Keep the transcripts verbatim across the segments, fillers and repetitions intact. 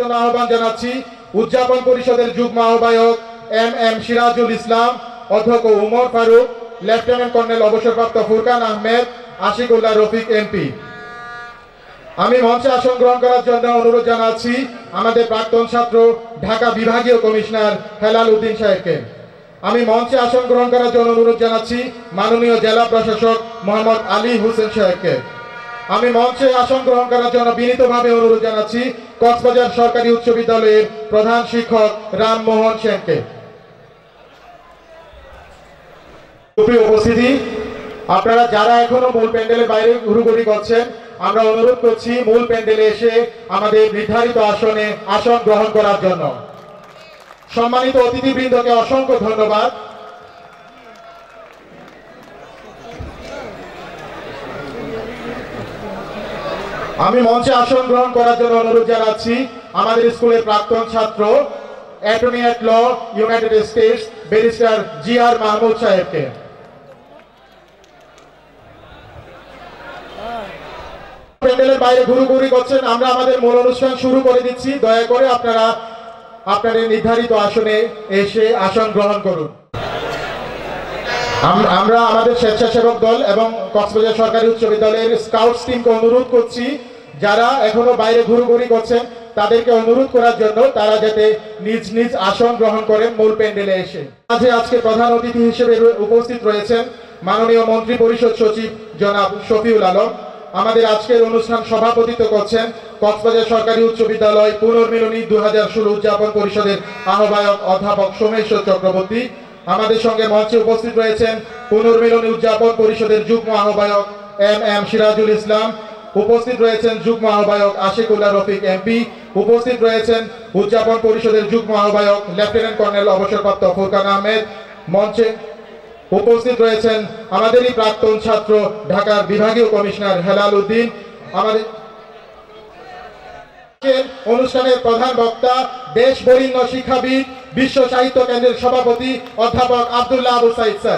জন্য আহ্বান জানাচ্ছি উদযাপন পরিষদের যুগ্ম আহ্বায়ক এম এম সিরাজুল ইসলাম, অধ্যক্ষ উমর ফারুক, লেফটেন্যান্ট কর্নেল অবসরপ্রাপ্ত ফুরকান আহমেদ, আশিকুল্লাহ রফিক এমপি। আমি মঞ্চে আসন গ্রহণ করার জন্য অনুরোধ জানাচ্ছি আমাদের প্রাক্তন ছাত্র ঢাকা বিভাগীয় কমিশনার হেলাল উদ্দিন সাহেবকে। আমি মঞ্চে আসন গ্রহণ করার জন্য অনুরোধ জানাচ্ছি মাননীয় জেলা প্রশাসক মোহাম্মদ আলী হোসেন সাহেবকে। আমি মঞ্চে আসন গ্রহণ করার জন্য বিনীতভাবে অনুরোধ জানাচ্ছি কক্সবাজার সরকারি উচ্চ বিদ্যালয়ের প্রধান শিক্ষক রামমোহন সেনকে। সুপ্রিয় উপস্থিতি, আপনারা যারা এখনো মূল প্যান্ডেলের বাইরে ঘুরঘুরি করছেন, আমরা অনুরোধ করছি মূল প্যান্ডেলে এসে আমাদের নির্ধারিত আসনে আসন গ্রহণ করার জন্য। সম্মানিত অতিথিবৃন্দকে অসংখ্য ধন্যবাদ। আমি মঞ্চে আসন গ্রহণ করার জন্য অনুরোধ জানাচ্ছি আমাদের স্কুলের প্রাক্তন ছাত্র attorney at law United States barrister G R Mahmud সাহেবকে। প্যান্ডেলের বাইরে ঘুরঘুরি করছেন, আমরা আমাদের মূল অনুষ্ঠান শুরু করে দিচ্ছি। দয়া করে আপনারা আপনাদের নির্ধারিত আসনে এসে আসন গ্রহণ করুন। আমরা আমাদের স্বেচ্ছাসেবক দল এবং কক্সবাজার সরকারি উচ্চ বিদ্যালয়ের স্কাউটস টিমকে অনুরোধ করছি, যারা এখনো বাইরে ঘুরঘুরি করছেন তাদেরকে অনুরোধ করার জন্য তারা যাতে নিজ নিজ আসন গ্রহণ করেন মূল প্যান্ডেলে এসে। আজকে আজকে প্রধান অতিথি হিসেবে উপস্থিত রয়েছেন মাননীয় মন্ত্রী পরিষদ সচিব জনাব শফিউল আলম। আমাদের আজকের অনুষ্ঠান সভাপতিত্ব করছেন কক্সবাজার সরকারি উচ্চ বিদ্যালয় পুনর্মিলনী দু হাজার ষোলো উদযাপন পরিষদের আহ্বায়ক অধ্যাপক সোমেশ্বর চক্রবর্তী। আমাদের সঙ্গে মঞ্চে উপস্থিত রয়েছেন পুনর্মিলনী উদযাপন পরিষদের যুগ্ম আহ্বায়ক এম এম সিরাজুল ইসলাম। উপস্থিত রয়েছেন যুগ্ম আহ্বায়ক আশিকুল্লাহ রফিক এমপি। উপস্থিত রয়েছেন উদযাপন পরিষদের যুগ্ম আহ্বায়ক লেফটেন্যান্ট কর্নেল অবসরপ্রাপ্ত ফুরকান আহমেদ। মঞ্চে উপস্থিত রয়েছেন আমাদেরই প্রাক্তন ছাত্র ঢাকার বিভাগীয় কমিশনার হেলাল উদ্দিন। আমাদের অনুষ্ঠানের প্রধান বক্তা দেশ বরেণ্য শিক্ষাবিদ, বিশ্ব সাহিত্য কেন্দ্রের সভাপতি অধ্যাপক Abdullah Abu Sayeed sir.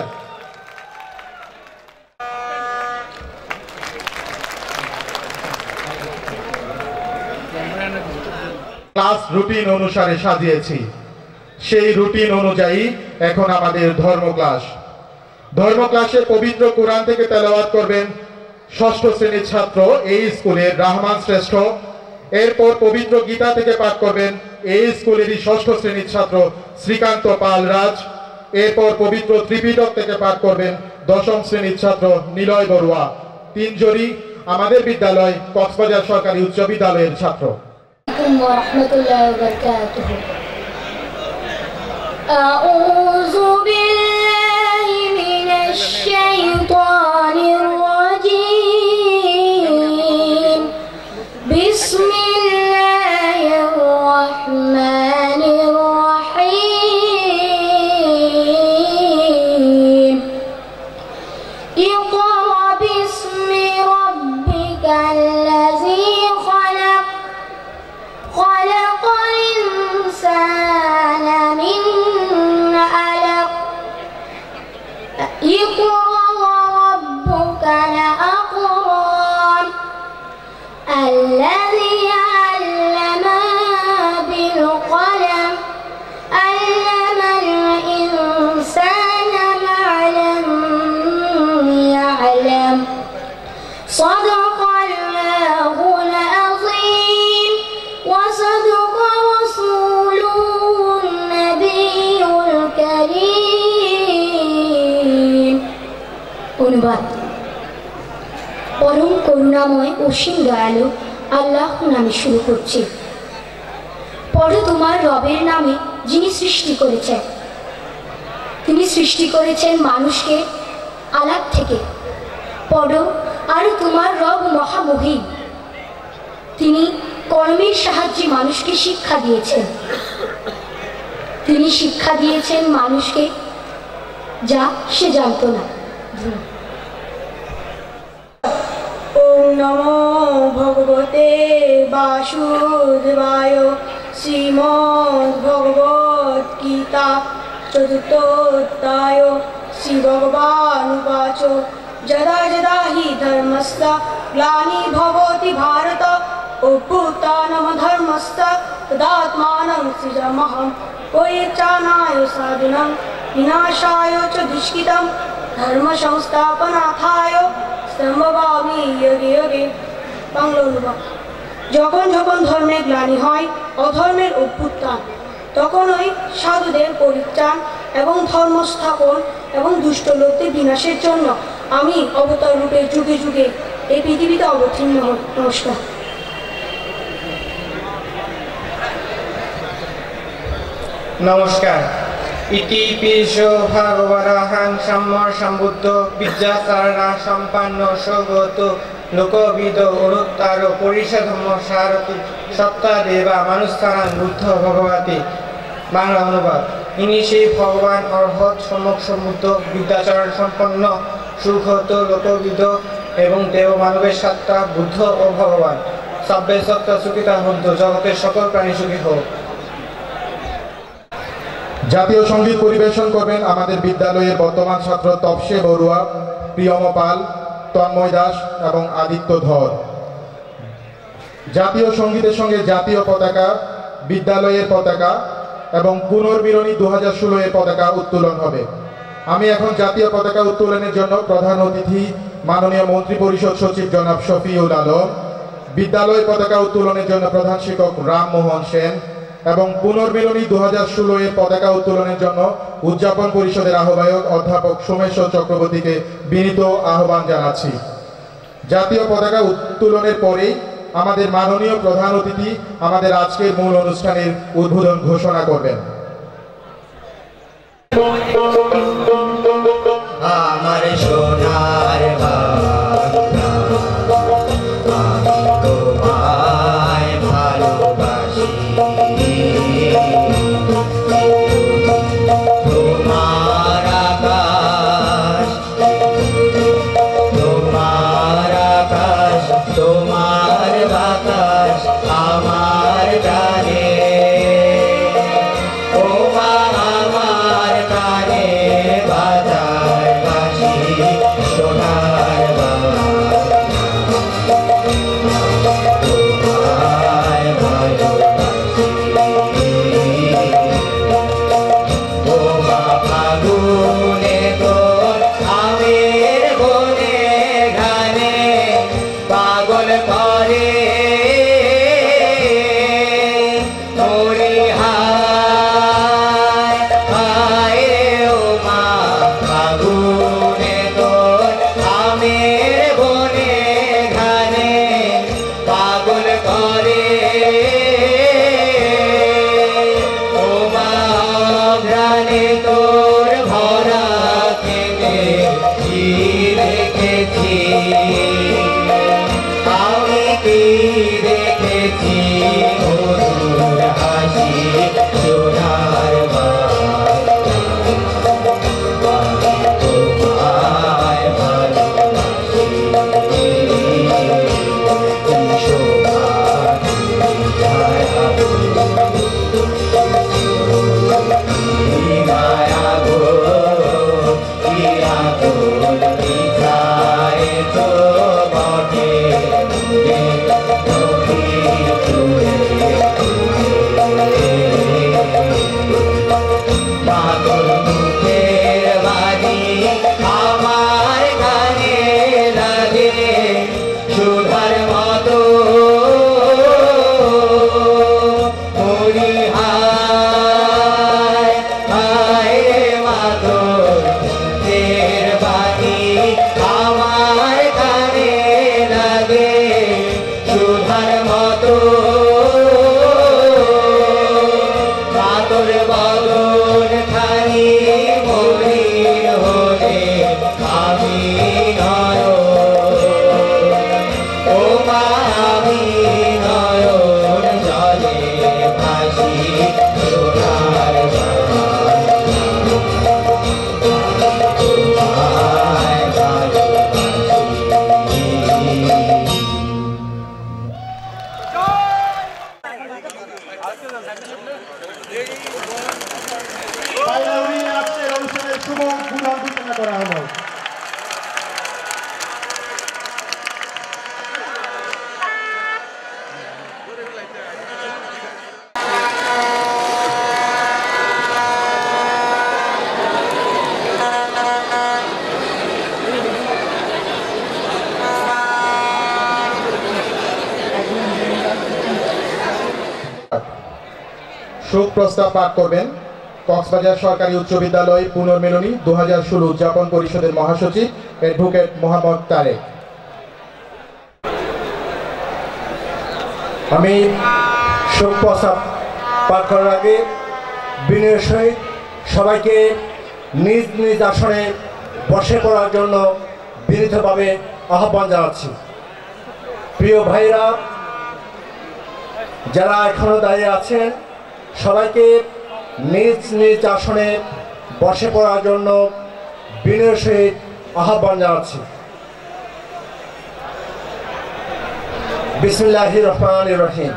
Class routine অনুসারে সাজিয়েছি, সেই রুটিন অনুযায়ী এখন আমাদের ধর্ম ক্লাস। ধর্ম ক্লাসে পবিত্র কোরআন থেকে তেলাওয়াত করবেন ষষ্ঠ শ্রেণীর ছাত্র এই স্কুলের রহমান শ্রেষ্ঠ। এরপর পবিত্র গীতা থেকে পাঠ করবেন এই স্কুলেরই ষষ্ঠ শ্রেণীর ছাত্র শ্রীকান্ত পাল রাজ। এরপর পবিত্র ত্রিপিটক থেকে পাঠ করবেন দশম শ্রেণীর ছাত্র নিলয় বড়ুয়া। তিনজনই আমাদের বিদ্যালয় কক্সবাজার সরকারি উচ্চ বিদ্যালয়ের ছাত্র। আউযু বিল্লাহি মিনাশ শাইতানির রাজীম। বিসমিল্লাহির রাহমানির রাহিম। ইকরা বিসমি রাব্বিকাল্লাযী খলাক খলাকাল ইনসানা মিন আলাক। ইকরা ওয়া রাব্বুকাল আকরাম الذي علم بالقلم علم الإنسان ما لم يعلم صدق الله العظيم وصدق رسوله النبي الكريم। অনুবাদ। পরম করুণাময় অসীম দয়ালু আল্লাহ নামে শুরু করছি। পড়ো তোমার রবের নামে যিনি সৃষ্টি করেছেন। তিনি সৃষ্টি করেছেন মানুষকে আলাপ থেকে। পড়ো আর তোমার রব মহামহিম। তিনি কর্মের সাহায্যে মানুষকে শিক্ষা দিয়েছেন। তিনি শিক্ষা দিয়েছেন মানুষকে যা সে জানত না। ওম নমো ভগবতে বাসুদেবায়। শ্রীমদ্ ভগবত গীতা চতুর্থোধ্যায়। শ্রী ভগবানুবাচ যদা যদা হি ধর্মস্য গ্লানি ভবতি ভারত অভ্যুত্থানম ধর্মস্য তদাত্মানং সৃজামহং পরিত্রাণায় সাধুনাং বিনাশায় চ দুষ্কৃতং ধর্ম সংস্থাপনার্থায় সম্ভবামি যোগে যোগে। বাংলা অনুবাদ। যখন যখন ধর্মের গ্লানি হয়, অধর্মের অভ্যুত্থান, তখন ওই সাধুদের পরিত্রাণ এবং ধর্ম স্থাপন এবং দুষ্ট লোকদের বিনাশের জন্য আমি অবতার রূপে যুগে যুগে এই পৃথিবীতে অবতীর্ণ হই। নমস্কার। নমস্কার। ইতি পিশ ভগবরহং সম্যক সম্বুদ্ধ বিদ্যাসারা সম্পন্ন সগত লোকবিদ অনুত্তর পরিষধম সারথি সত্তা দেবা মানুস্থানাং বুদ্ধ ভগবতী। বাংলা অনুবাদ। ইনি সেই ভগবান অর্হৎ সম্যক সম্বুদ্ধ বিদ্যাচরণ সম্পন্ন সুগত লোকবিদ এবং দেব মানবের সত্তা বুদ্ধ ও ভগবান। সব্বে সত্তা সুখিতা হন্তু, জগতের সকল প্রাণী সুখী হোক। জাতীয় সঙ্গীত পরিবেশন করবেন আমাদের বিদ্যালয়ের বর্তমান ছাত্র তপসে বড়ুয়া, প্রিয়ম পাল, তন্ময় দাস এবং আদিত্য ধর। জাতীয় সঙ্গীতের সঙ্গে জাতীয় পতাকা, বিদ্যালয়ের পতাকা এবং পুনর্মিলনী দু হাজার ষোলো এর পতাকা উত্তোলন হবে। আমি এখন জাতীয় পতাকা উত্তোলনের জন্য প্রধান অতিথি মাননীয় মন্ত্রী পরিষদ সচিব জনাব শফিউল আলম, বিদ্যালয় পতাকা উত্তোলনের জন্য প্রধান শিক্ষক রামমোহন সেন এবং পুনর্মিলনী দু হাজার ষোলো এর পতাকা উত্তোলনের জন্য উদযাপন পরিষদের আহ্বায়ক অধ্যাপক সোমেশ্বর চক্রবর্তীকে বিনীত আহ্বান জানাচ্ছি। জাতীয় পতাকা উত্তোলনের পরেই আমাদের মাননীয় প্রধান অতিথি আমাদের আজকের মূল অনুষ্ঠানের উদ্বোধন ঘোষণা করবেন। আমার সোনার বাংলা, আমি তোমায় ভালোবাসি। তোমার আকাশ, তোমার আকাশ, তোমার বাতাস আমার প্রাণে। ও মা আমার প্রাণে বাজার বাঁশি সোনার বাংলা, তোমায় ভালোবাসি। ও মা ফাগুনে তোর আমের বনে ঘানে পাগল করে মরি হায় হায় রে। ও মা ফাগুনে তোর আমের বনে ঘানে পাগল করে। ও মা ঘ্রাণে তোর ভরা খেতে কি রেখেছি, আমি কি রেখেছি মধুর হাসি সোনার বাংলা, আমি তোমায় ভালোবাসি। কি শোভা তোমায় কি মায়া গো, কি আগুন মিঠায় তো বটে। মাতর মুখের বাণী আমার কানে লাগে সুধার মতো। মরি হায় হায় রে। মাতর মুখের বাণী আমার কানে লাগে সুধার মতো। মাতর বদন খানি মলিন হলে আমি নয়ন। ও মা আমি নয়ন জলে ভাসি সোনার বাংলা, তোমায় ভালোবাসি। শোক প্রস্তাব পাঠ করবেন কক্সবাজার সরকারি উচ্চ বিদ্যালয় পুনর্মিলনী দু হাজার ষোলো উদযাপন পরিষদের মহাসচিব অ্যাডভোকেট মোহাম্মদ তারেক। আমি শোক প্রস্তাব পাঠ করার আগে বিনয়ের সহিত সবাইকে নিজ নিজ আসনে বসে পড়ার জন্য বিনীতভাবে আহ্বান জানাচ্ছি। প্রিয় ভাইরা যারা এখনো দাঁড়িয়ে আছেন সবাইকে নিজ নিজ আসনে বসে পড়ার জন্য বিনয়ের সহিত আহ্বান জানাচ্ছি। বিসমিল্লাহির রহমানির রহিম।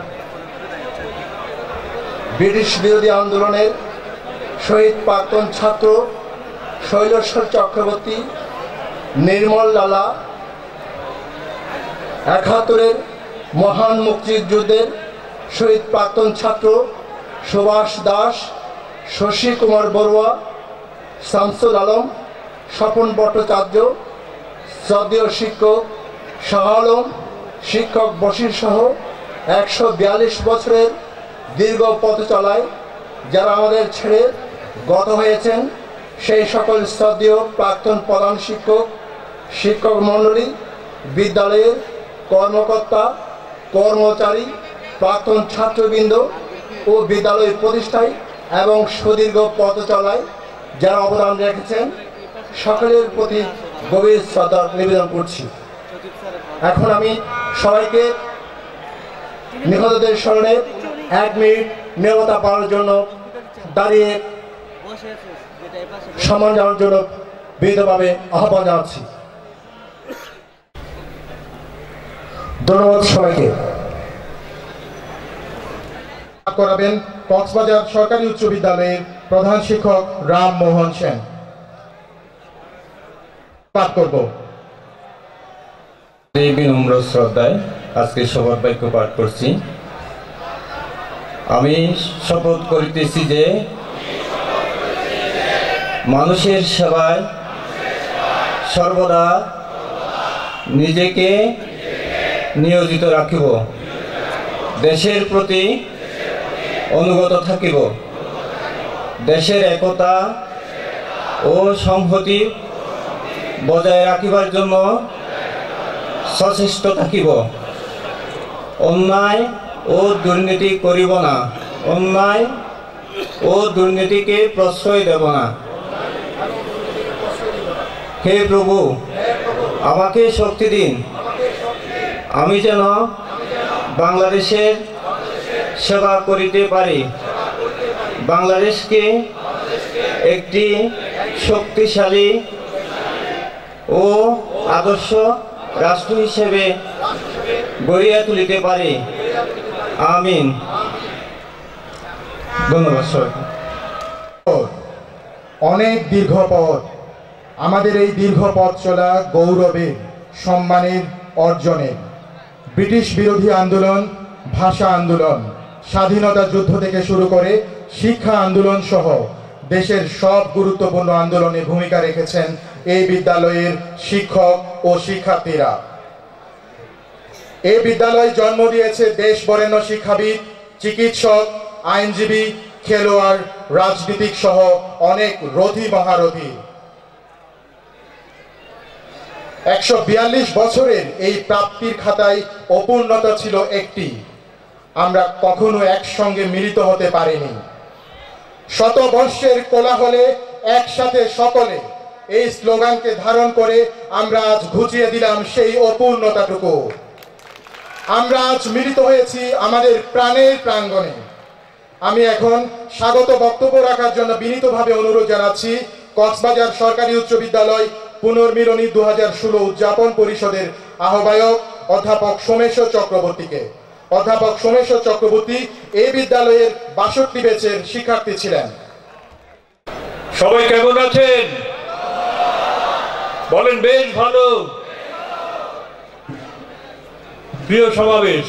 ব্রিটিশ বিরোধী আন্দোলনের শহীদ প্রাক্তন ছাত্র শৈলেশ্বর চক্রবর্তী, নির্মল লালা, একাত্তরের মহান মুক্তিযুদ্ধের শহীদ প্রাক্তন ছাত্র সুভাষ দাস, শশী কুমার বড়ুয়া, শামসুল আলম, স্বপন ভট্টাচার্য, শ্রদ্ধেয় শিক্ষক শাহ আলম, শিক্ষক বশির সহ একশো বিয়াল্লিশ বছরের দীর্ঘ পথ চলায় যারা আমাদের ছেড়ে গত হয়েছেন সেই সকল শ্রদ্ধেয় প্রাক্তন প্রধান শিক্ষক, শিক্ষক মণ্ডলী, বিদ্যালয়ের কর্মকর্তা, কর্মচারী, প্রাক্তন ছাত্রবৃন্দ ও বিদ্যালয় প্রতিষ্ঠায় এবং সুদীর্ঘ পথ চলায় যারা অবদান রেখেছেন সকলের প্রতি গভীর শ্রদ্ধা নিবেদন করছি। এখন আমি সবাইকে নিহতদের স্মরণে এক মিনিট নীরবতা পালনের জন্য দাঁড়িয়ে সম্মান জানানোর জন্য বিনীতভাবে আহ্বান জানাচ্ছি। ধন্যবাদ সবাইকে। করাবেন কক্সবাজার সরকারি উচ্চ বিদ্যালয়ের প্রধান শিক্ষক রামমোহন সেন। পাঠ করব। বিনম্র শ্রদ্ধায় আজকে শপথ বাক্য পাঠ করছি। আমি শপথ করিতেছি যে মানুষের সেবায় সর্বদা নিজেকে নিয়োজিত রাখিব, দেশের প্রতি অনুগত থাকিব, দেশের একতা ও সংহতি বজায় রাখিবার জন্য সচেষ্ট থাকিব, অন্যায় ও দুর্নীতি করিব না, অন্যায় ও দুর্নীতিকে প্রশ্রয় দেব না। হে প্রভু, আমাকে শক্তি দিন, আমি যেন বাংলাদেশের সেবা করিতে পারি, বাংলাদেশকে একটি শক্তিশালী ও আদর্শ রাষ্ট্র হিসেবে গড়িয়া তুলিতে পারি। আমিন। ধন্যবাদ সবাইকে। অনেক দীর্ঘ পথ, আমাদের এই দীর্ঘ পথ চলা গৌরবের, সম্মানের, অর্জনের। ব্রিটিশ বিরোধী আন্দোলন, ভাষা আন্দোলন, স্বাধীনতা যুদ্ধ থেকে শুরু করে শিক্ষা আন্দোলন সহ দেশের সব গুরুত্বপূর্ণ আন্দোলনে ভূমিকা রেখেছেন এই বিদ্যালয়ের শিক্ষক ও শিক্ষার্থীরা। এই বিদ্যালয় জন্ম দিয়েছে দেশ বরেণ্য শিক্ষাবিদ, চিকিৎসক, আইনজীবী, খেলোয়াড়, রাজনীতিক সহ অনেক রথী মহারথী। একশো বিয়াল্লিশ বছরের এই প্রাপ্তির খাতায় অপূর্ণতা ছিল একটি, আমরা কখনো একসঙ্গে মিলিত হতে পারিনি। শতবর্ষের কোলাহলে একসাথে সকলে, এই স্লোগানকে ধারণ করে আমরা আজ ঘুচিয়ে দিলাম সেই অপূর্ণতাটুকু। আমরা আজ মিলিত হয়েছি আমাদের প্রাণের প্রাঙ্গণে। আমি এখন স্বাগত বক্তব্য রাখার জন্য বিনীতভাবে অনুরোধ জানাচ্ছি কক্সবাজার সরকারি উচ্চ বিদ্যালয় পুনর্মিলনী দু হাজার ষোলো উদযাপন পরিষদের আহ্বায়ক অধ্যাপক সোমেশ্বর চক্রবর্তীকে। অধ্যাপক সোমেশ্বর চক্রবর্তী এই বিদ্যালয়ের বাষট্টি ব্যাচের শিক্ষার্থী ছিলেন। সবাই কেমন আছেন? বলেন বেশ ভালো। প্রিয় সমাবেশ,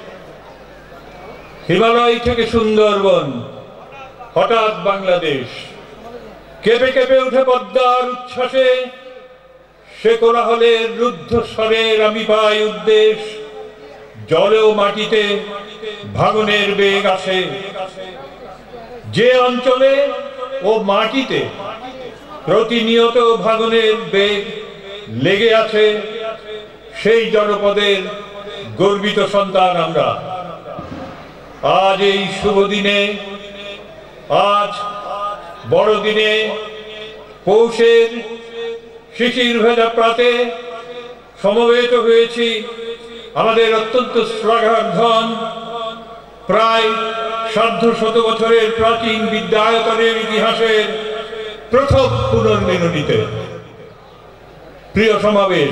হিমালয় থেকে সুন্দরবন, হঠাৎ বাংলাদেশ, কেঁপে কেঁপে উঠে পদ্মার উচ্ছ্বাসে, সে কোলাহলের রুদ্ধ স্বরের আমি পাই উদ্দেশ, জলে ও মাটিতে ভাঙনের বেগ আসে। যে অঞ্চলে ও মাটিতে প্রতিনিয়ত ভাঙনের বেগ লেগে আছে সেই জনপদের গর্বিত সন্তান আমরা। আজ এই শুভ দিনে, আজ বড়দিনে, পৌষের শিশির ভেজা প্রাতে সমবেত হয়েছি আমাদের অত্যন্ত শ্লাঘার্ধন প্রায় সার্ধ শত বছরের প্রাচীন বিদ্যায়তনের ইতিহাসের প্রথম পুনর্মিলনীতে। প্রিয় সমাবেশ,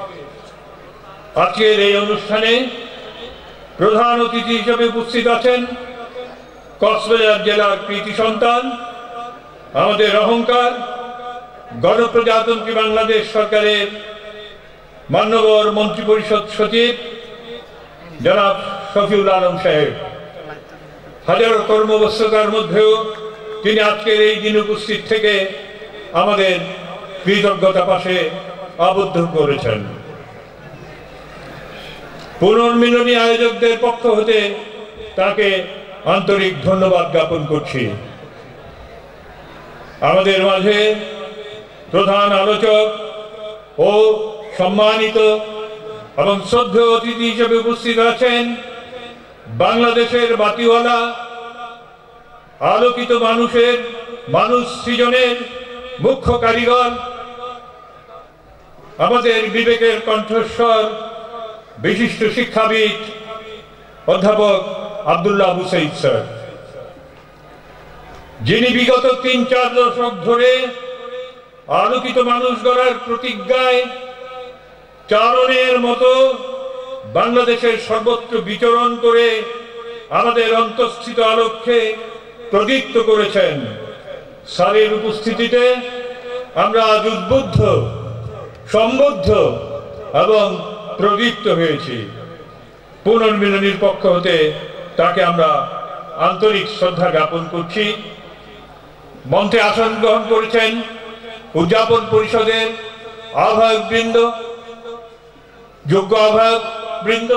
আজকের এই অনুষ্ঠানে প্রধান অতিথি হিসেবে উপস্থিত আছেন কক্সবাজার জেলার কৃতি সন্তান, আমাদের অহংকার, গণপ্রজাতন্ত্রী বাংলাদেশ সরকারের মান্যবর মন্ত্রিপরিষদ সচিব জনাব শফিউল আলম সাহেব। হাজারো কর্মব্যস্ততার মধ্যেও তিনি আজকের এই দিন উপস্থিত থেকে আমাদের কৃতজ্ঞতা পাশে আবদ্ধ করেছেন। পুনর্মিলনী আয়োজকদের পক্ষ হতে তাকে আন্তরিক ধন্যবাদ জ্ঞাপন করছি। আমাদের মাঝে প্রধান আলোচক ও সম্মানিত এবং শ্রদ্ধেয় অতিথি হিসেবে উপস্থিত আছেন বাংলাদেশের বাতিওয়ালা, আলোকিত মানুষের মানুষ সৃজনের মুখ্য কারিগর, আমাদের বিবেকের কণ্ঠস্বর, বিশিষ্ট শিক্ষাবিদ অধ্যাপক আব্দুল্লাহ আবু সঈদ স্যার, যিনি বিগত তিন চার দশক ধরে আলোকিত মানুষ গড়ার প্রতিজ্ঞায় চারণের মতো বাংলাদেশের সর্বত্র বিচরণ করে আমাদের অন্তঃস্থিত আলোককে প্রদীপ্ত করেছেন। স্যারের উপস্থিতিতে আমরা আজ উদ্বুদ্ধ, সম্বুদ্ধ এবং প্রদীপ্ত হয়েছি। পুনর্মিলনীর পক্ষ হতে তাকে আমরা আন্তরিক শ্রদ্ধা জ্ঞাপন করছি। মঞ্চে আসন গ্রহণ করেছেন উদযাপন পরিষদের আহ্বায়ক বৃন্দ, যোগ্য আহ্বায়ক বৃন্দ,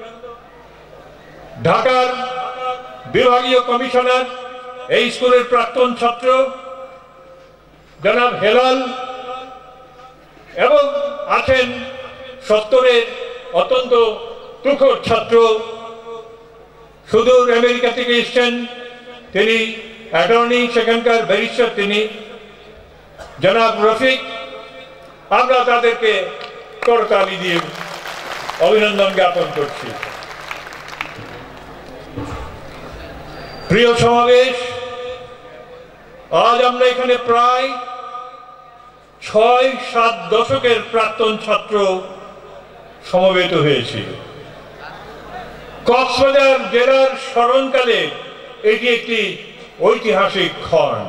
ঢাকার বিভাগীয় কমিশনার, এই স্কুলের প্রাক্তন ছাত্র জনাব হেলাল, এবং আছেন সত্তরের অত্যন্ত তুখোর ছাত্র, সুদূর আমেরিকা থেকে এসছেন, তিনি অ্যাটর্নি, সেখানকার ব্যারিস্টার তিনি, জনাব রফিক। আমরা তাদেরকে করতালি দিয়ে অভিনন্দন জ্ঞাপন করছি। প্রিয় সমাবেশ, আজ আমরা এখানে প্রায় ছয় সাত দশকের প্রাক্তন ছাত্র সমবেত হয়েছি। কক্সবাজার জেলার স্মরণকালে এটি একটি ঐতিহাসিক ক্ষণ।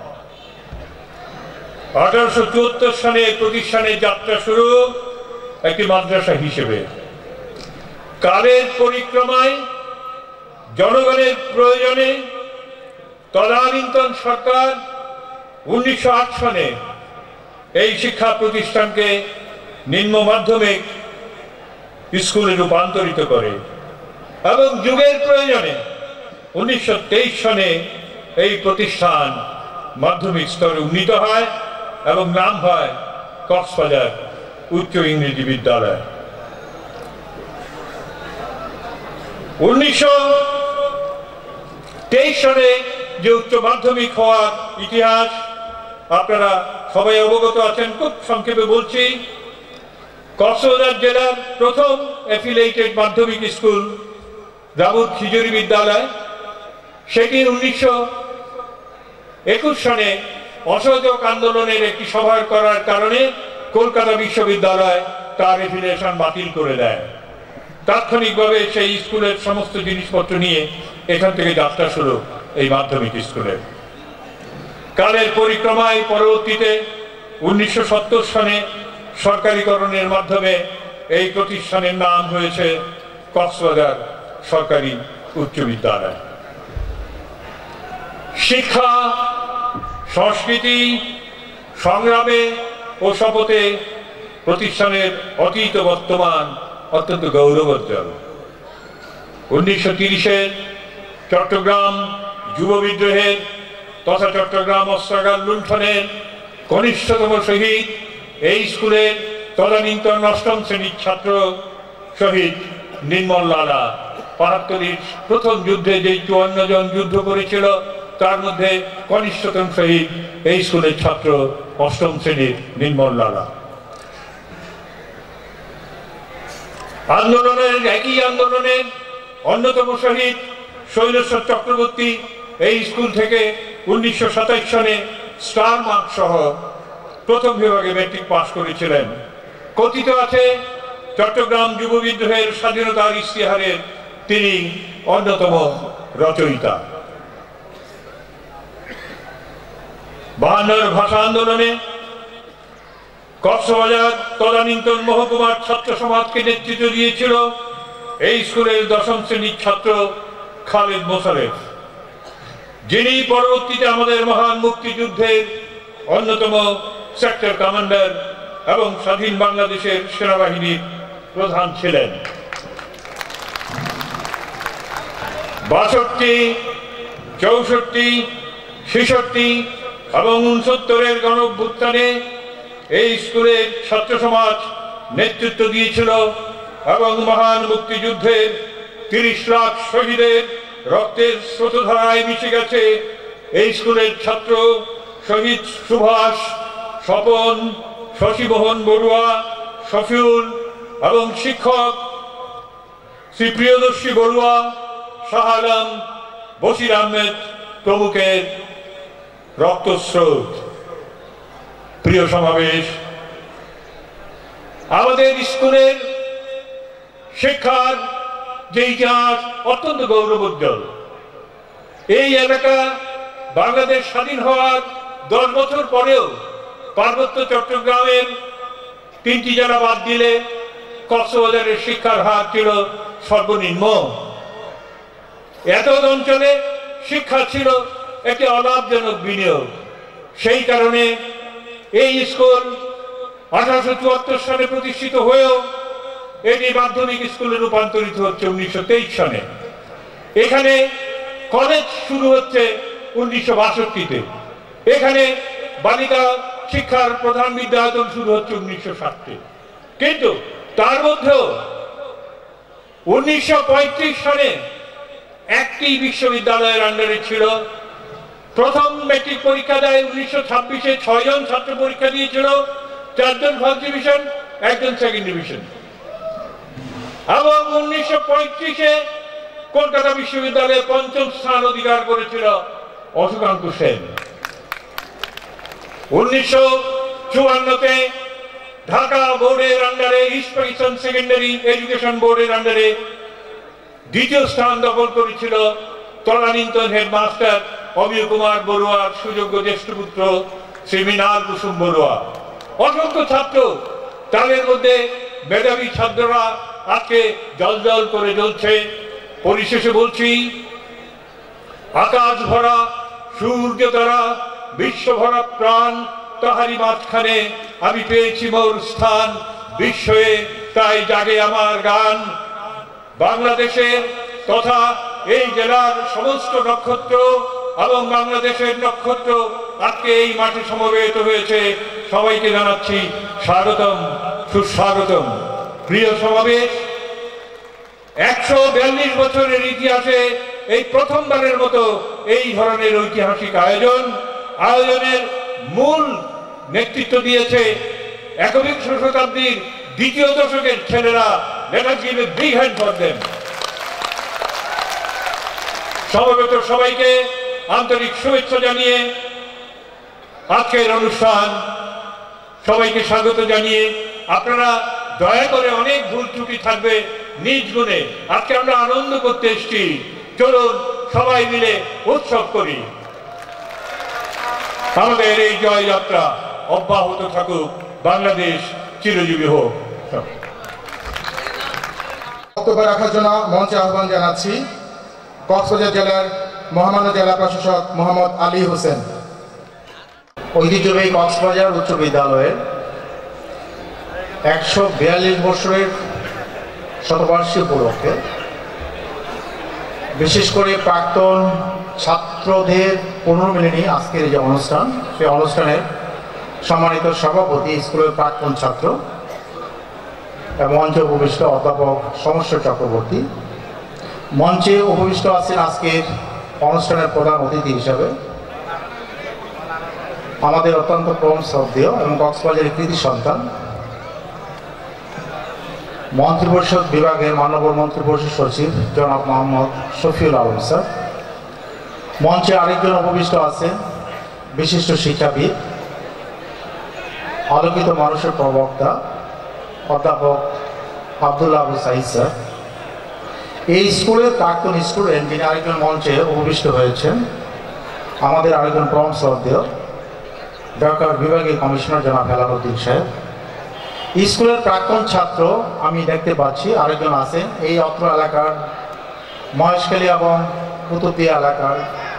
আঠারোশো চুয়াত্তর সালে প্রতিষ্ঠানের যাত্রা শুরু একটি মাদ্রাসা হিসেবে। কালের পরিক্রমায়, জনগণের প্রয়োজনে তদানীন্তন সরকার উনিশশো আট সনে এই শিক্ষা প্রতিষ্ঠানকে নিম্ন মাধ্যমিক স্কুলে রূপান্তরিত করে এবং যুগের প্রয়োজনে উনিশশো তেইশ সনে এই প্রতিষ্ঠান মাধ্যমিক স্তরে উন্নীত হয় এবং নাম হয় কক্সবাজার উচ্চ ইংরেজি বিদ্যালয়। উনিশশো তেইশ সনে যে উচ্চ মাধ্যমিক হওয়ার ইতিহাস আপনারা সবাই অবগত আছেন। খুব সংক্ষেপে বলছি, কক্সবাজার জেলার প্রথম অ্যাফিলিয়েটেড মাধ্যমিক স্কুল রাবুত খিজুরি বিদ্যালয়, সেটি উনিশশো একুশ সনে অসহযোগ আন্দোলনের একটি সভা করার কারণে কলকাতা বিশ্ববিদ্যালয় তার অ্যাফিলিয়েশন বাতিল করে দেয়। তাৎক্ষণিকভাবে সেই স্কুলের সমস্ত জিনিসপত্র নিয়ে এখান থেকে যাত্রা শুরু এই মাধ্যমিক স্কুলের। কালের পরিক্রমায় পরবর্তীতে উনিশশো সত্তর সনে সরকারিকরণের মাধ্যমে এই প্রতিষ্ঠানের নাম হয়েছে কক্সবাজার সরকারি উচ্চ বিদ্যালয়। শিক্ষা, সংস্কৃতি, সংগ্রামে ও শপথে প্রতিষ্ঠানের অতীত বর্তমান অত্যন্ত গৌরবোজ্জ্বল। উনিশশো তিরিশের চট্টগ্রাম যুব বিদ্রোহের তথা চট্টগ্রাম অস্ত্রাগার লুণ্ঠনের কনিষ্ঠতম শহীদ এই স্কুলের তদানীন্তন অষ্টম শ্রেণীর ছাত্র শহীদ নির্মল লালা। বাহাত্তরের প্রথম যুদ্ধে যে চুয়ান্ন জন যুদ্ধ করেছিল তার মধ্যে কনিষ্ঠতম শহীদ এই স্কুলের ছাত্র অষ্টম শ্রেণীর নির্মল লালা। আন্দোলনের একই আন্দোলনের অন্যতম শহীদ শৈলেশ্বর চক্রবর্তী এই স্কুল থেকে উনিশশো সাতাইশ সনে স্টার মার্ক সহ প্রথম বিভাগে ম্যাট্রিক পাশ করেছিলেন। কথিত আছে চট্টগ্রাম যুব বিদ্রোহের স্বাধীনতার ইশতেহারের তিনি অন্যতম রচয়িতা। বাহান্নর ভাষা আন্দোলনে কক্সবাজার তদানীন্তন মহকুমার ছাত্র সমাজকে নেতৃত্ব দিয়েছিল এই স্কুলের দশম শ্রেণীর ছাত্র খালেদ মোশারেফ, যিনি পরবর্তীতে আমাদের মহান মুক্তিযুদ্ধের অন্যতম সেক্টর কমান্ডার এবং স্বাধীন বাংলাদেশের সেনাবাহিনীর প্রধান ছিলেন। বাষট্টি, চৌষট্টি, ছেষট্টি এবং উনসত্তরের গণঅভ্যুত্থানে এই স্কুলের ছাত্র সমাজ নেতৃত্ব দিয়েছিল এবং মহান মুক্তিযুদ্ধের তিরিশ লাখ শহীদের রক্তের স্রোতধারায় মিশে গেছে এই স্কুলের ছাত্র শহীদ সুভাষ, স্বপন, শশীমোহন বড়ুয়া, শফিউল এবং শিক্ষক শ্রী প্রিয়দর্শী বড়ুয়া, শাহ আলম, বশির আহমেদ প্রমুখের রক্তস্রোত। প্রিয় সমাবেশ, আমাদের স্কুলের শিক্ষার যে ইতিহাস অত্যন্ত গৌরবোজ্জ্বল। এই এলাকা বাংলাদেশ স্বাধীন হওয়ার দশ বছর পরেও পার্বত্য চট্টগ্রামের তিনটি জেলা বাদ দিলে কক্সবাজারের শিক্ষার হার ছিল সর্বনিম্ন। এত অঞ্চলে শিক্ষা ছিল একটি অলাভজনক বিনিয়োগ। সেই কারণে এই স্কুল আঠারোশো চুয়াত্তর সালে প্রতিষ্ঠিত হয়েও এটি মাধ্যমিক স্কুলে রূপান্তরিত হচ্ছে উনিশশো তেইশ সনে। এখানে কলেজ শুরু হচ্ছে উনিশশো বাষট্টিতে। এখানে বালিকা শিক্ষার প্রধান বিদ্যায়তন শুরু হচ্ছে উনিশশো ষাটে। কিন্তু তার মধ্যেও উনিশশো পঁয়ত্রিশ সনে একটি বিশ্ববিদ্যালয়ের আন্ডারে ছিল। প্রথম ম্যাট্রিক পরীক্ষা দেয় উনিশশো ছাব্বিশে ছয়জন ছাত্র পরীক্ষা দিয়েছিল, চারজন ফার্স্ট ডিভিশন, একজন সেকেন্ড ডিভিশন। এবং উনিশশো পঁয়ত্রিশে কলকাতা বিশ্ববিদ্যালয়ে পঞ্চম স্থান অধিকার করেছিল অশোকাঙ্কু সেন। উনিশশো চুয়ান্নতে ঢাকা বোর্ডের আন্ডারে ইস্ট পাকিস্তান সেকেন্ডারি এডুকেশন বোর্ডের আন্ডারে দ্বিতীয় স্থান দখল করেছিল তদানীন্তন হেডমাস্টার অমিয় কুমার বড়ুয়ার সুযোগ্য জ্যেষ্ঠ পুত্র শ্রী মৃণাল কুসুম বড়ুয়া। অসংখ্য ছাত্র, তাদের মধ্যে মেধাবী ছাত্ররা আজকে জল জল করে জ্বলছে। পরিশেষে বলছি, আকাশ ভরা সূর্য তারা, বিশ্ব ভরা প্রাণ, তাহারি মাঝখানে আমি পেয়েছি মোর স্থান, বিশ্বয়ে তাই জাগে আমার গান। বাংলাদেশের তথা এই জেলার সমস্ত নক্ষত্র এবং বাংলাদেশের নক্ষত্র আজকে এই মাঠে সমবেত হয়েছে। সবাইকে জানাচ্ছি স্বাগতম, সুস্বাগতম। প্রিয় সমাবেশ, একশো বিয়াল্লিশ বছরের ইতিহাসে এই প্রথমবারের মতো এই ধরনের ঐতিহাসিক আয়োজন আয়োজনের মূল নেতৃত্ব দিয়েছে একবিংশ শতাব্দীর দ্বিতীয় দশকের ছেলেরা। Let us give a big hand for them. সমবেত সবাইকে আন্তরিক শুভেচ্ছা জানিয়ে আজকের অনুষ্ঠান সবাইকে স্বাগত জানিয়ে, আপনারা দয়া করে অনেক ভুল ত্রুটি থাকবে নিজ গুণে, আজকে আমরা আনন্দ করতে এসেছি। চলুন সবাই মিলে উৎসব করি। আমাদের এই জয় যাত্রা অব্যাহত থাকুক। বাংলাদেশ চিরজীবী হোক। বক্তব্য রাখার জন্য মঞ্চে আহ্বান জানাচ্ছি কক্সবাজার জেলার মহামান্য জেলা প্রশাসক মোহাম্মদ আলী হোসেন। ঐতিহ্যবাহী কক্সবাজার উচ্চ বিদ্যালয়ের একশো বিয়াল্লিশ বছরের শতবার্ষিকী উপলক্ষে বিশেষ করে প্রাক্তন ছাত্রদের পুনর্মিলনী আজকের যে অনুষ্ঠান, সেই অনুষ্ঠানের সম্মানিত সভাপতি স্কুলের প্রাক্তন ছাত্র এবং মঞ্চে উপবিষ্ট অধ্যাপক সমস্যা চক্রবর্তী, মঞ্চে উপবিষ্ট আছেন আজকের অনুষ্ঠানের প্রধান অতিথি হিসাবে আমাদের অত্যন্ত কম শ্রদ্ধেয় এবং কক্সবাজারের কৃতি সন্তান মন্ত্রিপরিষদ বিভাগের মাননীয় মন্ত্রিপরিষদ সচিব জনাব মোহাম্মদ শফিউল আলম স্যার। মঞ্চে আরেকজন উপবিষ্ট আছেন বিশিষ্ট শিক্ষাবিদ, আলোকিত মানুষের প্রবক্তা অধ্যাপক আব্দুল্লাহ আবু সাইদ স্যার। এই স্কুলের প্রাক্তন স্টুডেন্ট যিনি আরেকজন মঞ্চে উপবিষ্ট হয়েছেন আমাদের আরেকজন পরম শ্রদ্ধেয় ঢাকার বিভাগীয় কমিশনার জনাব হেলালুদ্দিন সাহেব। স্কুলের প্রাক্তন ছাত্র আমি দেখতে পাচ্ছি আরেকজন আছেন এই অত্র এলাকার মহেশখালী এবং কুতুবদিয়া এলাকার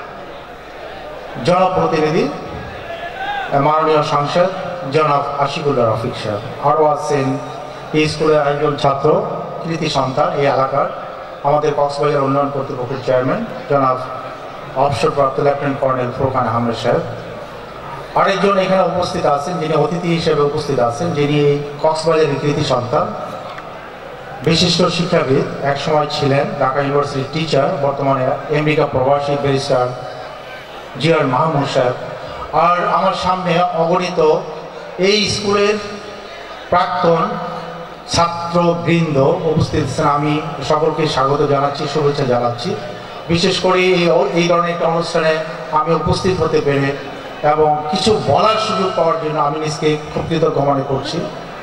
জনপ্রতিনিধি মাননীয় সাংসদ জনাব আশিকুল্লাহ রফিক সাহেব। আরও আছেন এই স্কুলের একজন ছাত্র কৃতি সন্তান এই এলাকার আমাদের কক্সবাজার উন্নয়ন কর্তৃপক্ষের চেয়ারম্যান জনাব অবসরপ্রাপ্ত লেফটেন্যান্ট কর্নেল ফোরকান আহমেদ সাহেব। আরেকজন এখানে উপস্থিত আছেন যিনি অতিথি হিসেবে উপস্থিত আছেন, যিনি কক্সবাজারের কৃতি সন্তান বিশিষ্ট শিক্ষাবিদ, একসময় ছিলেন ঢাকা ইউনিভার্সিটির টিচার, বর্তমানে আমেরিকা প্রবাসী ব্যারিস্টার জিয়ার মাহমুদ সাহেব। আর আমার সামনে অগণিত এই স্কুলের প্রাক্তন ছাত্রবৃন্দ উপস্থিত আছেন। আমি সকলকে স্বাগত জানাচ্ছি, শুভেচ্ছা জানাচ্ছি। বিশেষ করে এই ধরনের একটা অনুষ্ঠানে আমি উপস্থিত হতে পেরে এবং কিছু বলার সুযোগ পাওয়ার জন্য আমি নিজকে খুব কৃতজ্ঞ মনে করছি।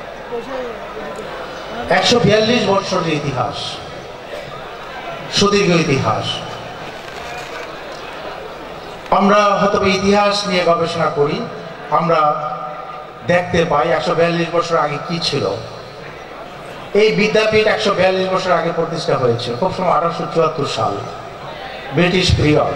একশো বিয়াল্লিশ বছরের ইতিহাস, সুদীর্ঘ ইতিহাস। আমরা হয়তো ইতিহাস নিয়ে গবেষণা করি, আমরা দেখতে পাই একশো বিয়াল্লিশ বছর আগে কি ছিল। এই বিদ্যাপীঠ একশো বিয়াল্লিশ বছর আগে প্রতিষ্ঠা হয়েছিল, খুব সময় আঠারোশো চুয়াত্তর সাল, ব্রিটিশ পিরিয়ড।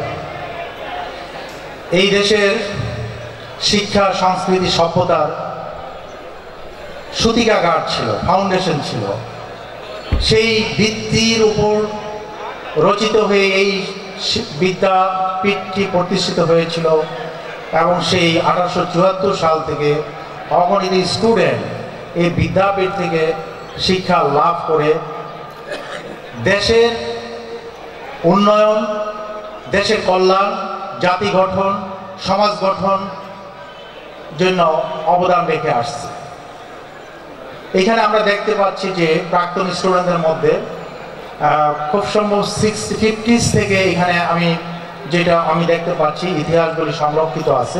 এই দেশের শিক্ষা, সংস্কৃতি, সভ্যতার সূতিকাগার ছিল, ফাউন্ডেশন ছিল। সেই ভিত্তির উপর রচিত হয়ে এই বিদ্যাপীঠটি প্রতিষ্ঠিত হয়েছিল এবং সেই আঠারোশো চুয়াত্তর সাল থেকে অগণিত স্টুডেন্ট এই বিদ্যাপীঠ থেকে শিক্ষা লাভ করে দেশের উন্নয়ন, দেশের কল্যাণ, জাতি গঠন, সমাজ গঠন জন্য অবদান রেখে আসছে। এখানে আমরা দেখতে পাচ্ছি যে প্রাক্তন স্টুডেন্টদের মধ্যে খুব সম্ভব সিক্স ফিফটিস থেকে এখানে আমি যেটা আমি দেখতে পাচ্ছি ইতিহাসগুলি সংরক্ষিত আছে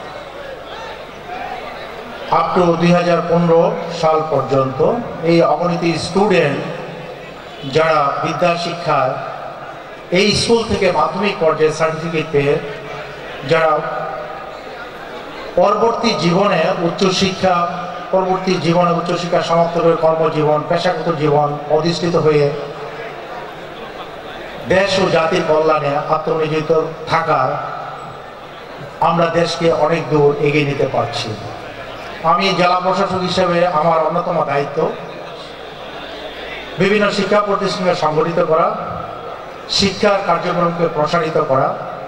আপ টু দুই হাজার পনেরো সাল পর্যন্ত। এই অগণিত স্টুডেন্ট যারা বিদ্যা শিক্ষার এই স্কুল থেকে মাধ্যমিক পর্যায়ে সার্টিফিকেট পেয়ে যারা পরবর্তী জীবনে উচ্চশিক্ষা পরবর্তী জীবনে উচ্চশিক্ষা সমাপ্ত করে কর্মজীবন, পেশাগত জীবন অধিষ্ঠিত হয়ে দেশ ও জাতির কল্যাণে আত্মনিয়োজিত থাকার আমরা দেশকে অনেক দূর এগিয়ে নিতে পারছি। আমি জেলা প্রশাসক হিসেবে আমার অন্যতম দায়িত্ব বিভিন্ন শিক্ষা প্রতিষ্ঠানকে সংগঠিত করা, শিক্ষার কার্যক্রমকে প্রসারিত করা।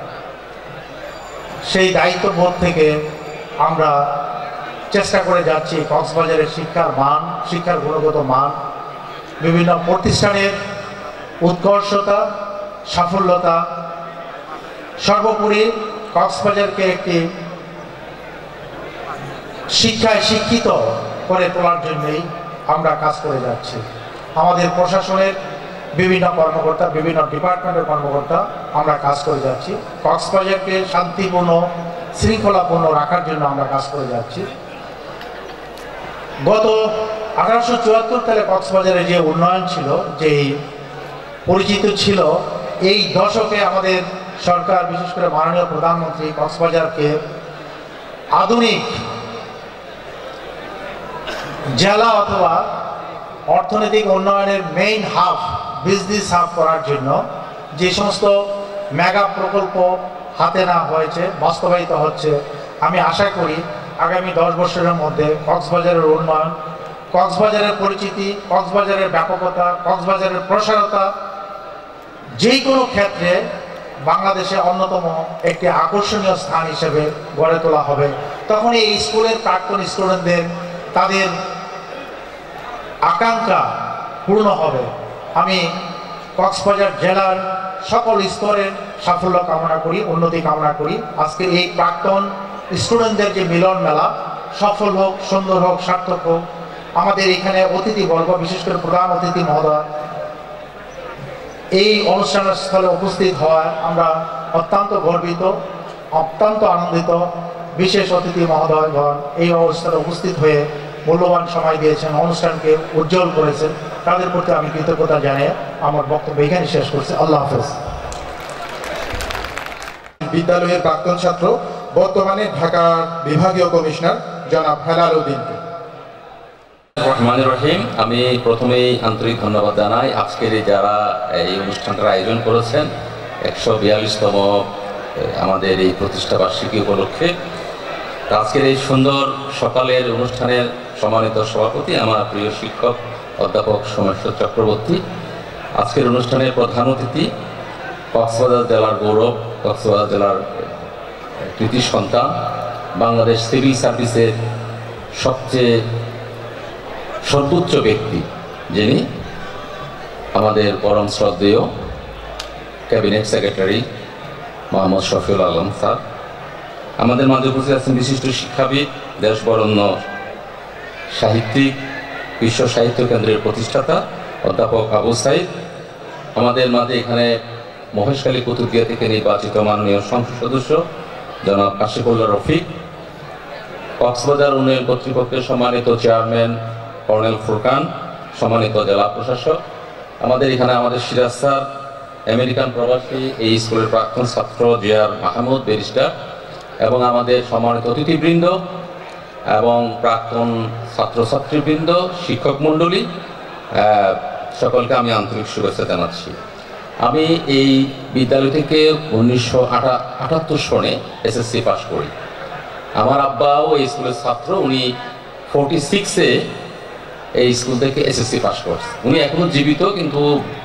সেই দায়িত্ববোধ থেকে আমরা চেষ্টা করে যাচ্ছি কক্সবাজারের শিক্ষার মান, শিক্ষার গুণগত মান, বিভিন্ন প্রতিষ্ঠানের উৎকর্ষতা, সাফল্যতা, সর্বোপরি কক্সবাজারকে একটি শিক্ষায় শিক্ষিত করে তোলার জন্যই আমরা কাজ করে যাচ্ছি। আমাদের প্রশাসনের বিভিন্ন কর্মকর্তা, বিভিন্ন ডিপার্টমেন্টের কর্মকর্তা আমরা কাজ করে যাচ্ছি। কক্সবাজারকে শান্তিপূর্ণ, শৃঙ্খলাপূর্ণ রাখার জন্য আমরা কাজ করে যাচ্ছি। গত আঠারোশো চুয়াত্তর সালে কক্সবাজারে যে উন্নয়ন ছিল, যেই পরিচিত ছিল, এই দশকে আমাদের সরকার, বিশেষ করে মাননীয় প্রধানমন্ত্রী কক্সবাজারকে আধুনিক জেলা অথবা অর্থনৈতিক উন্নয়নের মেইন হাব, বিজনেস হাব করার জন্য যে সমস্ত মেগা প্রকল্প হাতে নেওয়া হয়েছে, বাস্তবায়িত হচ্ছে। আমি আশা করি আগামী দশ বছরের মধ্যে কক্সবাজারের উন্নয়ন, কক্সবাজারের পরিচিতি, কক্সবাজারের ব্যাপকতা, কক্সবাজারের প্রসারতা যে কোনো ক্ষেত্রে বাংলাদেশে অন্যতম একটি আকর্ষণীয় স্থান হিসেবে গড়ে তোলা হবে। তখন এই স্কুলের প্রাক্তন স্টুডেন্টদের তাদের আকাঙ্ক্ষা পূর্ণ হবে। আমি কক্সবাজার জেলার সকল স্তরের সাফল্য কামনা করি, উন্নতি কামনা করি। আজকে এই প্রাক্তন স্টুডেন্টদের যে মিলন মেলা সফল হোক, সুন্দর হোক, সার্থক হোক। আমাদের এখানে অতিথিবর্গ, বিশেষ করে প্রধান অতিথি মহোদয় এই অনুষ্ঠানের স্থলে উপস্থিত হওয়ায় আমরা অত্যন্ত গর্বিত, অত্যন্ত আনন্দিত। বিশেষ অতিথি মহোদয়গণ এই অনুষ্ঠানে উপস্থিত হয়ে মূল্যবান সময় দিয়েছেন, অনুষ্ঠানকে উজ্জ্বল করেছেন। তাদের প্রতি আমি কৃতজ্ঞতা জানিয়ে আমার বক্তব্য এখানে শেষ করছি। আল্লাহ হাফেজ। বিদ্যালয়ের প্রাক্তন ছাত্র, বর্তমানে ঢাকা বিভাগীয় কমিশনার জনাব হেলাল উদ্দিনকে। রহমান রহিম। আমি প্রথমেই আন্তরিক ধন্যবাদ জানাই আজকের যারা এই অনুষ্ঠানটার আয়োজন করেছেন একশো বিয়াল্লিশতম আমাদের এই প্রতিষ্ঠা বার্ষিকী উপলক্ষে। আজকের এই সুন্দর সকালের অনুষ্ঠানের সম্মানিত সভাপতি আমার প্রিয় শিক্ষক অধ্যাপক সোমেশ্বর চক্রবর্তী, আজকের অনুষ্ঠানের প্রধান অতিথি কক্সবাজার জেলার গৌরব, কক্সবাজার জেলার কৃতি সন্তান, বাংলাদেশ সিভিল সার্ভিসের সবচেয়ে সর্বোচ্চ ব্যক্তি যিনি আমাদের পরম শ্রদ্ধেয় cabinet secretary Mohammad Shafiul Alam sir, আমাদের মাঝে উপস্থিত আছেন বিশিষ্ট শিক্ষাবিদ, দেশবরণ্য সাহিত্যিক, বিশ্ব সাহিত্য কেন্দ্রের প্রতিষ্ঠাতা অধ্যাপক আবু সাইদ, আমাদের মাঝে এখানে মহেশখালী কুতুবদিয়া থেকে নির্বাচিত মাননীয় সংসদ সদস্য জনাব কাশিফুল্লাহ রফিক, কক্সবাজার উন্নয়ন কর্তৃপক্ষের সম্মানিত চেয়ারম্যান কর্নেল ফুরকান, সম্মানিত জেলা প্রশাসক, আমাদের এখানে আমাদের সিরাজ স্যার, আমেরিকান প্রবাসী এই স্কুলের প্রাক্তন ছাত্র জিয়ার মাহমুদ ব্যারিস্টার, এবং আমাদের সম্মানিত অতিথিবৃন্দ এবং প্রাক্তন ছাত্রছাত্রীবৃন্দ, শিক্ষক মণ্ডলী, সকলকে আমি আন্তরিক শুভেচ্ছা জানাচ্ছি। আমি এই বিদ্যালয় থেকে উনিশশো আটাত্তর সনে এসএসসি পাস করি। আমার আব্বাও এই স্কুলের ছাত্র, উনি ফোরটি সিক্সে এই স্কুল থেকে এসএসসি পাস করছে। উনি এখনও জীবিত, কিন্তু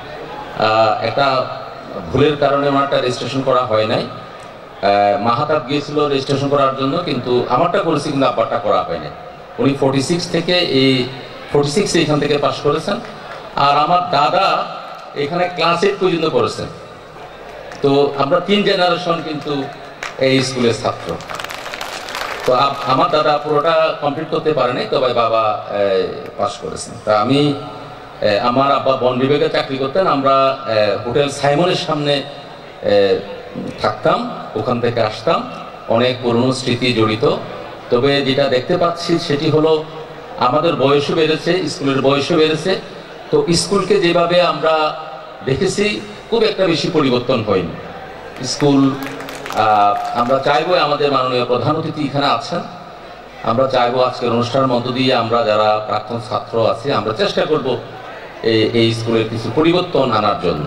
একটা ভুলের কারণে ওনারটা রেজিস্ট্রেশন করা হয় নাই। মাহাতাব গিয়েছিল রেজিস্ট্রেশন করার জন্য, কিন্তু আমারটা করেছি কিন্তু আব্বারটা করা হয় নাই। উনি ফোরটি সিক্স থেকে এই ফোরটি সিক্সে এখান থেকে পাস করেছেন। আর আমার দাদা এখানে ক্লাস এইট পর্যন্ত করেছেন। তো আমরা তিন জেনারেশন কিন্তু এই স্কুলের ছাত্র। তো আমার দাদা পুরোটা কমপ্লিট করতে পারেনি, তবে বাবা পাস করেছেন। তা আমি, আমার আব্বা বন বিভাগে চাকরি করতেন, আমরা হোটেল সাইমনের সামনে থাকতাম, ওখান থেকে আসতাম, অনেক পুরনো স্মৃতি জড়িত। তবে যেটা দেখতে পাচ্ছি সেটি হলো আমাদের বয়সও বেড়েছে, স্কুলের বয়সও বেড়েছে। তো স্কুলকে যেভাবে আমরা দেখেছি খুব একটা বেশি পরিবর্তন হয়নি স্কুল। আমরা চাইবো, আমাদের মাননীয় প্রধান অতিথি এখানে আছেন, আমরা চাইবো আজকের অনুষ্ঠানের মধ্য দিয়ে আমরা যারা প্রাক্তন ছাত্র আছি আমরা চেষ্টা করব এই স্কুলের কিছু পরিবর্তন আনার জন্য।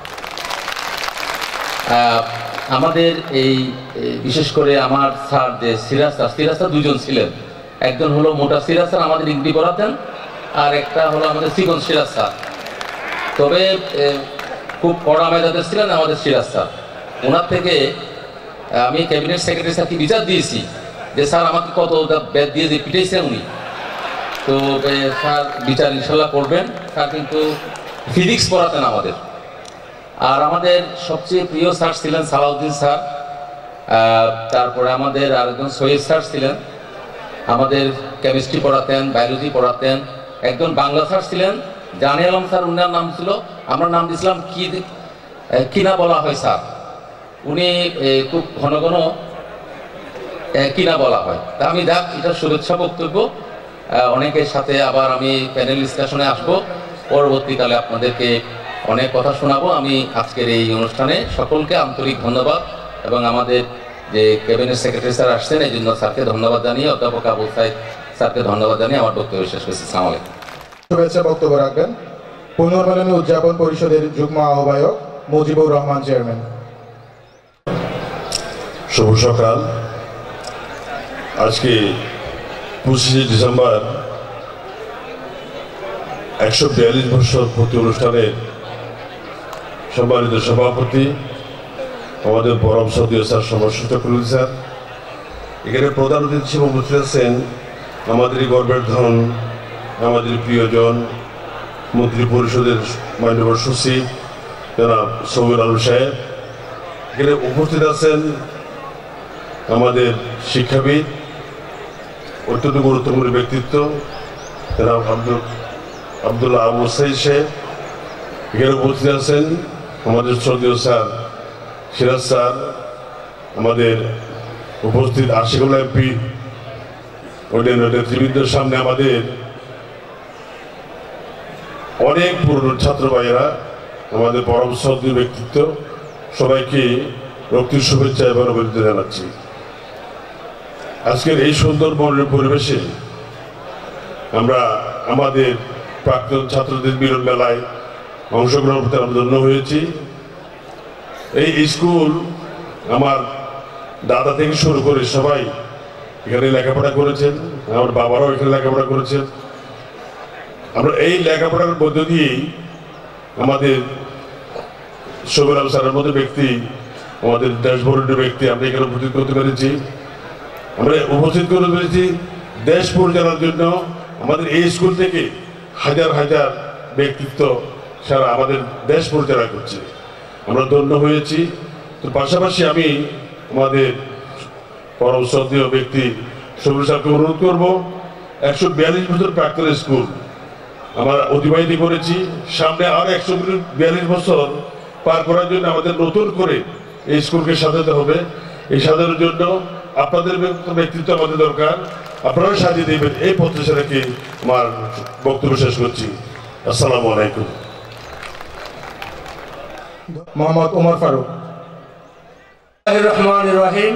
আমাদের এই বিশেষ করে আমার স্যার যে সিরাজ স্যার, সিরাজ স্যার দুজন ছিলেন, একজন হলো মোটা সিরাজ স্যার আমাদের ইংরেজি পড়াতেন, আর একটা হলো আমাদের চিকন সিরাজ স্যার। তবে খুব কড়া মেজাজের ছিলেন আমাদের সিরাজ স্যার। ওনার থেকে আমি ক্যাবিনেট সেক্রেটারি স্যারকে বিচার দিয়েছি যে স্যার আমাকে কত ব্যাট দিয়ে যে পিটাইছেন উনি। তো স্যার বিচার ইনশাল্লাহ করবেন। স্যার কিন্তু ফিজিক্স পড়াতেন আমাদের। আর আমাদের সবচেয়ে প্রিয় স্যার ছিলেন সালাউদ্দিন স্যার। তারপরে আমাদের আরেকজন সৈয়দ স্যার ছিলেন, আমাদের কেমিস্ট্রি পড়াতেন, বায়োলজি পড়াতেন। একজন বাংলা স্যার ছিলেন জানে আলম স্যার, উনার নাম ছিল, আমরা নাম দিয়েছিলাম কি কিনা বলা হয় স্যার। উনি খুব ঘন ঘন কিনা বলা হয়। তা আমি যাক, এটা শুভেচ্ছা বক্তব্য। অনেকের সাথে আবার আমি প্যানেল ডিসকাশনে আসবো, পরবর্তীকালে আপনাদেরকে অনেক কথা শোনাবো। আমি আজকের এই অনুষ্ঠানে সকলকে আন্তরিক ধন্যবাদ, এবং আমাদের যে ক্যাবিনেট সেক্রেটারি স্যার আসছেন এই জন্য স্যারকে ধন্যবাদ জানিয়ে, অধ্যাপক আবু সাইদ স্যারকে ধন্যবাদ জানিয়ে আমার বক্তব্য শেষ করছি। আসসালামু আলাইকুম। শুভেচ্ছা বক্তব্য রাখবেন পুনর্মিলনী উদযাপন পরিষদের যুগ্ম আহ্বায়ক মুজিবুর রহমান চেয়ারম্যান। শুভ সকাল। আজকে পঁচিশে ডিসেম্বর একশো বিয়াল্লিশ বছর প্রতি অনুষ্ঠানের সম্মানিত সভাপতি আমাদের পরম শ্রদ্ধেয় স্যার সমর্থিত করুন স্যার, এখানে প্রধান অতিথি হিসেবে উপস্থিত আছেন আমাদের গর্বের ধন, আমাদের প্রিয়জন মন্ত্রী পরিষদের মাননীয় সচিব জনাব সৌর আলম সাহেব। এখানে উপস্থিত আছেন আমাদের শিক্ষাবিদ, অত্যন্ত গুরুত্বপূর্ণ ব্যক্তিত্ব জনাব আব্দুল আবদুল্লাহ আবু সাইদ সাহেব। এখানে উপস্থিত আছেন আমাদের শ্রদ্ধেয় স্যার সিরাজ স্যার, আমাদের উপস্থিত আশিকুল্লাহ এমপি, অন্যান্য নেতৃবৃন্দের সামনে আমাদের অনেক পুরনো ছাত্র ভাইয়েরা, আমাদের পরম শ্রদ্ধেয় ব্যক্তিত্ব, সবাইকে রক্তির শুভেচ্ছা এবং অভিনন্দন জানাচ্ছি। আজকের এই সুন্দর বর্ণের পরিবেশে আমরা আমাদের প্রাক্তন ছাত্রদের মিলন মেলায় অংশগ্রহণ করতে আমরা ধন্য হয়েছি। এই স্কুল আমার দাদা থেকে শুরু করে সবাই এখানে লেখাপড়া করেছেন, আমার বাবারাও এখানে লেখাপড়া করেছেন। আমরা এই লেখাপড়ার মধ্য দিয়েই আমাদের সৌর আলম স্যারের মতো ব্যক্তি, আমাদের দেশবরেণ্য ব্যক্তি আমরা এখানে উপস্থিত করতে পেরেছি। আমরা উপস্থিত করতে পেরেছি দেশ পরিচালনার জন্য আমাদের এই স্কুল থেকে হাজার হাজার ব্যক্তিত্ব সারা আমাদের দেশ পরিচালনা করছে, আমরা ধন্য হয়েছি। তো পাশাপাশি আমি আমাদের পরম শ্রদ্ধেয় ব্যক্তি সবুজ সাহেবকে অনুরোধ করবো, একশো বিয়াল্লিশ বছর প্রাক্তন স্কুল আমরা অতিবাহিত করেছি, সামনে আর একশো বিয়াল্লিশ বছর পার করার জন্য আমাদের নতুন করে এই স্কুলকে সাজাতে হবে। এই সাজানোর জন্য আপনাদের ব্যক্তিত্ব আমাদের দরকার, আপনারা সাজিয়ে দেবেন, এই প্রত্যাশা রেখে আমার বক্তব্য শেষ করছি। আসসালামু আলাইকুম। মোহাম্মদ ওমর ফারুক। রহমান রহিম।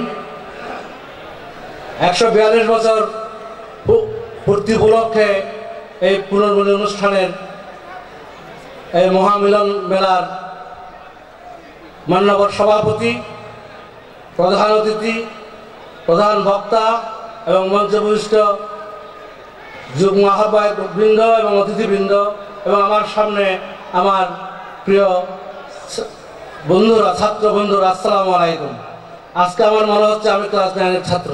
একশো বিয়াল্লিশ বছর পূর্তি উপলক্ষে এই পুনর্মিলন অনুষ্ঠানের এই মহামিলন মেলার মান্যবর সভাপতি, প্রধান অতিথি, প্রধান বক্তা এবং মঞ্চভূষ্ট যুগ্ম আহ্বায়ক বৃন্দ এবং অতিথিবৃন্দ এবং আমার সামনে আমার প্রিয় বন্ধুরা, ছাত্র বন্ধুরা, আসসালামু আলাইকুম। আজকে আমার মনে হচ্ছে আমি ক্লাস নাইনের ছাত্র।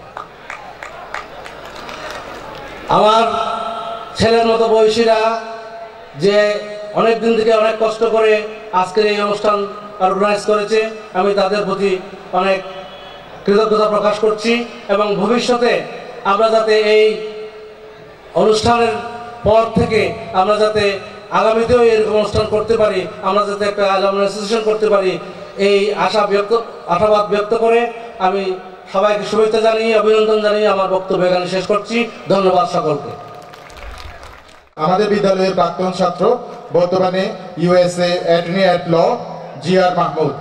আমার ছেলের মতো বয়সীরা যে অনেক দিন থেকে অনেক কষ্ট করে আজকের এই অনুষ্ঠান অর্গানাইজ করেছে, আমি তাদের প্রতি অনেক কৃতজ্ঞতা প্রকাশ করছি এবং ভবিষ্যতে আমরা যাতে এই অনুষ্ঠানের পর থেকে আমরা যাতে আগামীতেও এরকম অনুষ্ঠান করতে পারি, আমরা যাতে একটা অ্যালুমনি অ্যাসোসিয়েশন করতে পারি, এই আশা ব্যক্ত আশাবাদ ব্যক্ত করে আমি সবাইকে শুভেচ্ছা জানিয়ে অভিনন্দন জানিয়ে আমার বক্তব্য এখানে শেষ করছি। ধন্যবাদ সকলকে। আমাদের বিদ্যালয়ের প্রাক্তন ছাত্র, বর্তমানে USA attorney at law G R Mahmud.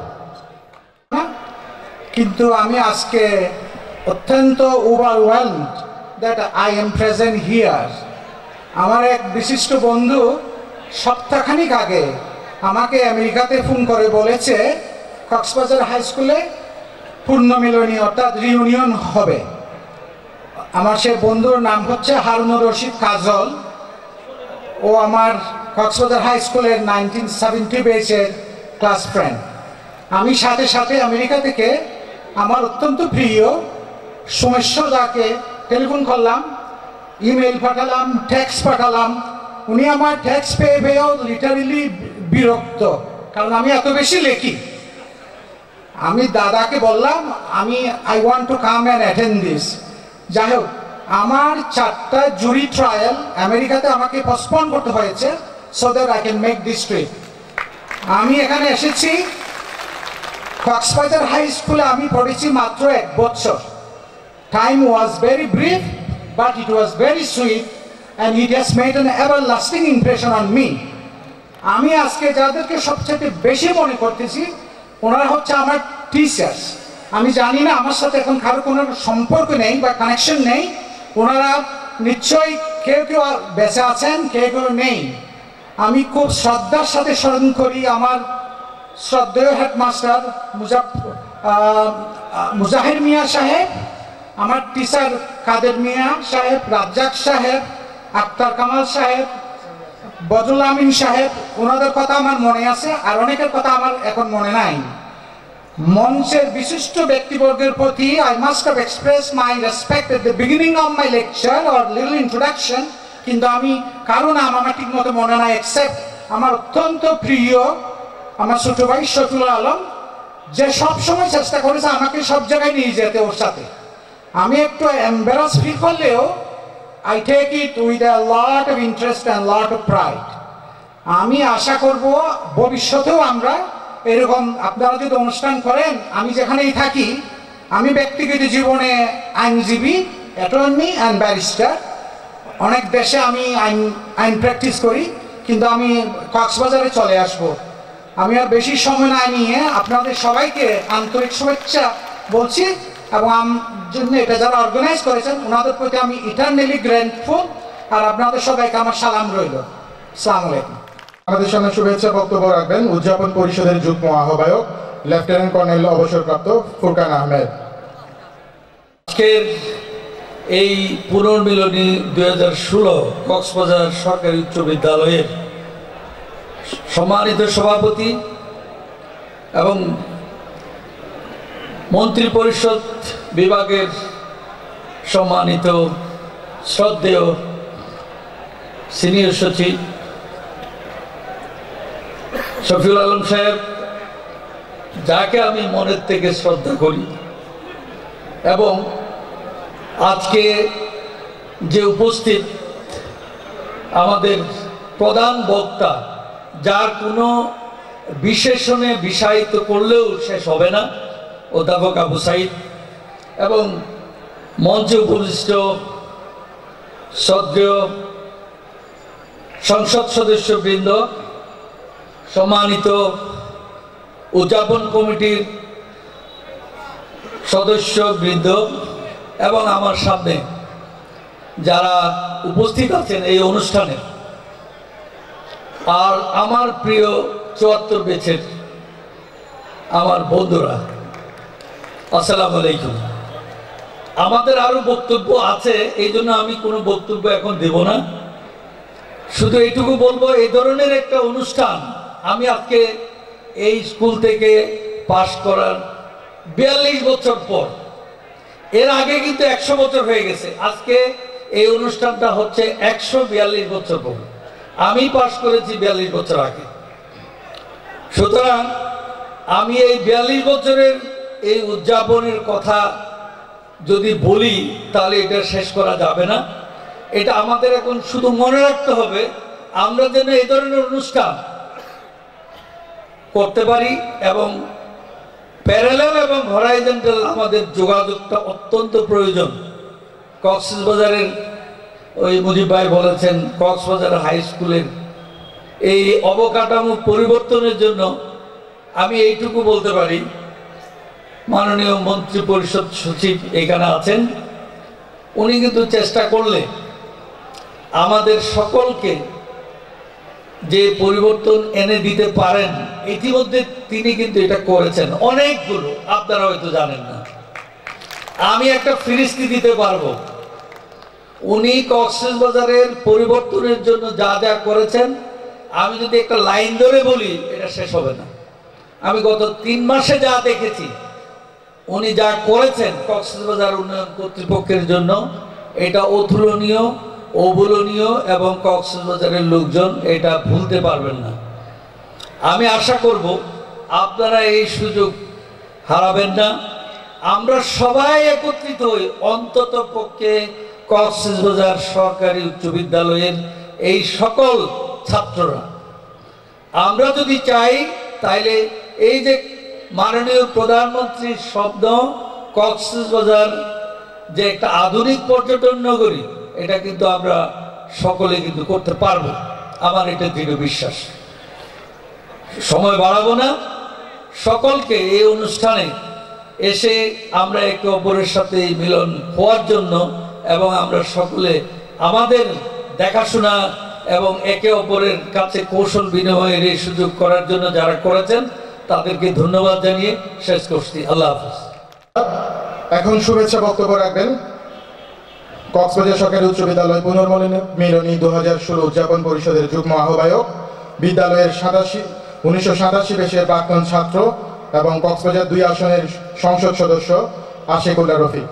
কিন্তু আমি আজকে অত্যন্ত overwhelmed that I am present here. আমার এক বিশিষ্ট বন্ধু সপ্তাহখানিক আগে আমাকে আমেরিকাতে ফোন করে বলেছে কক্সবাজার হাই স্কুলে পূর্ণমিলনী অর্থাৎ রিউনিয়ন হবে। আমার সে বন্ধুর নাম হচ্ছে হারুনুর রশিদ কাজল। ও আমার কক্সবাজার হাই স্কুলের নাইনটিন সেভেন্টি বেচের ক্লাস ফ্রেন্ড। আমি সাথে সাথে আমেরিকা থেকে আমার অত্যন্ত প্রিয় সোমেশ্বর দাকে টেলিফোন করলাম, ইমেল পাঠালাম, টেক্সট পাঠালাম। উনি আমার টেক্সট পেয়ে পেয়েও লিটারেলি বিরক্ত, কারণ আমি এত বেশি লেখি। আমি দাদাকে বললাম আমি I want to come and attend this. যাই হোক, আমার চারটা জুরি ট্রায়াল আমেরিকাতে আমাকে পোস্টপোন করতে হয়েছে so that I can make this trip. আমি এখানে এসেছি। কক্সবাজার হাই স্কুলে আমি পড়েছি মাত্র এক বছর। Time was very brief but it was very sweet and it has made an everlasting impression on me. আমি আজকে যাদেরকে সবচেয়ে বেশি মনে করতেছি ওনারা হচ্ছে আমার টিচার্স। আমি জানি না আমার সাথে এখন কারো কোনো সম্পর্ক নেই বা কানেকশন নেই। ওনারা নিশ্চয়ই কেউ কেউ বেঁচে আছেন, কেউ কেউ নেই। আমি খুব শ্রদ্ধার সাথে স্মরণ করি আমার শ্রদ্ধেয় হেডমাস্টার মুজাহির মিয়া সাহেব, আমার টিচার কাদের মিয়া সাহেব, রাজ্জাক সাহেব, আক্তার কামাল সাহেব, বজলুল আমিন সাহেব, ওনাদের কথা আমার মনে আছে, আর অনেকের কথা আমার এখন মনে নাই। মঞ্চের বিশিষ্ট ব্যক্তিবর্গের প্রতি I must have expressed my respect at the beginning of my lecture or little introduction, কিন্তু আমি কারণ আমার ঠিক মতো মনে নাই, এক্সেপ্ট আমার অত্যন্ত প্রিয় আমার ছোট ভাই শফিউল আলম, যে সবসময় চেষ্টা করেছে আমাকে সব জায়গায় নিয়ে যেতে ওর সাথে। আমি একটু এম্বারাস ফিল করলেও I take it with a lot of interest and lot of pride. আমি আশা করব ভবিষ্যতেও আমরা এরকম আপনারা যদি অনুষ্ঠান করেন, আমি যেখানেই থাকি, আমি ব্যক্তিগত জীবনে আইনজীবী, অ্যাটর্নি অ্যান্ড ব্যারিস্টার, অনেক দেশে আমি আইন আইন প্র্যাকটিস করি, কিন্তু আমি কক্সবাজারে চলে আসব। আমি আর বেশি সময় না নিয়ে আপনাদের সবাইকে আন্তরিক শুভেচ্ছা বলছি, এবং আমার জন্য এটা যারা অর্গানাইজ করেছেন ওনাদের প্রতি আমি ইটারনালি গ্রেটফুল, আর আপনাদের সবাইকে আমার সালাম রইল। আসসালামু আলাইকুম। আমাদের সামনে শুভেচ্ছা বক্তব্য রাখবেন উদযাপন পরিষদের যুগ্ম আহ্বায়ক লেফটেন্যান্ট কর্নেল অবসরপ্রাপ্ত ফুরকান আহমেদ। আজকের এই পুনর্মিলনী দুই হাজার ষোলো কক্সবাজার সরকারি উচ্চ বিদ্যালয়ের সম্মানিত সভাপতি এবং মন্ত্রী পরিষদ বিভাগের সম্মানিত শ্রদ্ধেয় সিনিয়র সচিব শফিউল আলম সাহেব, যাকে আমি মনের থেকে শ্রদ্ধা করি, এবং আজকে যে উপস্থিত আমাদের প্রধান বক্তা, যার কোনো বিশেষণে বিষায়িত করলেও শেষ হবে না, অধ্যাপক আবু সাইদ, এবং মঞ্চে উপবিষ্ট শ্রদ্ধেয় সংসদ সদস্যবৃন্দ, সম্মানিত উদযাপন কমিটির সদস্যবৃন্দ, এবং আমার সামনে যারা উপস্থিত আছেন এই অনুষ্ঠানে, আর আমার প্রিয় চুয়াত্তর বেচের আমার বন্ধুরা, আসসালামু আলাইকুম। আমাদের আরো বক্তব্য আছে, এই জন্য আমি কোনো বক্তব্য এখন দেব না, শুধু এইটুকু বলবো, এই ধরনের একটা অনুষ্ঠান আমি আজকে এই স্কুল থেকে পাশ করার বিয়াল্লিশ বছর পর, এর আগে কিন্তু একশো বছর হয়ে গেছে, আজকে এই অনুষ্ঠানটা হচ্ছে একশো বিয়াল্লিশ বছর পর। আমি পাশ করেছি বিয়াল্লিশ বছর আগে, সুতরাং আমি এই বিয়াল্লিশ বছরের এই উদযাপনের কথা যদি বলি তাহলে এটা শেষ করা যাবে না। এটা আমাদের এখন শুধু মনে রাখতে হবে, আমরা যেন এই ধরনের অনুষ্ঠান করতে পারি, এবং প্যারালাল এবং হরাইজন্টাল আমাদের যোগাযোগটা অত্যন্ত প্রয়োজন। কক্সবাজারের ওই মুজিব ভাই বলেছেন, কক্সবাজার হাই স্কুলের এই অবকাঠামো পরিবর্তনের জন্য আমি এইটুকু বলতে পারি, মাননীয় মন্ত্রী পরিষদ সচিব এখানে আছেন, উনি কিন্তু চেষ্টা করলে আমাদের সকলকে যে পরিবর্তন এনে দিতে পারেন, ইতিমধ্যে তিনি কিন্তু এটা করেছেন অনেকগুলো, আপনারা হয়তো জানেন না। আমি একটা ফিরিস্তি দিতে পারবো, উনি কক্সবাজারের পরিবর্তনের জন্য যা যা করেছেন, আমি যদি একটা লাইন ধরে বলি এটা শেষ হবে না। আমি গত তিন মাসে যা দেখেছি উনি যা করেছেন কক্সবাজার উন্নয়ন কর্তৃপক্ষের জন্য, এটা অতুলনীয়, অবুলনীয়, এবং কক্সবাজারের লোকজন এটা ভুলতে পারবেন না। আমি আশা করব আপনারা এই সুযোগ হারাবেন না। আমরা সবাই একত্রিত হই, অন্তত পক্ষে কক্সবাজার সরকারি উচ্চ বিদ্যালয়ের এই সকল ছাত্ররা, আমরা যদি চাই তাইলে এই যে মাননীয় প্রধানমন্ত্রীর শব্দ কক্সবাজার যে একটা আধুনিক পর্যটন নগরী, এটা কিন্তু আমরা সকলে কিন্তু করতে পারবো, আমার এটা দৃঢ় বিশ্বাস। সময় বাড়াবো না, সকলকে এই অনুষ্ঠানে এসে আমরা একে অপরের সাথে মিলন হওয়ার জন্য, এবং আমরা সকলে আমাদের দেখাশোনা এবং একে অপরের কাছে কৌশল বিনিময়ের এই সুযোগ করার জন্য যারা করেছেন তাদেরকে ধন্যবাদ জানিয়ে শেষ করছি। আল্লাহ হাফেজ। এখন শুভেচ্ছা বক্তব্য রাখবেন কক্সবাজার সরকারি উচ্চ বিদ্যালয় পুনর্মিলনী দু হাজার ষোলো উদযাপন পরিষদের যুগ্ম আহ্বায়ক, বিদ্যালয়ের সাতাশি উনিশশো সাতাশি বেশের প্রাক্তন ছাত্র এবং কক্সবাজার দুই আসনের সংসদ সদস্য আশিকুল্লাহ রফিক।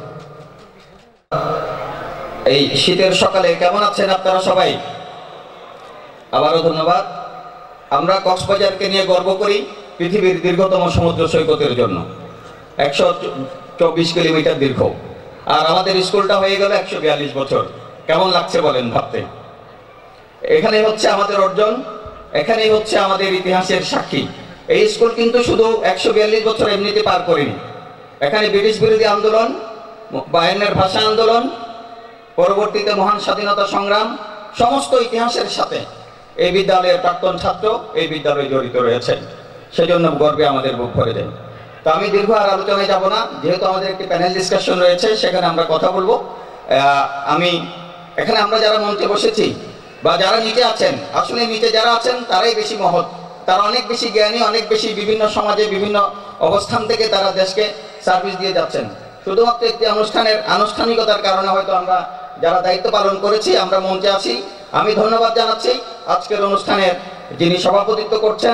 এই শীতের সকালে কেমন আছেন আপনারা সবাই? আবারও ধন্যবাদ। আমরা কক্সবাজারকে নিয়ে গর্ব করি পৃথিবীর দীর্ঘতম সমুদ্র সৈকতের জন্য, একশো চব্বিশ কিলোমিটার দীর্ঘ। আর আমাদের স্কুলটা হয়ে গেল একশো বিয়াল্লিশ বছর। কেমন লাগছে বলেন ভাবতে? এখানে হচ্ছে আমাদের অর্জন, এখানেই হচ্ছে আমাদের ইতিহাসের সাক্ষী। এই স্কুল কিন্তু শুধু একশো বিয়াল্লিশ বছর এমনিতে পার করেনি। এখানে ব্রিটিশ বিরোধী আন্দোলন, বায়ান্নের ভাষা আন্দোলন, পরবর্তীতে মহান স্বাধীনতা সংগ্রাম, সমস্ত ইতিহাসের সাথে এই বিদ্যালয়ের প্রাক্তন ছাত্র এই বিদ্যালয়ে জড়িত রয়েছেন। সেজন্য গর্বে আমাদের বুক ভরে দেন। তো আমি দীর্ঘ আর আলোচনায় যাব না, যেহেতু আমাদের একটি প্যানেল ডিসকাশন রয়েছে, সেখানে আমরা কথা বলবো। আমি এখানে আমরা যারা মঞ্চে বসেছি বা যারা নিচে আছেন, আসলে নিচে যারা আছেন তারাই বেশি মহৎ, তারা অনেক বেশি জ্ঞানী, অনেক বেশি বিভিন্ন সমাজে বিভিন্ন অবস্থান থেকে তারা দেশকে সার্ভিস দিয়ে যাচ্ছেন। শুধুমাত্র একটি অনুষ্ঠানের আনুষ্ঠানিকতার কারণে হয়তো আমরা যারা দায়িত্ব পালন করেছি আমরা মঞ্চে আছি। আমি ধন্যবাদ জানাচ্ছি আজকের অনুষ্ঠানের যিনি সভাপতিত্ব করছেন,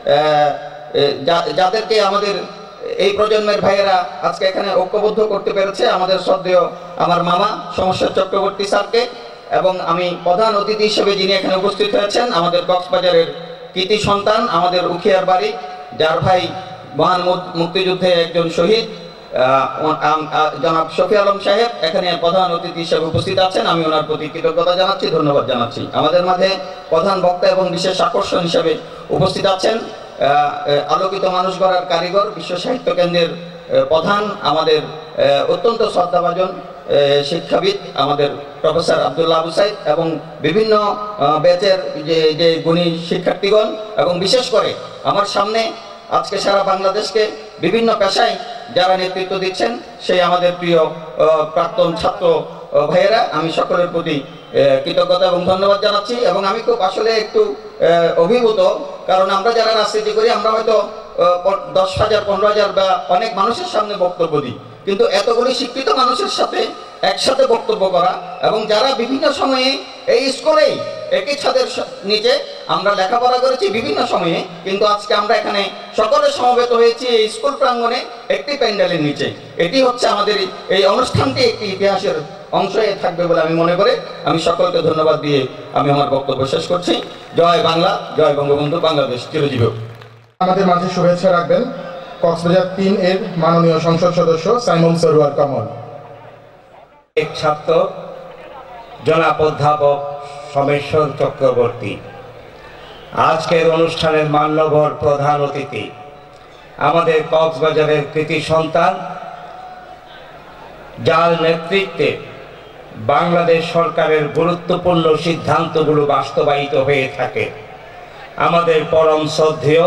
যাদেরকে আমাদের এই প্রজন্মের ভাইয়েরা আজকে এখানে ঐক্যবদ্ধ করতে পেরেছে, আমাদের শ্রদ্ধেয় আমার মামা সমস্যার চক্রবর্তী স্যারকে, এবং আমি প্রধান অতিথি হিসেবে যিনি এখানে উপস্থিত হয়েছেন আমাদের কক্সবাজারের কৃতি সন্তান, আমাদের উখিয়ার বাড়ি, যার ভাই মহান মুক্তিযুদ্ধে একজন শহীদ জনাব শফি আলম সাহেব এখানে প্রধান অতিথি হিসেবে উপস্থিত আছেন। আমি ওনার প্রতি কৃতজ্ঞতা জানাচ্ছি, ধন্যবাদ জানাচ্ছি। আমাদের মাঝে প্রধান বক্তা এবং বিশেষ আকর্ষণ হিসেবে উপস্থিত আছেন আলোকিত মানুষ গড়ার কারিগর বিশ্ব সাহিত্য কেন্দ্রের প্রধান, আমাদের অত্যন্ত শ্রদ্ধাভাজন শিক্ষাবিদ আমাদের প্রফেসর আব্দুল্লাহ আবু সাইদ, এবং বিভিন্ন ব্যাচের যে যে গুণী শিক্ষার্থীগণ, এবং বিশেষ করে আমার সামনে আজকে সারা বাংলাদেশকে বিভিন্ন পেশায় যারা নেতৃত্ব দিচ্ছেন সেই আমাদের প্রিয় প্রাক্তন ছাত্র ভাইয়েরা, আমি সকলের প্রতি কৃতজ্ঞতা এবং ধন্যবাদ জানাচ্ছি। এবং আমি খুব আসলে একটু অভিভূত, কারণ আমরা যারা রাজনীতি করি আমরা হয়তো দশ হাজার পনেরো হাজার বা অনেক মানুষের সামনে বক্তব্য দিই, কিন্তু এতগুলি শিক্ষিত মানুষের সাথে একসাথে বক্তব্য করা, এবং যারা বিভিন্ন সময়ে এই স্কুলেই একই ছাদের নিচে আমরা লেখাপড়া করেছি বিভিন্ন সময়ে, কিন্তু আজকে আমরা এখানে সকলে সমবেত হয়েছি এই স্কুল প্রাঙ্গণে একটি প্যান্ডেলের নিচে। এটি হচ্ছে আমাদের এই অনুষ্ঠানটি একটি ইতিহাসের অংশ হয়ে থাকবে বলে আমি মনে করি। আমি সকলকে ধন্যবাদ দিয়ে আমি আমার বক্তব্য শেষ করছি। জয় বাংলা, জয় বঙ্গবন্ধু, বাংলাদেশ চিরজীবী হোক। আমাদের মাঝে শুভেচ্ছা রাখবেন কক্সবাজার তিন এর মাননীয় সংসদ সদস্য সাইমন সরোয়ার কমল। এক ছাত্র জনাব অধ্যাপক সোমেশ্বর চক্রবর্তী, আজকের অনুষ্ঠানের মান্যবর প্রধান অতিথি আমাদের কক্সবাজারের কৃতি সন্তান, যার নেতৃত্বে বাংলাদেশ সরকারের গুরুত্বপূর্ণ সিদ্ধান্তগুলো বাস্তবায়িত হয়ে থাকে, আমাদের পরম শ্রদ্ধেয়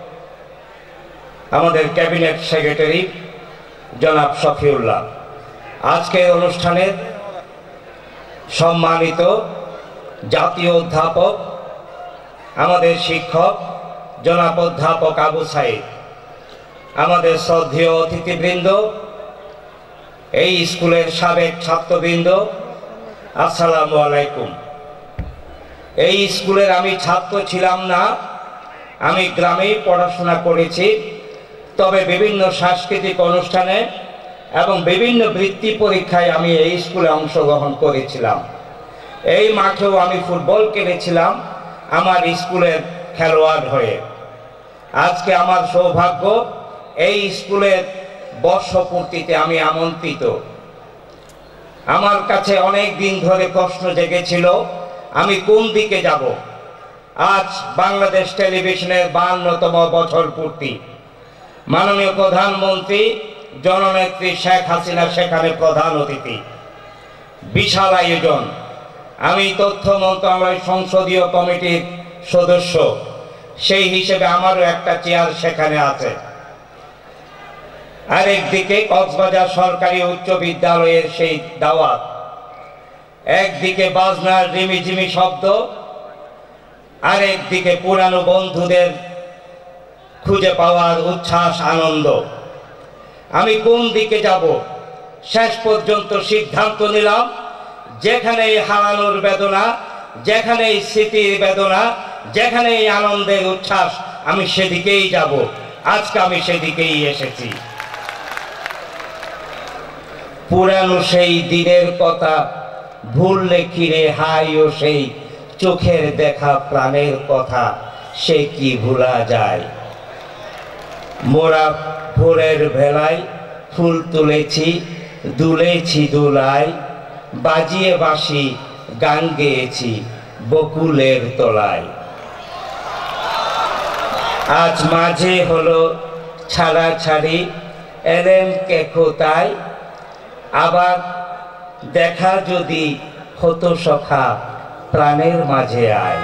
আমাদের ক্যাবিনেট সেক্রেটারি জনাব শফিউল্লাহ, আজকের অনুষ্ঠানের সম্মানিত জাতীয় অধ্যাপক আমাদের শিক্ষক জনাব অধ্যাপক আবু সাইদ, আমাদের শ্রদ্ধেয় অতিথিবৃন্দ, এই স্কুলের সাবেক ছাত্রবৃন্দ, আসসালামু আলাইকুম। এই স্কুলের আমি ছাত্র ছিলাম না, আমি গ্রামেই পড়াশোনা করেছি, তবে বিভিন্ন সাংস্কৃতিক অনুষ্ঠানে এবং বিভিন্ন বৃত্তি পরীক্ষায় আমি এই স্কুলে অংশগ্রহণ করেছিলাম। এই মাঠেও আমি ফুটবল খেলেছিলাম আমার স্কুলের খেলোয়াড় হয়ে। আজকে আমার সৌভাগ্য এই স্কুলের বর্ষপূর্তিতে আমি আমন্ত্রিত। আমার কাছে অনেক দিন ধরে প্রশ্ন জেগেছিল আমি কোন দিকে যাব। আজ বাংলাদেশ টেলিভিশনের বায়ান্নতম বছর পূর্তি, মাননীয় প্রধানমন্ত্রী জননেত্রী শেখ হাসিনা সেখানে প্রধান অতিথি, বিশাল আয়োজন। আমি তথ্য মন্ত্রণালয় সংসদীয় কমিটির সদস্য, সেই হিসেবে আমারও একটা চেয়ার সেখানে আছে। আরেকদিকে কক্সবাজার সরকারি উচ্চ বিদ্যালয়ের সেই দাওয়াত, একদিকে বাজনার রিমিঝিমি শব্দ, আরেকদিকে পুরানো বন্ধুদের খুঁজে পাওয়ার উচ্ছ্বাস আনন্দ। আমি কোন দিকে যাব শেষ পর্যন্ত সিদ্ধান্ত নিলাম যেখানেই হারানোর বেদনা, যেখানেই স্মৃতির বেদনা, যেখানেই আনন্দের উচ্ছ্বাস, আমি সেদিকেই যাব। আজকে আমি সেদিকেই এসেছি। পুরানো সেই দিনের কথা ভুললে কিরে হাই, ও সেই চোখের দেখা প্রাণের কথা সে কি ভুলা যায়। মোরা ভোরের ভেলায় ফুল তুলেছি, দুলেছি দুলায়, বাজিয়ে বাঁশি গান গেয়েছি বকুলের তলায়। আজ মাঝে হলো ছাড়াছাড়ি, এলেম কে কোথায়, আবার দেখা যদি হতো সখা প্রাণের মাঝে আয়।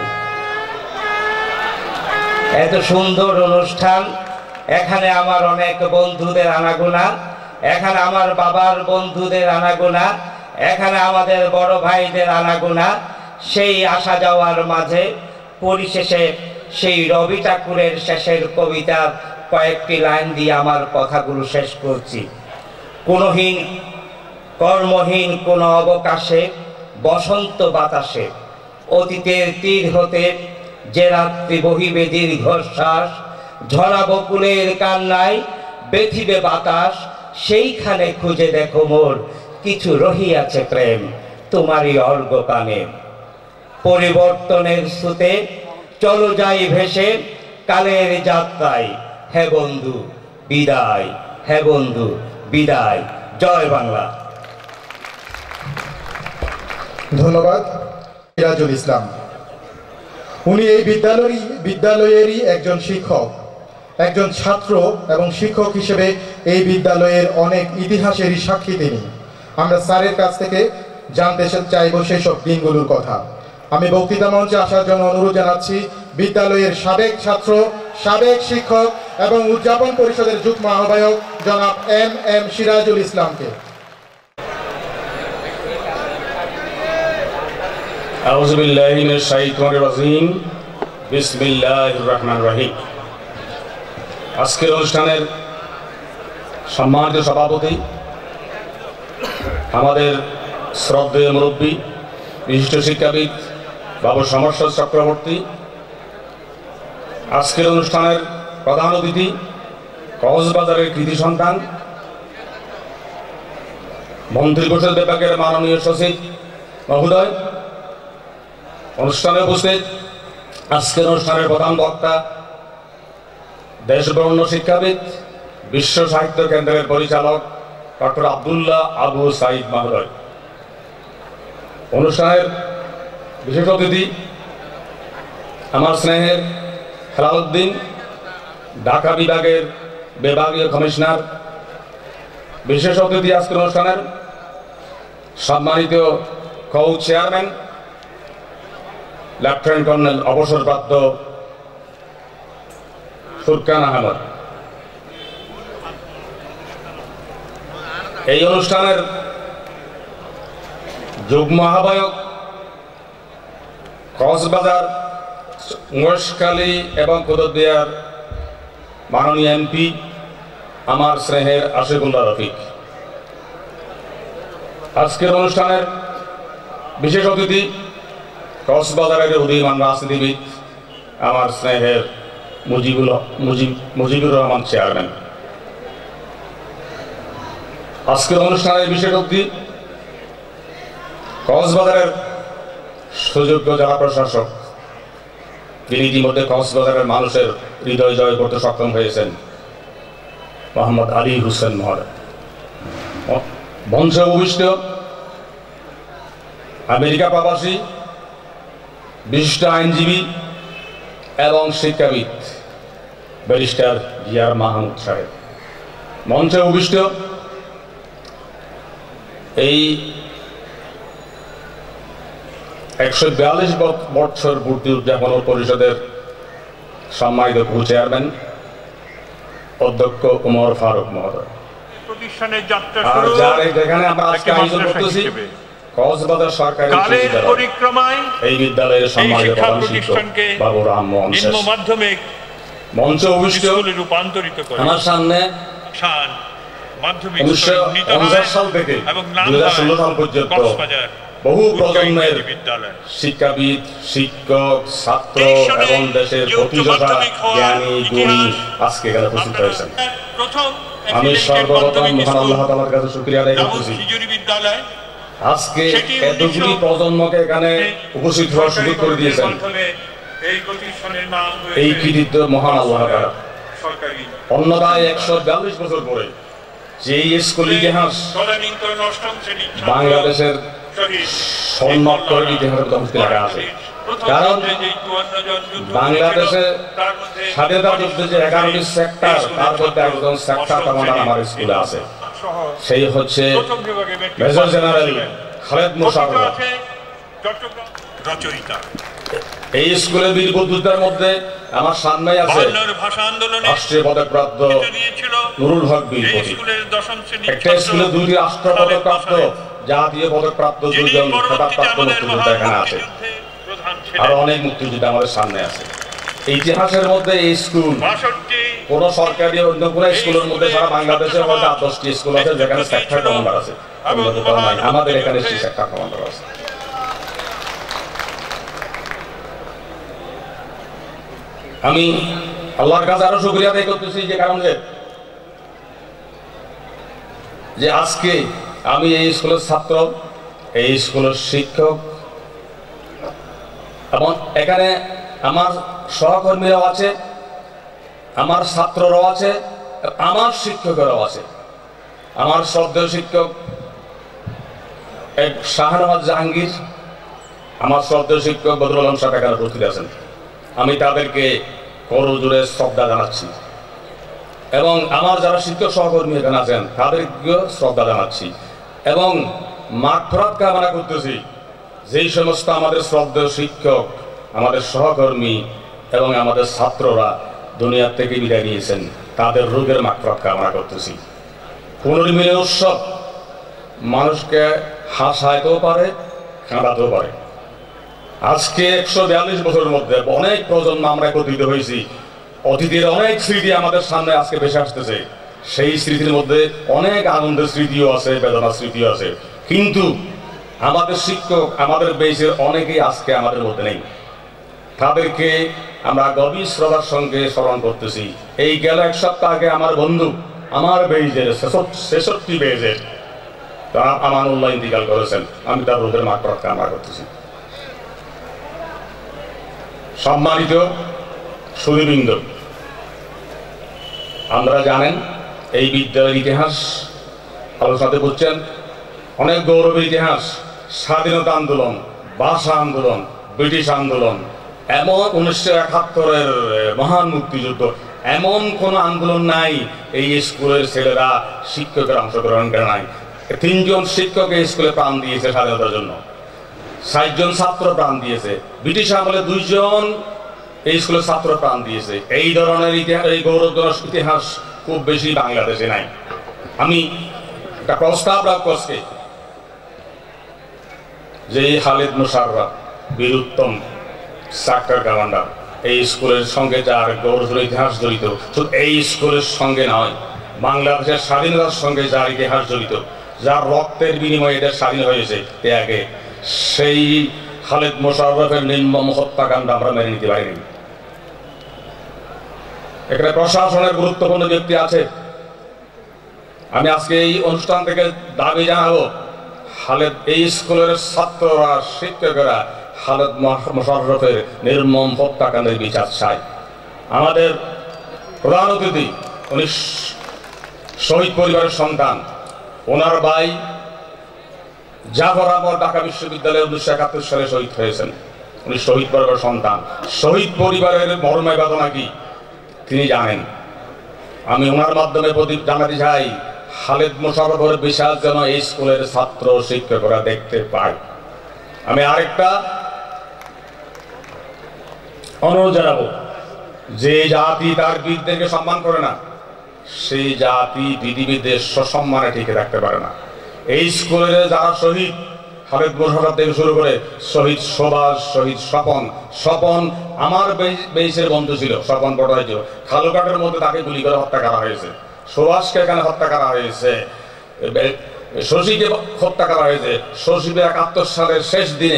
এত সুন্দর অনুষ্ঠান, এখানে আমার অনেক বন্ধুদের আনাগোনা, এখানে আমার বাবার বন্ধুদের আনাগোনা, এখানে আমাদের বড় ভাইদের আনাগোনা। সেই আসা যাওয়ার মাঝে পরিশেষে সেই রবি ঠাকুরের শেষের কবিতার কয়েকটি লাইন দিয়ে আমার কথাগুলো শেষ করছি। কোনহীন কর্মহীন কোন অবকাশে বসন্ত বাতাসে অতীতের তীর হতে যে রাত্রি বহিবে দীর্ঘশ্বাস, ঝরা বকুলের কান্নায় বেথিবে বাতাস, সেইখানে খুঁজে দেখো মোর কিছু রহিয়াছে প্রেম তোমারই অর্ঘ কানে। পরিবর্তনের স্রোতে চলো যাই ভেসে কালের যাত্রায়, হে বন্ধু বিদায়, হে বন্ধু বিদায়। জয় বাংলা। ধন্যবাদ সিরাজুল ইসলাম। উনি এই বিদ্যালয়েরই বিদ্যালয়েরই একজন শিক্ষক, একজন ছাত্র এবং শিক্ষক হিসেবে এই বিদ্যালয়ের অনেক ইতিহাসেরই সাক্ষী তিনি। আমরা স্যারের কাছ থেকে জানতে চাইব সেসব দিনগুলোর কথা। আমি বক্তৃতা মঞ্চে আসার জন্য অনুরোধ জানাচ্ছি বিদ্যালয়ের সাবেক ছাত্র, সাবেক শিক্ষক এবং উদযাপন পরিষদের যুগ্ম আহ্বায়ক জনাব এম এম সিরাজুল ইসলামকে। আউযু বিল্লাহি মিনাশ শাইতানির রাজিম। বিসমিল্লাহির রহমানির রহিম। আজকের অনুষ্ঠানের সম্মানিত সভাপতি, আমাদের শ্রদ্ধেয় মুরব্বী, বিশিষ্ট শিক্ষাবিদ বাবু সমর্থন চক্রবর্তী, আজকের অনুষ্ঠানের প্রধান অতিথি, কক্সবাজারের কৃতি সন্তান, মন্ত্রী পরিষদ বিভাগের মাননীয় সচিব মহোদয়, অনুষ্ঠানে উপস্থিত আজকের অনুষ্ঠানের প্রধান বক্তা, দেশবরেণ্য শিক্ষাবিদ, বিশ্ব সাহিত্য কেন্দ্রের পরিচালক ডক্টর আব্দুল্লাহ আবু সাইদ মহোদয়, অনুষ্ঠানের বিশেষ অতিথি আমার স্নেহের হেলালউদ্দিন, ঢাকা বিভাগের বিভাগীয় কমিশনার, বিশেষ অতিথি আজকের অনুষ্ঠানের সম্মানিত কৌ চেয়ারম্যান লেফটেন্যান্ট কর্নেল অবসরপ্রাপ্ত ফুরকান আহমদ, এই অনুষ্ঠানের যুগ্ম আহ্বায়ক, কক্সবাজার, মহেশখালী এবং কুতুবদিয়ার মাননীয় এমপি আমার স্নেহের আশিকুল্লাহ রফিক, আজকের অনুষ্ঠানের বিশেষ অতিথি কক্সবাজারের উদীয়মান রাজনীতিবিদ আমার স্নেহের মুজিবুল মুজিব মুজিবুর রহমান চেয়ারম্যান, আজকের অনুষ্ঠানের বিশেষ অতিথি কক্সবাজারের সুযোগ্য জেলা প্রশাসক, যিনি ইতিমধ্যে কক্সবাজারের মানুষের হৃদয় জয় করতে সক্ষম হয়েছেন, মোহাম্মদ আলী হোসেন মহোদয়। মঞ্চে উপবিষ্ট আমেরিকা প্রবাসী বিশিষ্ট আইনজীবী এবং শিক্ষাবিদ ব্যারিস্টার জিয়ার মাহমুদ সাহেব, মঞ্চে উপবিষ্ট এই একশো বিয়াল্লিশ বছর পূর্তি উদযাপন পরিষদের সম্মানিত কো চেয়ারম্যান অধ্যক্ষ উমর ফারুক মহোদয়, প্রতিষ্ঠানের যাত্রা আর শুরু যার যেখানে আমরা আজকে আয়োজন করতেছি কক্সবাজার সরকারি পরিক্রমায় এই বিদ্যালয়ের সম্মানিত প্রধান শিক্ষক বাবু রাম মোহন শেষ, নিম্ন মাধ্যমিক মঞ্চ অভিষ্ট রূপান্তরিত করে আমার সামনে মাধ্যমিক উনিশশো পঞ্চাশ সাল থেকে দুই হাজার ষোলো সাল পর্যন্ত বহু প্রজন্মের শিক্ষাবিদ, শিক্ষক, ছাত্র এবং দেশের প্রতিযোগা জ্ঞানী গুণী আজকে এখানে উপস্থিত হয়েছেন। আমি সর্বপ্রথম মহান আল্লাহ তাআলার কাছে শুকরিয়া আদায় করতেছি আজকে এতগুলি প্রজন্মকে এখানে উপস্থিত হওয়ার সুযোগ করে দিয়েছেন। এই কৃতিত্ব মহান আল্লাহ তাআলা। অন্যথায় একশো বিয়াল্লিশ বছর পরে যে স্কুল ইতিহাস বাংলাদেশের স্বর্ণাক্ষরের ইতিহাসের তফসিল লেখা আছে। কারণ বাংলাদেশে স্বাধীনতা যুদ্ধে যে এগারোটি সেক্টর, তার মধ্যে একজন সেক্টর কমান্ডার আমার স্কুলে আছে, সেই হচ্ছে মেজর জেনারেল খালেদ মোশাররফ। এই স্কুলের বীর বুদ্ধিদের মধ্যে আমার সামনে আছে রাষ্ট্রীয় পদকপ্রাপ্ত নুরুল হক বীরপতি। একটা স্কুলে দুইটি রাষ্ট্র পদকপ্রাপ্ত, জাতীয় পদকপ্রাপ্ত দুইজন খেতাবপ্রাপ্ত মুক্তিযোদ্ধা এখানে আছে। আরো অনেক মুক্তিযোদ্ধা আমাদের সামনে আছে। ইতিহাসের মধ্যে এই স্কুল কোন সরকারি অন্য কোন স্কুলের মধ্যে সারা বাংলাদেশে হয়তো আট দশটি স্কুল আছে যেখানে সেক্টর কমান্ডার আছে, আমাদের এখানে সেক্টর কমান্ডার আছে। আমি আল্লাহর কাছে আরো শুকরিয়া আদায় করতেছি যে কারণে যে আজকে আমি এই স্কুলের ছাত্র, এই স্কুলের শিক্ষক এবং এখানে আমার সহকর্মীরাও আছে, আমার ছাত্ররাও আছে, আমার শিক্ষকেরাও আছে। আমার শ্রদ্ধেয় শিক্ষক এক শাহনওয়াজ জাহাঙ্গীর, আমার শ্রদ্ধেয় শিক্ষক বদরুল আলম সাহেব এখানে উপস্থিত আছেন। আমি তাদেরকে করজোড়ে শ্রদ্ধা জানাচ্ছি এবং আমার যারা শিক্ষক সহকর্মী এখানে আছেন তাদেরকেও শ্রদ্ধা জানাচ্ছি এবং মাগফিরাত কামনা করতেছি যেই সমস্ত আমাদের শ্রদ্ধেয় শিক্ষক, আমাদের সহকর্মী এবং আমাদের ছাত্ররা দুনিয়ার থেকে বিদায় নিয়েছেন, তাদের রোগের মাগফিরাত কামনা করতেছি। পুনর্মিলনের উৎসব মানুষকে হাসাইতেও পারে, কাঁদাতেও পারে। আজকে একশো বিয়াল্লিশ বছরের মধ্যে অনেক প্রজন্ম আমরা একত্রিত হয়েছি, অতীতের অনেক স্মৃতি আমাদের সামনে আজকে ভেসে আসতেছে। সেই স্মৃতির মধ্যে অনেক আনন্দের স্মৃতিও আছে, বেদনার স্মৃতিও আছে, কিন্তু আমাদের শিক্ষক, আমাদের বেইসের অনেকেই আজকে আমাদের মধ্যে নেই। তাদেরকে আমরা গভীর শ্রদ্ধার সঙ্গে স্মরণ করতেছি। এই গেল এক সপ্তাহ আগে আমার বন্ধু, আমার বেইজের ছেষট্টি বেইজের তারা আমানুল্লাহ ইন্তিকাল করেছেন। আমি তার রোগের মাগফিরাত কামনা করতেছি। সম্মানিত সুধীবৃন্দ, আপনারা জানেন এই বিদ্যালয়ের ইতিহাস আলোচনাতে বুঝছেন, অনেক গৌরবের ইতিহাস। স্বাধীনতা আন্দোলন, ভাষা আন্দোলন, ব্রিটিশ আন্দোলন, এমন উনিশশো একাত্তরের মহান মুক্তিযুদ্ধ, এমন কোন আন্দোলন নাই এই স্কুলের ছেলেরা শিক্ষকের অংশগ্রহণ করে নাই। তিনজন শিক্ষক এই স্কুলে প্রাণ দিয়েছে স্বাধীনতার জন্য, ষাট জন ছাত্র প্রাণ দিয়েছে। ব্রিটিশ আমলে দুইজন এই স্কুলের ছাত্র প্রাণ দিয়েছে। এই ধরনের ইতিহাস, এই গৌরবজনক ইতিহাস খুব বেশি বাংলাদেশে নাই। আমি একটা প্রস্তাব রাখছি যে খালেদ মোশাররফ বীরুত্তম সেক্টর কমান্ডার, এই স্কুলের সঙ্গে যার গৌরবজনক ইতিহাস জড়িত, শুধু এই স্কুলের সঙ্গে নয়, বাংলাদেশের স্বাধীনতার সঙ্গে যার ইতিহাস জড়িত, যার রক্তের বিনিময়ে এদের স্বাধীন হয়েছে ত্যাগে, সেই খালেদ মোশাররফের নির্মম হত্যাকাণ্ড আমরা মেনে নিতে পারিনি। এখানে প্রশাসনের গুরুত্বপূর্ণ ব্যক্তি আছে। আমি আজকে এই অনুষ্ঠান থেকে দাবি জানাবো, খালেদ এই স্কুলের ছাত্ররা, শিক্ষকেরা খালেদ মোশাররফের নির্মম হত্যাকাণ্ডের বিচার চাই। আমাদের প্রধান অতিথি উনি শহীদ পরিবারের সন্তান, ওনার ভাই জাফর আহমদ ঢাকা বিশ্ববিদ্যালয়ে উনিশশো একাত্তর সালে শহীদ হয়েছেন। উনি শহীদ পরিবারের সন্তান। শহীদ পরিবারের মর্মে বেদনা কি তিনি জানেন। আমি ওনার মাধ্যমে প্রদীপ জানাতে চাই, খালেদ মোশাররফের বিশ্বাস যেন এই স্কুলের ছাত্র শিক্ষকরা দেখতে পায়। আমি আরেকটা অনুরোধ জানাবো, যে জাতি তার বীরদেরকে সম্মান করে না, সেই জাতি পৃথিবীতে সসম্মানে টিকে রাখতে পারে না। এই স্কুলের যারা শহীদ, খালেদ মোশাররফ থেকে শুরু করে শহীদ সুভাষ, শহীদ স্বপন, স্বপন আমার বেইসের বন্ধু ছিল, স্বপন ভট্টাচার্য। খালুঘাটের মধ্যে তাকে গুলি করে হত্যা করা হয়েছে। সুভাষকে এখানে হত্যা করা হয়েছে। শশীকে হত্যা করা হয়েছে। শশীকে একাত্তর সালের শেষ দিনে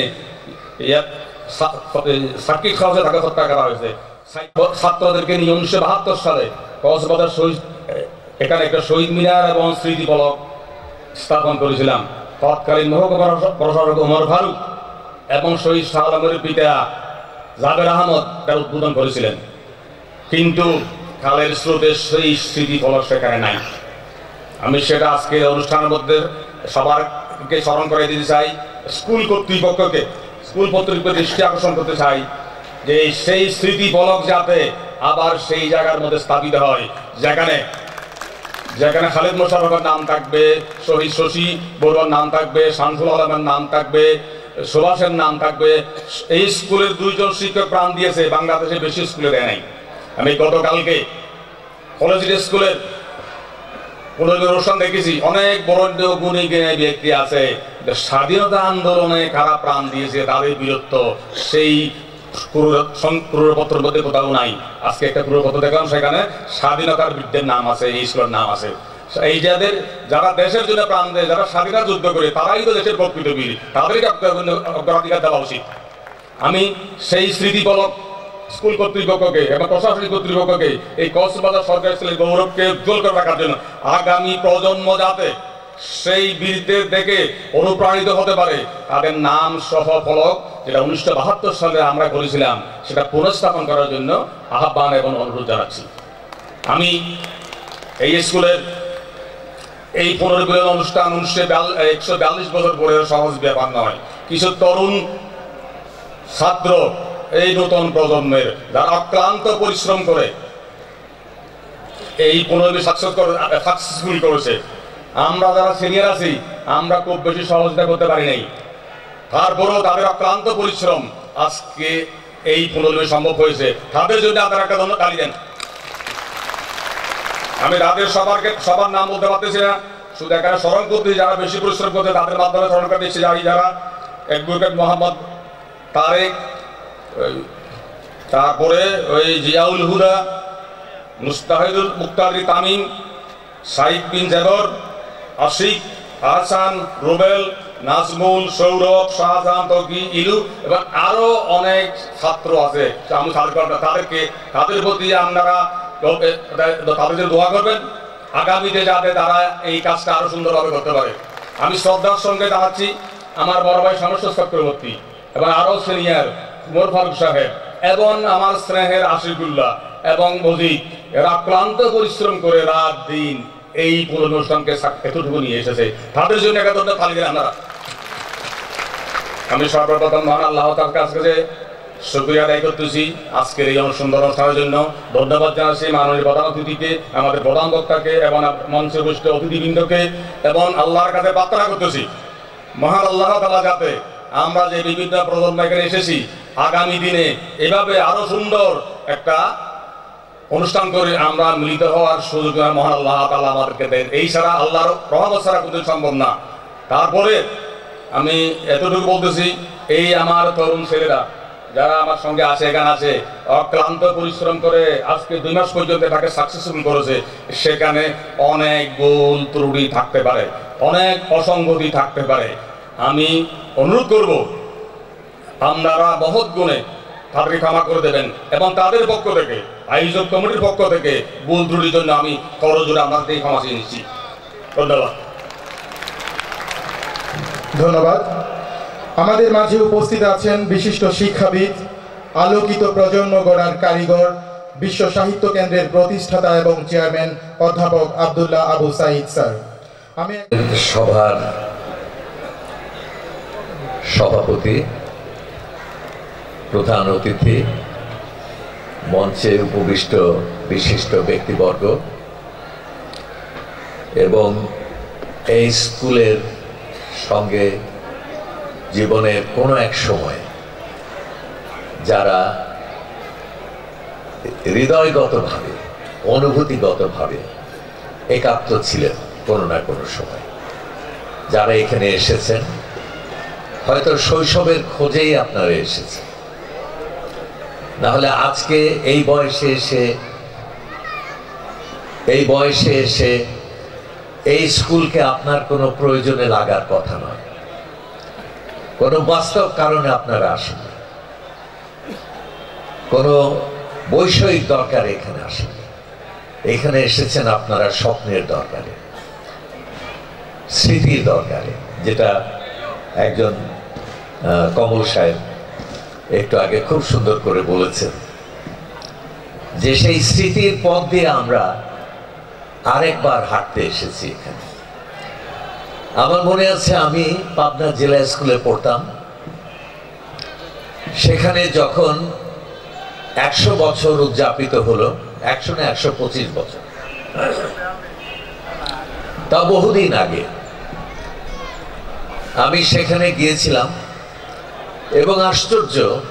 সার্কিট হাউসে তাকে হত্যা করা হয়েছে। ছাত্রদেরকে নিয়ে উনিশশো বাহাত্তর সালে কক্সবাজার শহীদ এখানে একটা শহীদ মিনার এবং স্মৃতি ফলক স্থাপন করেছিলাম। তৎকালীন মহকুমা প্রশাসক ওমর ফারুক এবং শহীদ শাহ আলমের পিতা জাবের আহমদ তার উদ্বোধন করেছিলেন, কিন্তু খালের স্রোতের সেই স্মৃতি ফলক সেখানে নাই। আমি সেটা আজকে অনুষ্ঠানের মধ্যে সবারকে স্মরণ করে দিতে চাই, স্কুল কর্তৃপক্ষকে স্কুল কর্তৃপক্ষ দৃষ্টি আকর্ষণ করতে চাই যে সেই স্মৃতি ফলক যাতে আবার সেই জায়গার মধ্যে স্থাপিত হয়, যেখানে যেখানে খালেদ মোশাররফের নাম থাকবে, শহীদ শশী বড়ুয়ার নাম থাকবে, শামসুল আলমের নাম থাকবে, সুভাষের নাম থাকবে। এই স্কুলের দুইজন শিক্ষক প্রাণ দিয়েছে, বাংলাদেশে বেশি স্কুলে দেয় নাই। আমি গতকালকে কলেজ স্কুলের অনুষ্ঠান দেখেছি, অনেক বড় গুণী জ্ঞানী ব্যক্তি আছে, স্বাধীনতা আন্দোলনে কারা প্রাণ দিয়েছে তাদের বীরত্ব সেই ক্রুরপত্রের মধ্যে কোথাও নাই। আজকে একটা ক্রুরপত্র দেখলাম, সেখানে স্বাধীনতার বীরদের নাম আছে, এই স্কুলের নাম আছে। এই যাদের যারা দেশের জন্য প্রাণ দেয়, যারা স্বাধীনতা যুদ্ধ করে, তারাই তো দেশের প্রকৃত বীর, তাদেরকে অগ্রাধিকার দেওয়া উচিত। আমি সেই স্মৃতি ফলক স্কুল কর্তৃপক্ষকে এবং প্রশাসনিক কর্তৃপক্ষকে এই কক্সবাজার সরকারি স্কুলের গৌরবকে উজ্জ্বল করে রাখার জন্য আগামী প্রজন্ম যাতে সেই বীরদের দেখে অনুপ্রাণিত হতে পারে, তাদের নাম সহ ফলক যেটা উনিশশো বাহাত্তর সালে আমরা করেছিলাম সেটা পুনঃস্থাপন করার জন্য আহ্বান এবং অনুরোধ জানাচ্ছি। আমি এই স্কুলের এই পুনর্মিলন অনুষ্ঠান উনিশশো একশো বিয়াল্লিশ বছর পরে সহজ ব্যাপার নয়। কিছু তরুণ ছাত্র এই নতুন প্রজন্মের যারা অক্লান্ত পরিশ্রম করে এই পুনর্মিলন সাকসেসফুল করেছে। আমরা যারা সিনিয়র আছি আমরা খুব বেশি সহযোগিতা করতে পারি নাই, তারপরেও তাদের অক্লান্ত পরিশ্রম আজকে এই পুনর্মিলন সম্ভব হয়েছে। তাদের জন্য আপনারা একটা ধন্যবাদ তালি দেন। আমি তাদের সবারকে সবার নাম বলতে পারতেছি না, শুধু এখানে স্মরণ করতেছি যারা বেশি পরিশ্রম করতে, তাদের মাধ্যমে স্মরণ করে দিচ্ছি। যাই যারা অ্যাডভোকেট মোহাম্মদ তারেক, তারপরে ওই জিয়াউল হুদা, মুস্তাহিদুল মুক্তারি তামিম, সাইদ বিন জাবর, আশিক, আহসান, রুবেল, নাজমুল, সৌরভ, শাহজাহান, তকি, ইলু এবং আরো অনেক ছাত্র আছে। আমি তাদেরকে তাদের প্রতি আপনারা তাদের দোয়া করবেন আগামীতে যাতে তারা এই কাজটা আরো সুন্দরভাবে করতে পারে। আমি শ্রদ্ধার সঙ্গে জানাচ্ছি আমার বড় ভাই সমস্যা চক্রবর্তী এবং আরো সিনিয়র উমর ফারুক সাহেব এবং আমার স্নেহের আশিকুল্লাহ এবং মজিদ, এরা ক্লান্ত পরিশ্রম করে রাত দিন এই পুরো অনুষ্ঠানকে এতটুকু নিয়ে এসেছে। তাদের জন্য একটা ধন্যবাদ তালি দেন আপনারা। আমি সর্বপ্রথম মহান আল্লাহ তাআলার কাছে শুকরিয়া আদায় করতেছি আজকের এই সুন্দর অনুষ্ঠানের জন্য। ধন্যবাদ জানাচ্ছি মাননীয় প্রধান অতিথিকে, আমাদের প্রধান বক্তাকে এবং মঞ্চে বসিত অতিথিবৃন্দকে, এবং আল্লাহর কাছে প্রার্থনা করতেছি মহান আল্লাহ তাআলা যাতে আমরা যে বিভিন্ন প্রজন্ম এখানে এসেছি আগামী দিনে এভাবে আরো সুন্দর একটা অনুষ্ঠান করে আমরা মিলিত হওয়ার সুযোগ মহান আল্লাহ তাআলা আমাদেরকে দেন। এই ছাড়া আল্লাহর রহমত ছাড়া কোনো সম্ভব না। তারপরে আমি এতটুকু বলতেছি, এই আমার তরুণ ছেলেরা যারা আমার সঙ্গে আছে, এখানে আছে, অক্লান্ত পরিশ্রম করে আজকে দুই মাস পর্যন্ত তাকে সাকসেসফুল করেছে। সেখানে অনেক ভুল ত্রুটি থাকতে পারে, অনেক অসঙ্গতি থাকতে পারে। আমি অনুরোধ করব আপনারা মহৎ গুণে তাদেরকে ক্ষমা করে দেবেন এবং তাদের পক্ষ থেকে আয়োজক কমিটির পক্ষ থেকে ভুল ত্রুটির জন্য আমি করজোড়ে আপনাদের ক্ষমা চেয়ে নিচ্ছি। ধন্যবাদ। ধন্যবাদ। আমাদের মাঝে উপস্থিত আছেন বিশিষ্ট শিক্ষাবিদ, আলোকিত প্রজন্ম গড়ার কারিগর, বিশ্ব সাহিত্য কেন্দ্রের প্রতিষ্ঠাতা এবং চেয়ারম্যান অধ্যাপক আব্দুল্লাহ আবু সাঈদ স্যার। আমি সভার সভাপতি, প্রধান অতিথি, মঞ্চে উপবিষ্ট বিশিষ্ট ব্যক্তিবর্গ এবং এই স্কুলের সঙ্গে জীবনের কোনো এক সময় যারা হৃদয়গতভাবে অনুভূতিগতভাবে একাত্ম ছিলেন কোনো না কোনো সময়, যারা এখানে এসেছেন হয়তো শৈশবের খোঁজেই আপনারা এসেছেন, না হলে আজকে এই বয়সে এসে এই বয়সে এসে এই স্কুলকে আপনার কোনো প্রয়োজনে লাগার কথা নয়, কোনো বাস্তব কারণে আপনারা আসেন, কোনো বৈষয়িক দরকারে এখানে আসেন, এখানে এসেছেন আপনারা স্বপ্নের দরকারে, স্মৃতির দরকারে, যেটা একজন কমল সাহেব একটু আগে খুব সুন্দর করে বলেছেন, যে সেই স্মৃতির পথ দিয়ে আমরা আরেকবার হাঁটতে এসেছি এখানে। আমার মনে আছে আমি পাবনা জেলা স্কুলে পড়তাম, সেখানে যখন একশো বছর উদযাপিত হলো, একশো না একশো পঁচিশ বছর, তা বহুদিন আগে আমি সেখানে গিয়েছিলাম এবং আশ্চর্য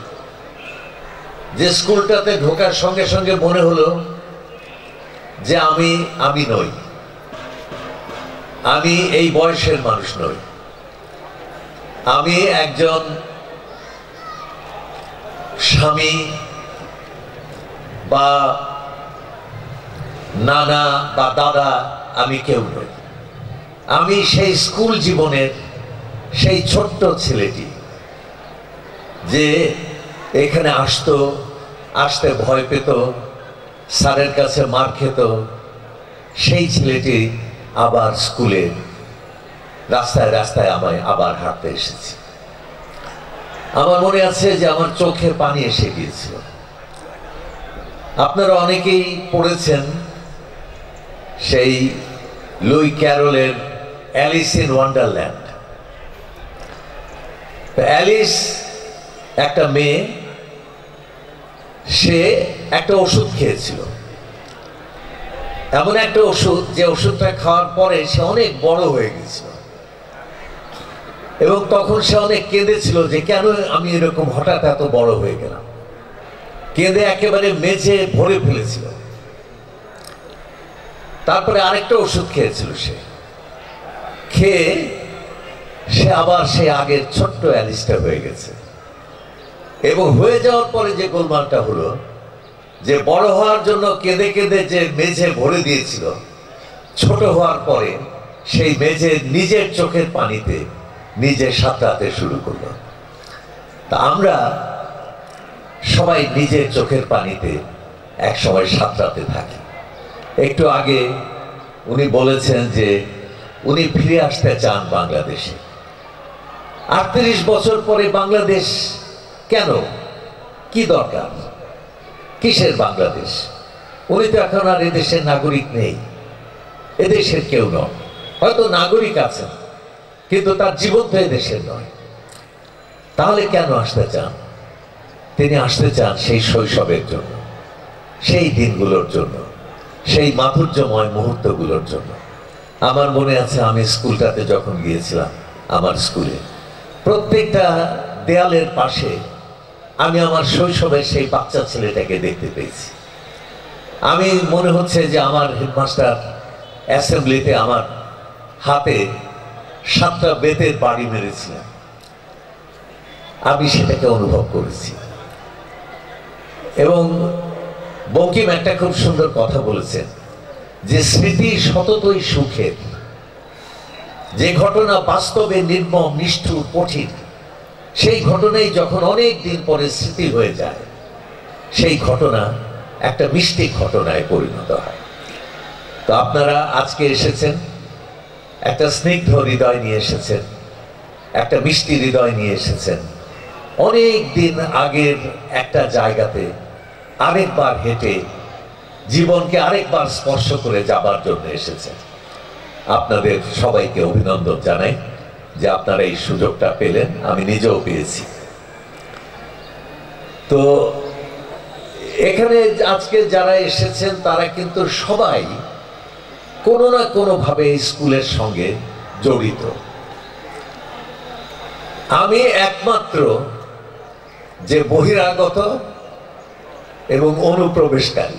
যে স্কুলটাতে ঢোকার সঙ্গে সঙ্গে মনে হলো যে আমি আমি নই, আমি এই বয়সের মানুষ নই, আমি একজন স্বামী বা নানা বা দাদা, আমি কেউ নই। আমি সেই স্কুল জীবনের সেই ছোট্ট ছেলেটি যে এখানে আসতো, আসতে ভয় পেত, স্যারের কাছে মার খেত, সেই ছেলেটি আবার স্কুলে রাস্তায় রাস্তায় আমায় আবার হাঁটতে এসেছি। আমার মনে আছে যে আমার চোখে পানি এসে গিয়েছিল। আপনারা অনেকেই পড়েছেন সেই লুই ক্যারলের অ্যালিস ইন ওয়ান্ডারল্যান্ড। অ্যালিস একটা মেয়ে, সে একটা ওষুধ খেয়েছিল, এমন একটা ওষুধ যে ওষুধটা খাওয়ার পরে সে অনেক বড় হয়ে গেছিল এবং তখন সে অনেক কেঁদেছিল যে কেন আমি এরকম হঠাৎ এত বড় হয়ে গেলাম, কেঁদে একেবারে মেঝে ভরে ফেলেছিল। তারপরে আরেকটা ওষুধ খেয়েছিল, সে খেয়ে সে আবার সে আগের ছোট্ট অ্যালিসটা হয়ে গেছে। এবং হয়ে যাওয়ার পরে যে গোলমালটা হলো, যে বড় হওয়ার জন্য কেঁদে কেঁদে যে মেঝে ভরে দিয়েছিল, ছোট হওয়ার পরে সেই মেঝে নিজের চোখের পানিতে নিজে সাঁতরাতে শুরু করলো। তা আমরা সবাই নিজের চোখের পানিতে এক সময় সাঁতরাতে থাকি। একটু আগে উনি বলেছেন যে উনি ফিরে আসতে চান বাংলাদেশে। আটত্রিশ বছর পরে বাংলাদেশ কেন, কি দরকার, কিসের বাংলাদেশ? উনি তো এখন আর এদেশের নাগরিক নেই, এদেশের কেউ নয়, হয়তো নাগরিক আছেন কিন্তু তার জীবন তো এদেশের নয়। তাহলে কেন আসতে চান? তিনি আসতে চান সেই শৈশবের জন্য, সেই দিনগুলোর জন্য, সেই মাধুর্যময় মুহূর্তগুলোর জন্য। আমার মনে আছে আমি স্কুলটাতে যখন গিয়েছিলাম, আমার স্কুলে প্রত্যেকটা দেয়ালের পাশে আমি আমার শৈশবের সেই বাচ্চা ছেলেটাকে দেখতে পেয়েছি। আমি মনে হচ্ছে যে আমার হেডমাস্টার অ্যাসেম্বলিতে আমার হাতে সাতটা বেতের বাড়ি মেরেছিলেন, আমি সেটাকে অনুভব করেছি। এবং বঙ্কিম একটা খুব সুন্দর কথা বলেছেন যে স্মৃতি সততই সুখের, যে ঘটনা বাস্তবে নির্মম, নিষ্ঠুর, কঠিন, সেই ঘটনাই যখন অনেক দিন পরে স্মৃতি হয়ে যায়, সেই ঘটনা একটা মিষ্টি ঘটনায় পরিণত হয়। তো আপনারা আজকে এসেছেন, একটা স্নিগ্ধ হৃদয় নিয়ে এসেছেন, একটা মিষ্টি হৃদয় নিয়ে এসেছেন, অনেক দিন আগের একটা জায়গাতে আরেকবার হেঁটে জীবনকে আরেকবার স্পর্শ করে যাবার জন্য এসেছেন। আপনাদের সবাইকে অভিনন্দন জানাই যে আপনারা এই সুযোগটা পেলেন, আমি নিজেও পেয়েছি। তো এখানে আজকে যারা এসেছেন তারা কিন্তু সবাই কোনো না কোনোভাবে স্কুলের সঙ্গে জড়িত। আমি একমাত্র যে বহিরাগত এবং অনুপ্রবেশকারী,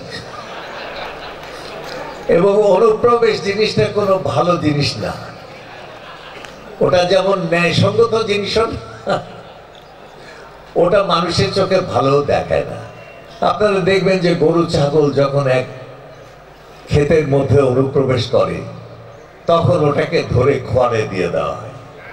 এবং অনুপ্রবেশ জিনিসটা কোনো ভালো জিনিস না, ওটা যেমন ন্যায়সঙ্গত জিনিস, ওটা মানুষের চোখে ভালো দেখায় না। আপনারা দেখবেন যে গরু ছাগল যখন এক ক্ষেতের মধ্যে অনুপ্রবেশ করে, তখন ওটাকে ধরে খোয়ারে দিয়ে দেওয়া হয়।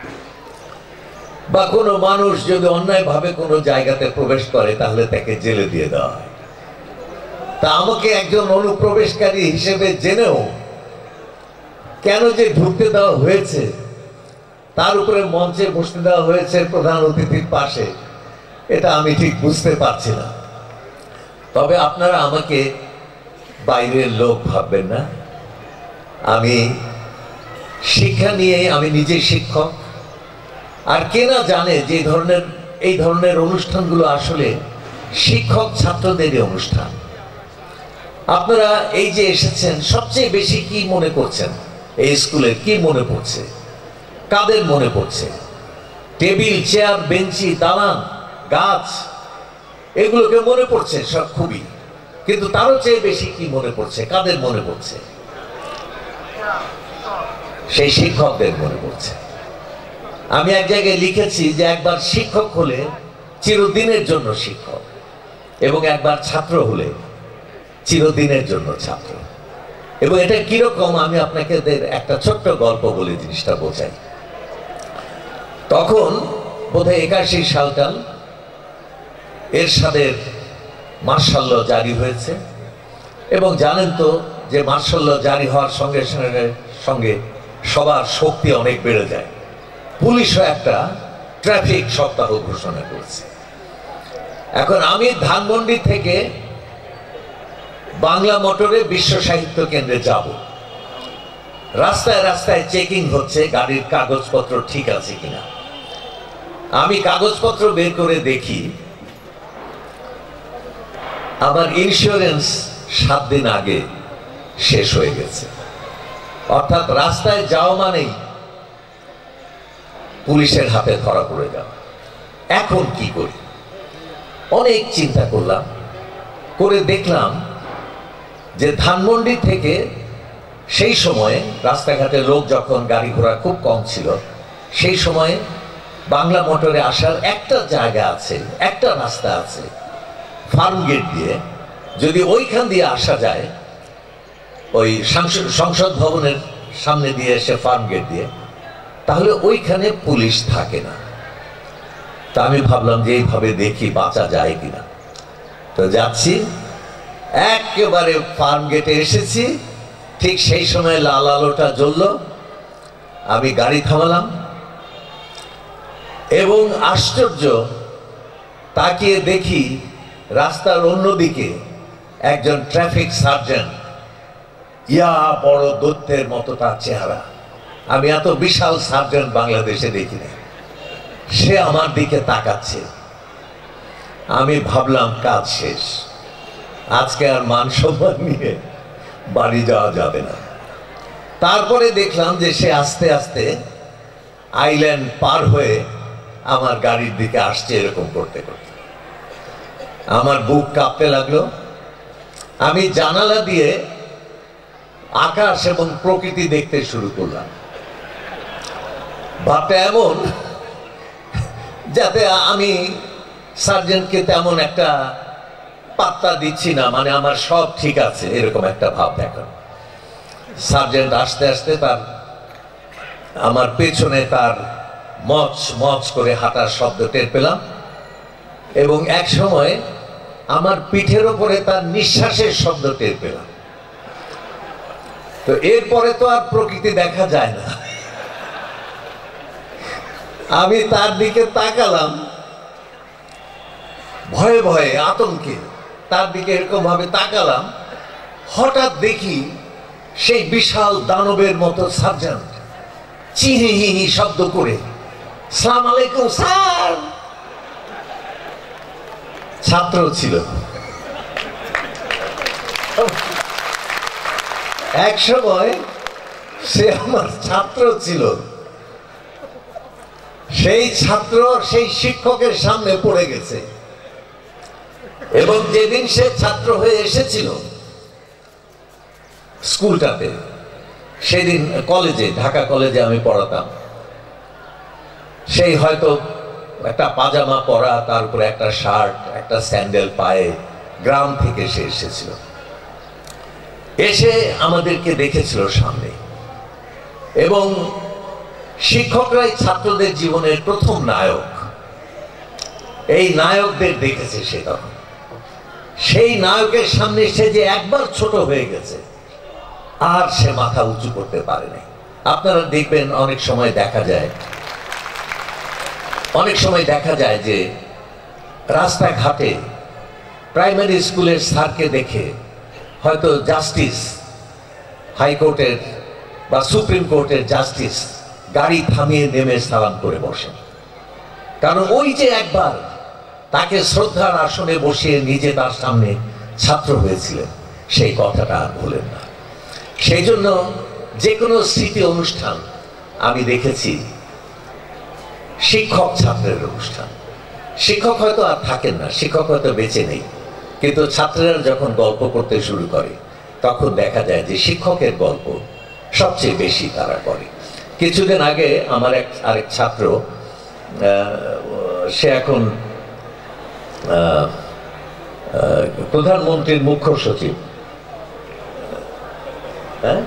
বা কোনো মানুষ যদি অন্যায়ভাবে কোনো জায়গাতে প্রবেশ করে তাহলে তাকে জেলে দিয়ে দেওয়া হয়। তা আমাকে একজন অনুপ্রবেশকারী হিসেবে জেনেও কেন যে ঢুকতে দেওয়া হয়েছে, তার উপরে মঞ্চে বসতে দেওয়া হয়েছে প্রধান অতিথির পাশে, এটা আমি ঠিক বুঝতে পারছি না। তবে আপনারা আমাকে বাইরের লোক ভাববেন না, আমি শিক্ষা নিয়ে, আমি নিজে শিক্ষক। আর কে না জানে যে ধরনের এই ধরনের অনুষ্ঠানগুলো আসলে শিক্ষক ছাত্রদেরই অনুষ্ঠান। আপনারা এই যে এসেছেন, সবচেয়ে বেশি কি মনে করছেন এই স্কুলে? কি মনে পড়ছে? কাদের মনে পড়ছে? টেবিল, চেয়ার, বেঞ্চি, দালান, গাছ, এগুলোকে মনে পড়ছে সব খুবই, কিন্তু তারও চেয়ে বেশি কি মনে পড়ছে? কাদের মনে পড়ছে? সেই শিক্ষকদের মনে পড়ছে। আমি এক জায়গায় লিখেছি যে একবার শিক্ষক হলে চিরদিনের জন্য শিক্ষক, এবং একবার ছাত্র হলে চিরদিনের জন্য ছাত্র। এবং এটা কিরকম আমি আপনাকে একটা ছোট্ট গল্প বলে জিনিসটা বোঝাই। তখন বোধহয় একাশি সালটা এরশাদের মার্শাল ল জারি হয়েছে, এবং জানেন তো যে মার্শাল ল জারি হওয়ার সঙ্গে সঙ্গে সঙ্গে সবার শক্তি অনেক বেড়ে যায়। পুলিশও একটা ট্রাফিক সপ্তাহ ঘোষণা করেছে। এখন আমি ধানমন্ডি থেকে বাংলা মোটরে বিশ্ব সাহিত্য কেন্দ্রে যাব। রাস্তায় রাস্তায় চেকিং হচ্ছে গাড়ির কাগজপত্র ঠিক আছে কিনা। আমি কাগজপত্র বের করে দেখি আমার ইন্স্যুরেন্স সাত দিন আগে শেষ হয়ে গেছে। অর্থাৎ রাস্তায় যাও মানেই পুলিশের হাতে ধরা পড়ে যাও। এখন কি করি? অনেক চিন্তা করলাম, করে দেখলাম যে ধানমন্ডি থেকে সেই সময়ে রাস্তাঘাটে লোক যখন, গাড়ি ঘোড়া খুব কম ছিল, সেই সময়ে বাংলা মোটরে আসার একটা জায়গা আছে, একটা রাস্তা আছে ফার্ম গেট দিয়ে। যদি ওইখান দিয়ে আসা যায়, ওই সংসদ ভবনের সামনে দিয়ে এসে ফার্ম গেট দিয়ে, তাহলে ওইখানে পুলিশ থাকে না। তা আমি ভাবলাম যে এইভাবে দেখি বাঁচা যায় কিনা। তো যাচ্ছি, একেবারে ফার্ম গেটে এসেছি, ঠিক সেই সময় লাল আলোটা জ্বলল। আমি গাড়ি থামালাম এবং আশ্চর্য, তাকিয়ে দেখি রাস্তার অন্যদিকে একজন ট্রাফিক সার্জেন্ট, ইয়া বড় দৈত্যের মতো তার চেহারা। আমি এত বিশাল সার্জেন্ট বাংলাদেশে দেখি না। সে আমার দিকে তাকাচ্ছে। আমি ভাবলাম কাজ শেষ, আজকে আর মান সম্মান নিয়ে বাড়ি যাওয়া যাবে না। তারপরে দেখলাম যে সে আস্তে আস্তে আইল্যান্ড পার হয়ে আমার গাড়ির দিকে আসছে। এরকম করতে করতে আমার বুক কাঁপতে লাগলো। আমি জানালা দিয়ে আকাশ এবং প্রকৃতি দেখতে শুরু করলাম। ভাবটা এমন যাতে আমি সার্জেন্টকে তেমন একটা পাত্তা দিচ্ছি না, মানে আমার সব ঠিক আছে এরকম একটা ভাব দেখানো। সার্জেন্ট আস্তে আস্তে তার আমার পেছনে তার মচ মচ করে হাঁটার শব্দ টের পেলাম, এবং এক সময় আমার পিঠের ওপরে তার নিঃশ্বাসের শব্দ টের পেলাম। তো এরপরে তো আর প্রকৃতি দেখা যায় না। আমি তার দিকে তাকালাম ভয়ে ভয়ে, আতঙ্কে তার দিকে এরকম ভাবে তাকালাম। হঠাৎ দেখি সেই বিশাল দানবের মতো সার্জেন্ট চিহি হিহি শব্দ করে, আসসালামু আলাইকুম স্যার। ছাত্র ছিল, এক সময় সে আমার ছাত্র ছিল। সেই ছাত্র সেই শিক্ষকের সামনে পড়ে গেছে, এবং যেদিন সে ছাত্র হয়ে এসেছিল স্কুলটাতে, সেদিন কলেজে, ঢাকা কলেজে আমি পড়াতাম, সেই হয়তো একটা পাজামা পরা, তার উপরে একটা শার্ট, একটা স্যান্ডেল পায়ে, গ্রাম থেকে সে এসেছিল। এসে আমাদেরকে দেখেছিল সামনে, এবং শিক্ষকরাই ছাত্রদের জীবনের প্রথম নায়ক। এই নায়কদের দেখেছে সে তখন। সেই নায়কের সামনে সে যে একবার ছোট হয়ে গেছে, আর সে মাথা উঁচু করতে পারে নাই। আপনারা দেখবেন অনেক সময় দেখা যায় অনেক সময় দেখা যায় যে রাস্তাঘাটে প্রাইমারি স্কুলের স্যারকে দেখে হয়তো জাস্টিস, হাইকোর্টের বা সুপ্রিম কোর্টের জাস্টিস গাড়ি থামিয়ে নেমে সালাম করে বসেন। কারণ ওই যে একবার তাকে শ্রদ্ধার আসনে বসিয়ে নিজে তার সামনে ছাত্র হয়েছিলেন, সেই কথাটা আর ভুলেন না। সেই জন্য যে কোনো স্মৃতি অনুষ্ঠান আমি দেখেছি শিক্ষক ছাত্রের অনুষ্ঠান। শিক্ষক হয়তো আর থাকেন না, শিক্ষক হয়তো বেঁচে নেই, কিন্তু ছাত্রেরা যখন গল্প করতে শুরু করে তখন দেখা যায় যে শিক্ষকের গল্প সবচেয়ে বেশি তারা করে। কিছুদিন আগে আমার এক আরেক ছাত্র, সে এখন প্রধানমন্ত্রীর মুখ্য সচিব, হ্যাঁ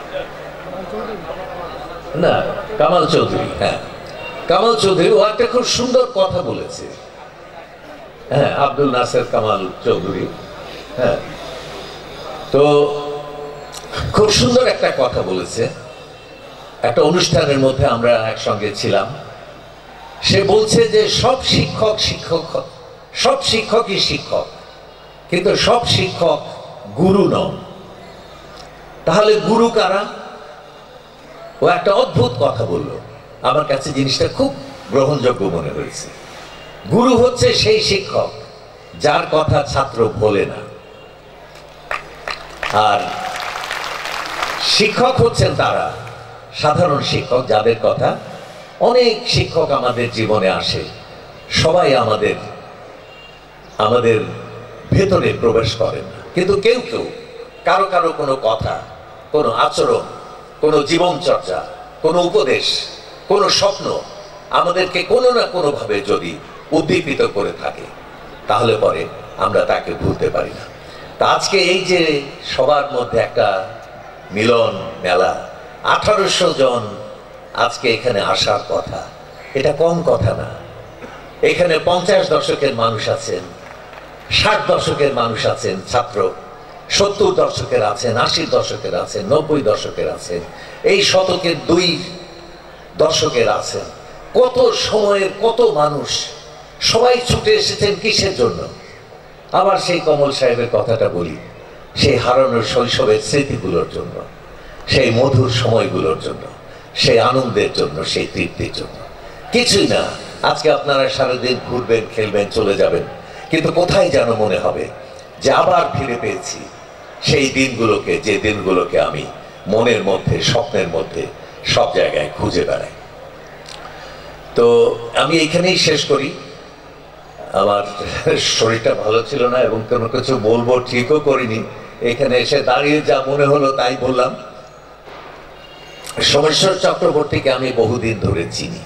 না কামাল চৌধুরী, হ্যাঁ কামাল চৌধুরী, ও একটা খুব সুন্দর কথা বলেছে। হ্যাঁ আব্দুল নাসের কামাল চৌধুরী, হ্যাঁ তো খুব সুন্দর একটা কথা বলেছে। একটা অনুষ্ঠানের মধ্যে আমরা একসঙ্গে ছিলাম। সে বলছে যে সব শিক্ষক শিক্ষক সব শিক্ষকই শিক্ষক, কিন্তু সব শিক্ষক গুরু নন। তাহলে গুরু কারা? ও একটা অদ্ভুত কথা বলল, আমার কাছে জিনিসটা খুব গ্রহণযোগ্য মনে হয়েছে। গুরু হচ্ছে সেই শিক্ষক যার কথা ছাত্র বলে না, আর শিক্ষক হচ্ছেন তারা সাধারণ শিক্ষক যাদের কথা অনেক শিক্ষক আমাদের জীবনে আসে, সবাই আমাদের আমাদের ভেতরে প্রবেশ করেন না, কিন্তু কেউ কেউ কারো কারো কোনো কথা, কোনো আচরণ, কোনো জীবনচর্চা, কোনো উপদেশ, কোনো স্বপ্ন আমাদেরকে কোনো না কোনোভাবে যদি উদ্দীপিত করে থাকে, তাহলে পরে আমরা তাকে ভুলতে পারি না। তা আজকে এই যে সবার মধ্যে একটা মিলন মেলা, আঠারোশো জন আজকে এখানে আসার কথা, এটা কম কথা না। এখানে পঞ্চাশ দশকের মানুষ আছেন, ষাট দশকের মানুষ আছেন ছাত্র, সত্তর দশকের আছেন, আশির দশকের আছেন, নব্বই দশকের আছেন, এই শতকের দুই দশকের আছেন। কত সময়ের কত মানুষ, সবাই ছুটে এসেছেন কিসের জন্য? আবার সেই কমল সাহেবের কথাটা বলি, সেই হারানোর শৈশবের স্মৃতিগুলোর জন্য, সেই মধুর সময়গুলোর জন্য, সেই আনন্দের জন্য, সেই তৃপ্তির জন্য। কিছুই না। আজকে আপনারা সারাদিন ঘুরবেন, খেলবেন, চলে যাবেন, কিন্তু কোথায় যেন মনে হবে যে আবার ফিরে পেয়েছি সেই দিনগুলোকে, যে দিনগুলোকে আমি মনের মধ্যে, স্বপ্নের মধ্যে সব জায়গায় খুঁজে বেড়াই। তো আমি এইখানেই শেষ করি। আমার শরীরটা ভালো ছিল না এবং কোনো কিছু বলবো ঠিকও করিনি, এখানে এসে দাঁড়িয়ে যা মনে হলো তাই বললাম। সোমেশ্বর চক্রবর্তীকে আমি বহুদিন ধরে চিনি।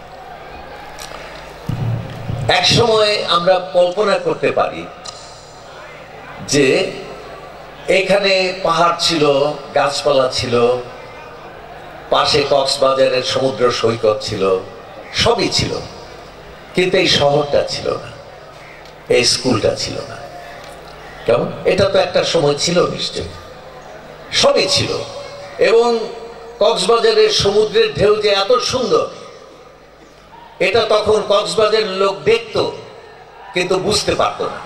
এক সময় আমরা কল্পনা করতে পারি যে এখানে পাহাড় ছিল, গাছপালা ছিল, পাশে কক্সবাজারের সমুদ্র সৈকত ছিল, সবই ছিল, কিন্তু এই শহরটা ছিল না, এই স্কুলটা ছিল না। কেমন? এটা তো একটা সময় ছিল নিশ্চয়ই, সবই ছিল। এবং কক্সবাজারের সমুদ্রের ঢেউ যে এত সুন্দর, এটা তখন কক্সবাজারের লোক দেখতো কিন্তু বুঝতে পারত না।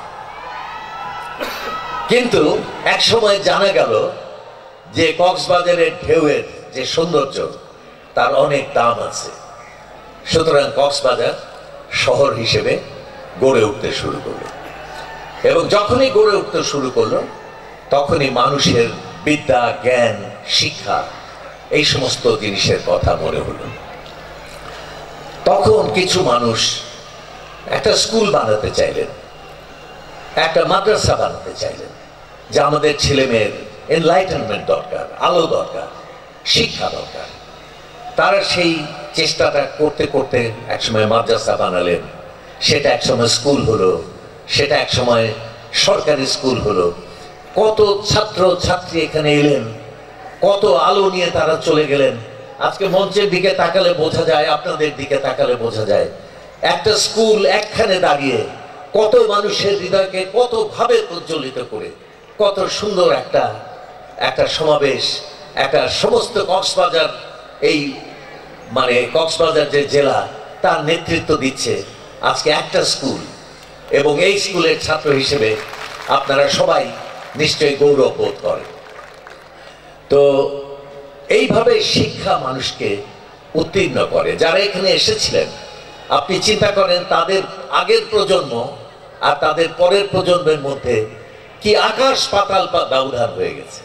কিন্তু এক সময় জানা গেল যে কক্সবাজারের ঢেউয়ের যে সৌন্দর্য, তার অনেক দাম আছে। সুতরাং কক্সবাজার শহর হিসেবে গড়ে উঠতে শুরু করলো, এবং যখনই গড়ে উঠতে শুরু করলো তখনই মানুষের বিদ্যা, জ্ঞান, শিক্ষা, এই সমস্ত জিনিসের কথা মনে হলো। তখন কিছু মানুষ একটা স্কুল বানাতে চাইলেন, একটা মাদ্রাসা বানাতে চাইলেন, যে আমাদের ছেলে মেয়ের এনলাইটেনমেন্ট দরকার, আলো দরকার, শিক্ষা দরকার। তারা সেই চেষ্টাটা করতে করতে একসময় মাদ্রাসা বানালেন, সেটা একসময় স্কুল হলো, সেটা একসময় সরকারি স্কুল হলো। কত ছাত্র ছাত্রী এখানে এলেন, কত আলো নিয়ে তারা চলে গেলেন, আজকে মঞ্চের দিকে তাকালে বোঝা যায়, আপনাদের দিকে তাকালে বোঝা যায় একটা স্কুল একখানে দাঁড়িয়ে কত মানুষের হৃদয়কে কত ভাবে প্রজ্বলিত করে কত সুন্দর একটা একটা সমাবেশ, একটা সমস্ত কক্সবাজার, এই মানে কক্সবাজার যে জেলা তার নেতৃত্ব দিচ্ছে আজকে একটা স্কুল। এবং এই স্কুলের ছাত্র হিসেবে আপনারা সবাই নিশ্চয়ই গৌরব বোধ করেন। তো এইভাবে শিক্ষা মানুষকে উত্তীর্ণ করে। যারা এখানে এসেছিলেন আপনি চিন্তা করেন তাদের আগের প্রজন্ম আর তাদের পরের প্রজন্মের মধ্যে কি আকাশ পাতাল ব্যবধান হয়ে গেছে।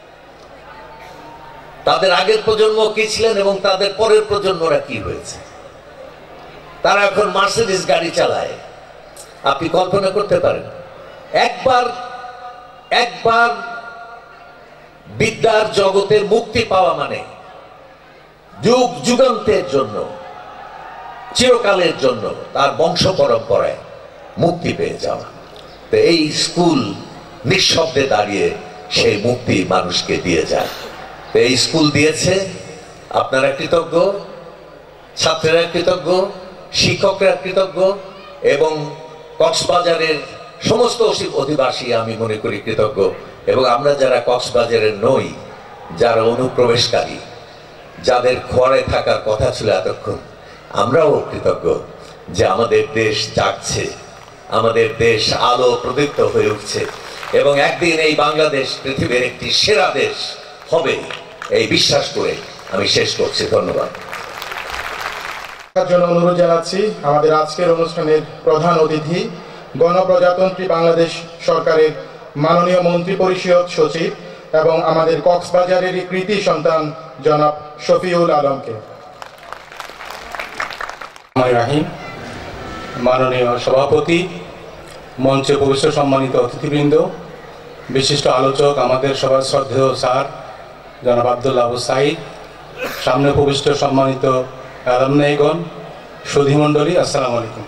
তাদের আগের প্রজন্ম কি ছিলেন এবং তাদের পরের প্রজন্মরা কি হয়েছে। তারা এখন মার্সিডিজ গাড়ি চালায়, আপনি কল্পনা করতে পারেন। একবার একবার বিদ্যার জগতে মুক্তি পাওয়া মানে যুগ যুগান্তের জন্য, চিরকালের জন্য তার বংশ পরম্পরায় মুক্তি পেয়ে যাওয়া। তো এই স্কুল নিঃশব্দে দাঁড়িয়ে সেই মুক্তি মানুষকে দিয়ে যায়। তো এই স্কুল দিয়েছে, আপনারা কৃতজ্ঞ, ছাত্রেরা কৃতজ্ঞ, শিক্ষকরা কৃতজ্ঞ এবং কক্সবাজারের সমস্ত অধিবাসী আমি মনে করি কৃতজ্ঞ। এবং আমরা যারা কক্সবাজারের নই, যারা অনুপ্রবেশকারী, যাদের ঘরে থাকার কথা ছিল এতক্ষণ, আমরাও কৃতজ্ঞ যে আমাদের দেশ জাগছে, আমাদের দেশ আলো প্রদীপ্ত হয়ে উঠছে এবং একদিন এই বাংলাদেশ পৃথিবীর একটি সেরা দেশ হবে এই বিশ্বাস করে আমি শেষ করছি। ধন্যবাদ। জন্য অনুরোধ জানাচ্ছি আমাদের আজকের অনুষ্ঠানের প্রধান অতিথি গণপ্রজাতন্ত্রী বাংলাদেশ সরকারের মাননীয় মন্ত্রী পরিষদ সচিব এবং আমাদের কক্সবাজারেরই কৃতি সন্তান জনাব শফিউল আলমকে। রাহিম, মাননীয় সভাপতি, মঞ্চে উপবিষ্ট সম্মানিত অতিথিবৃন্দ, বিশিষ্ট আলোচক, আমাদের সবার শ্রদ্ধেয় স্যার জনাব আব্দুল্লাহ আবু সাইদ, সামনে উপবিষ্ট সম্মানিত অ্যালামনাইগণ, সুধীমণ্ডলী, আসসালামু আলাইকুম।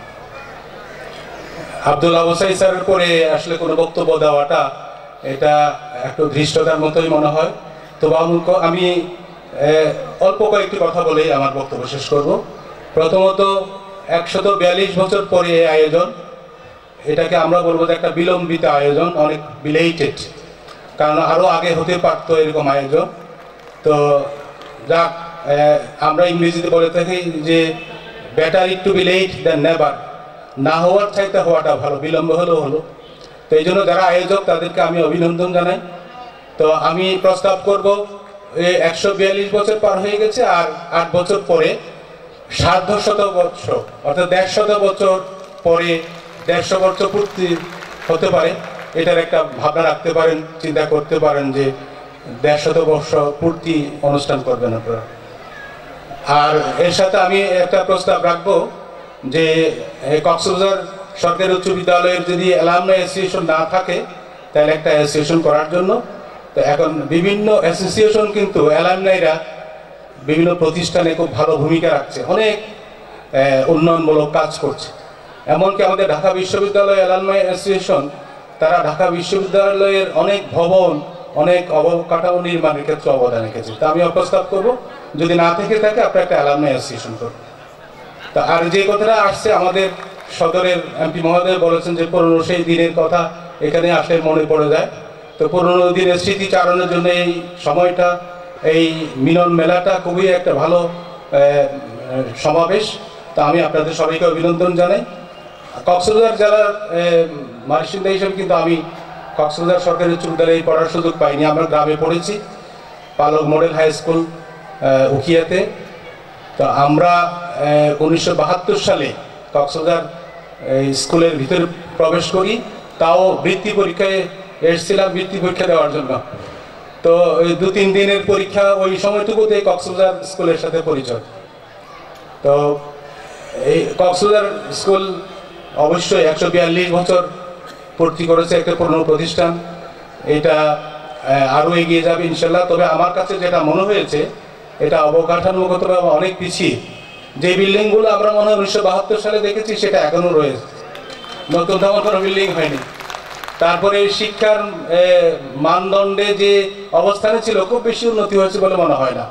আব্দুল্লাহ আবু সাইদ স্যারের পরে আসলে কোনো বক্তব্য দেওয়াটা এটা একটু ধৃষ্টতার মতোই মনে হয়। তবে আমি অল্প কয়েকটি কথা বলেই আমার বক্তব্য শেষ করব। প্রথমত, একশত বিয়াল্লিশ বছর পরে এই আয়োজন, এটাকে আমরা বলবো যে একটা বিলম্বিত আয়োজন, অনেক বিলেটেড, কারণ আরও আগে হতে পারত এরকম আয়োজন। তো যাক, আমরা ইংরেজিতে বলে থাকি যে better it to be late than never, না হওয়ার চাইতে হওয়াটা ভালো, বিলম্ব হলেও হলো। তো এই জন্য যারা আয়োজক তাদেরকে আমি অভিনন্দন জানাই। তো আমি প্রস্তাব করব, একশো বিয়াল্লিশ বছর পার হয়ে গেছে, আর আট বছর পরে সার্ধ শত বছর অর্থাৎ দেড়শত বছর পরে দেড়শো বছর পূর্তি হতে পারে, এটার একটা ভাবনা রাখতে পারেন, চিন্তা করতে পারেন যে দেড়শত বর্ষ পূর্তি অনুষ্ঠান করবেন আপনারা। আর এর সাথে আমি একটা প্রস্তাব রাখবো যে কক্সবাজার সরকারি উচ্চ বিদ্যালয়ের যদি অ্যালামনাই অ্যাসোসিয়েশন না থাকে তাহলে একটা অ্যাসোসিয়েশন করার জন্য। তো এখন বিভিন্ন অ্যাসোসিয়েশন কিন্তু অ্যালামনাইরা বিভিন্ন প্রতিষ্ঠানে খুব ভালো ভূমিকা রাখছে, অনেক উন্নয়নমূলক কাজ করছে। এমনকি আমাদের ঢাকা বিশ্ববিদ্যালয় অ্যালামনাই অ্যাসোসিয়েশন, তারা ঢাকা বিশ্ববিদ্যালয়ের অনেক ভবন, অনেক অবকাঠামো নির্মাণের ক্ষেত্রে অবদান রেখেছে। তা আমি প্রস্তাব করব যদি না থেকে থাকে আপনার একটা অ্যালামনাই অ্যাসোসিয়েশন করবেন। তা আর যে কথাটা আসছে, আমাদের সদরের এমপি মহোদয় বলেছেন যে পুরনো সেই দিনের কথা এখানে আসলে মনে পড়ে যায়। তো পুরনো দিনের স্মৃতিচারণের জন্য এই সময়টা, এই মিলন মেলাটা খুবই একটা ভালো সমাবেশ। তা আমি আপনাদের সবাইকে অভিনন্দন জানাই। কক্সবাজার জেলার বাসিন্দা হিসেবে কিন্তু আমি কক্সবাজার সরকারি উচ্চ বিদ্যালয়ে পড়ার সুযোগ পাইনি, আমরা গ্রামে পড়েছি, পালক মডেল হাই স্কুল উখিয়াতে। তো আমরা উনিশশো বাহাত্তর সালে কক্সবাজার স্কুলের ভিতরে প্রবেশ করি, তাও বৃত্তি পরীক্ষায় এসেছিলাম বৃত্তি পরীক্ষা দেওয়ার জন্য। তো ওই দু তিন দিনের পরীক্ষা, ওই সময়টুকুতে কক্সবাজার স্কুলের সাথে পরিচয়। তো এই কক্সবাজার স্কুল অবশ্যই একশো বিয়াল্লিশ বছর পূর্তি করেছে, একটা পুরনো প্রতিষ্ঠান, এটা আরও এগিয়ে যাবে ইনশাল্লাহ। তবে আমার কাছে যেটা মনে হয়েছে, এটা অবকাঠামোগতভাবে অনেক পিছিয়ে। যে বিল্ডিংগুলো আমরা মনে হয় উনিশশো বাহাত্তর সালে দেখেছি সেটা এখনও রয়েছে, নতুন তেমন কোনো বিল্ডিং হয়নি। তারপরে শিক্ষার মানদণ্ডে যে অবস্থানে ছিল খুব বেশি উন্নতি হয়েছে বলে মনে হয় না।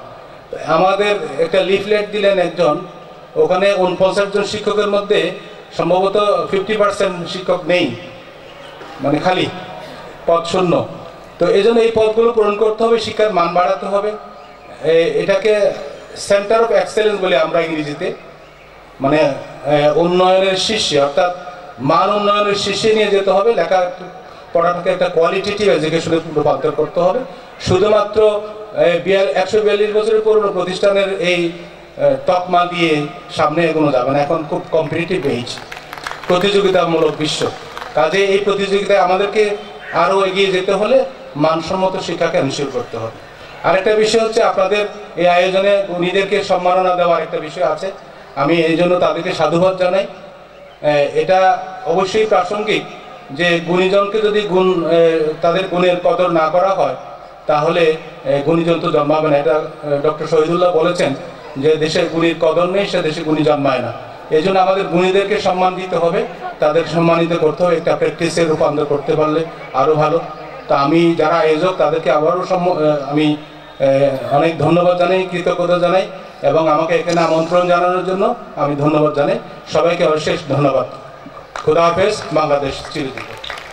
আমাদের একটা লিফলেট দিলেন একজন, ওখানে উনপঞ্চাশ জন শিক্ষকের মধ্যে সম্ভবত ফিফটি পার্সেন্ট শিক্ষক নেই, মানে খালি পদ শূন্য। তো এই জন্য এই পদগুলো পূরণ করতে হবে, শিক্ষার মান বাড়াতে হবে। এটাকে সেন্টার অফ এক্সেলেন্স বলে আমরা ইংরেজিতে, মানে উন্নয়নের শীর্ষে, অর্থাৎ মান উন্নয়নের শীর্ষে নিয়ে যেতে হবে। লেখা পড়াটাকে একটা কোয়ালিটেটিভ এডুকেশনে রূপান্তর করতে হবে। শুধুমাত্র একশো বিয়াল্লিশ বছরের পুরনো প্রতিষ্ঠানের এই তকমা দিয়ে সামনে এগোনো যাবে না। এখন খুব কম্পিটিটিভ এইজ, প্রতিযোগিতামূলক বিশ্ব। কাজে এই প্রতিযোগিতায় আমাদেরকে আরও এগিয়ে যেতে হলে মানসম্মত শিক্ষাকে এনশিওর করতে হবে। আরেকটা বিষয় হচ্ছে আপনাদের এই আয়োজনে গুণীদেরকে সম্মাননা দেওয়ার একটা বিষয় আছে, আমি এই জন্য তাদেরকে সাধুবাদ জানাই। এটা অবশ্যই প্রাসঙ্গিক যে গুণীজনকে যদি গুণ তাদের গুণের কদর না করা হয় তাহলে গুণীজন তো জন্মাবে না। এটা ডক্টর শহীদুল্লাহ বলেছেন যে দেশের গুণীর কদর নেই, সে দেশে গুণী জন্মায় না। এই জন্য আমাদের গুণীদেরকে সম্মান দিতে হবে, তাদের সম্মানিত করতে হবে। একটা প্র্যাকটিসে রূপান্তর করতে পারলে আরও ভালো। তা আমি যারা আয়োজক তাদেরকে আবারও আমি অনেক ধন্যবাদ জানাই, কৃতজ্ঞতা জানাই, এবং আমাকে এখানে আমন্ত্রণ জানানোর জন্য আমি ধন্যবাদ জানাই। সবাইকে অশেষ ধন্যবাদ। খুদা হাফেজ। বাংলাদেশ চিরজীবী।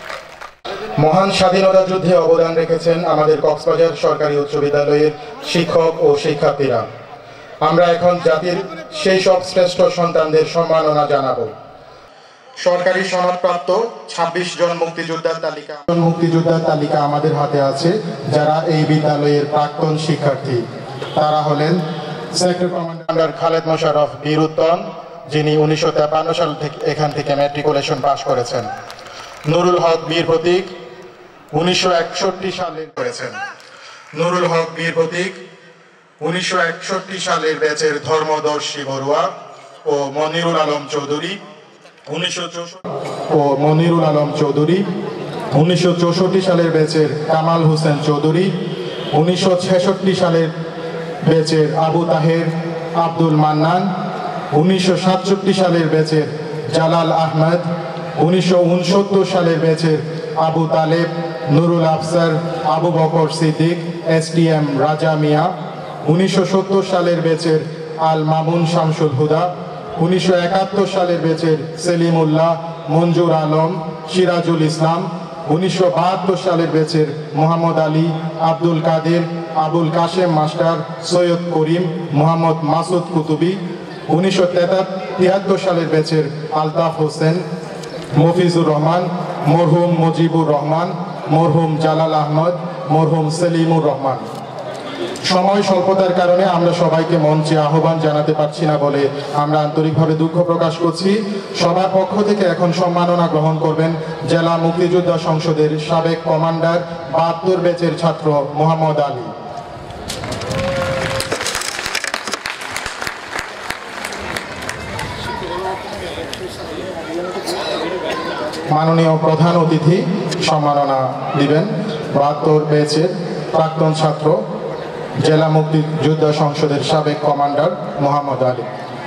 মহান স্বাধীনতা যুদ্ধে অবদান রেখেছেন আমাদের কক্সবাজার সরকারি উচ্চ বিদ্যালয়ের শিক্ষক ও শিক্ষার্থীরা। আমরা এখন জাতির সেই সব শ্রেষ্ঠ সন্তানদের সম্মাননা জানাবো। সরকারি সনদপ্রাপ্ত ছাব্বিশ জন মুক্তিযোদ্ধার তালিকা মুক্তিযোদ্ধার তালিকা আমাদের হাতে আছে, যারা এই বিদ্যালয়ের প্রাক্তন শিক্ষার্থী। তারা হলেন সেক্টর কমান্ডার খালেদ মোশাররফ বীর উত্তম, যিনি উনিশশো তেপান্ন সাল থেকে এখান থেকে ম্যাট্রিকুলেশন পাশ করেছেন। নুরুল হক বীর প্রতীক উনিশশো একষট্টি সালে করেছেন। নুরুল হক বীর প্রতীক উনিশশো একষট্টি সালের ব্যাচের ধর্মদর্শী বড়ুয়া ও মনিরুল আলম চৌধুরী উনিশশো চৌষট্টি ও মনিরুল আলম চৌধুরী উনিশশো চৌষট্টি সালের ব্যাচের কামাল হোসেন চৌধুরী, উনিশশো ছেষট্টি সালের ব্যাচের আবু তাহের আব্দুল মান্নান, উনিশশো সাতষট্টি সালের ব্যাচের জালাল আহমেদ, উনিশশো উনসত্তর সালের ব্যাচের Abu Taleb, Nurul Afsar, Abu Bakar Siddique, S T M Raja Mia, উনিশশো সত্তর সালের ব্যাচের আল মামুন শামসুল হুদা, উনিশশো একাত্তর সালের ব্যাচের সেলিমুল্লাহ, মঞ্জুর আলম, সিরাজুল ইসলাম, উনিশশো বাহাত্তর সালের ব্যাচের মোহাম্মদ আলী, আব্দুল কাদের, আবুল কাশেম মাস্টার, সৈয়দ করিম, মোহাম্মদ মাসুদ কুতুবি, উনিশশো তিয়াত্তর সালের ব্যাচের আলতাফ হোসেন, মফিজুর রহমান, মরহুম মুজিবুর রহমান, মরহুম জালাল আহমদ, মরহুম সেলিমুর রহমান। সময় স্বল্পতার কারণে আমরা সবাইকে মঞ্চে আহ্বান জানাতে পারছি না বলে আমরা আন্তরিকভাবে দুঃখ প্রকাশ করছি। সবার পক্ষ থেকে এখন সম্মাননা গ্রহণ করবেন জেলা মুক্তিযোদ্ধা সংসদের সাবেক কমান্ডার বাহাত্তর ব্যাচের ছাত্র মোহাম্মদ আলী। মাননীয় প্রধান অতিথি সম্মাননা দিবেন বাহাত্তর ব্যাচের প্রাক্তন ছাত্র জেলা মুক্তিযোদ্ধা সংসদের সাবেক কমান্ডার মোহাম্মদ আলী।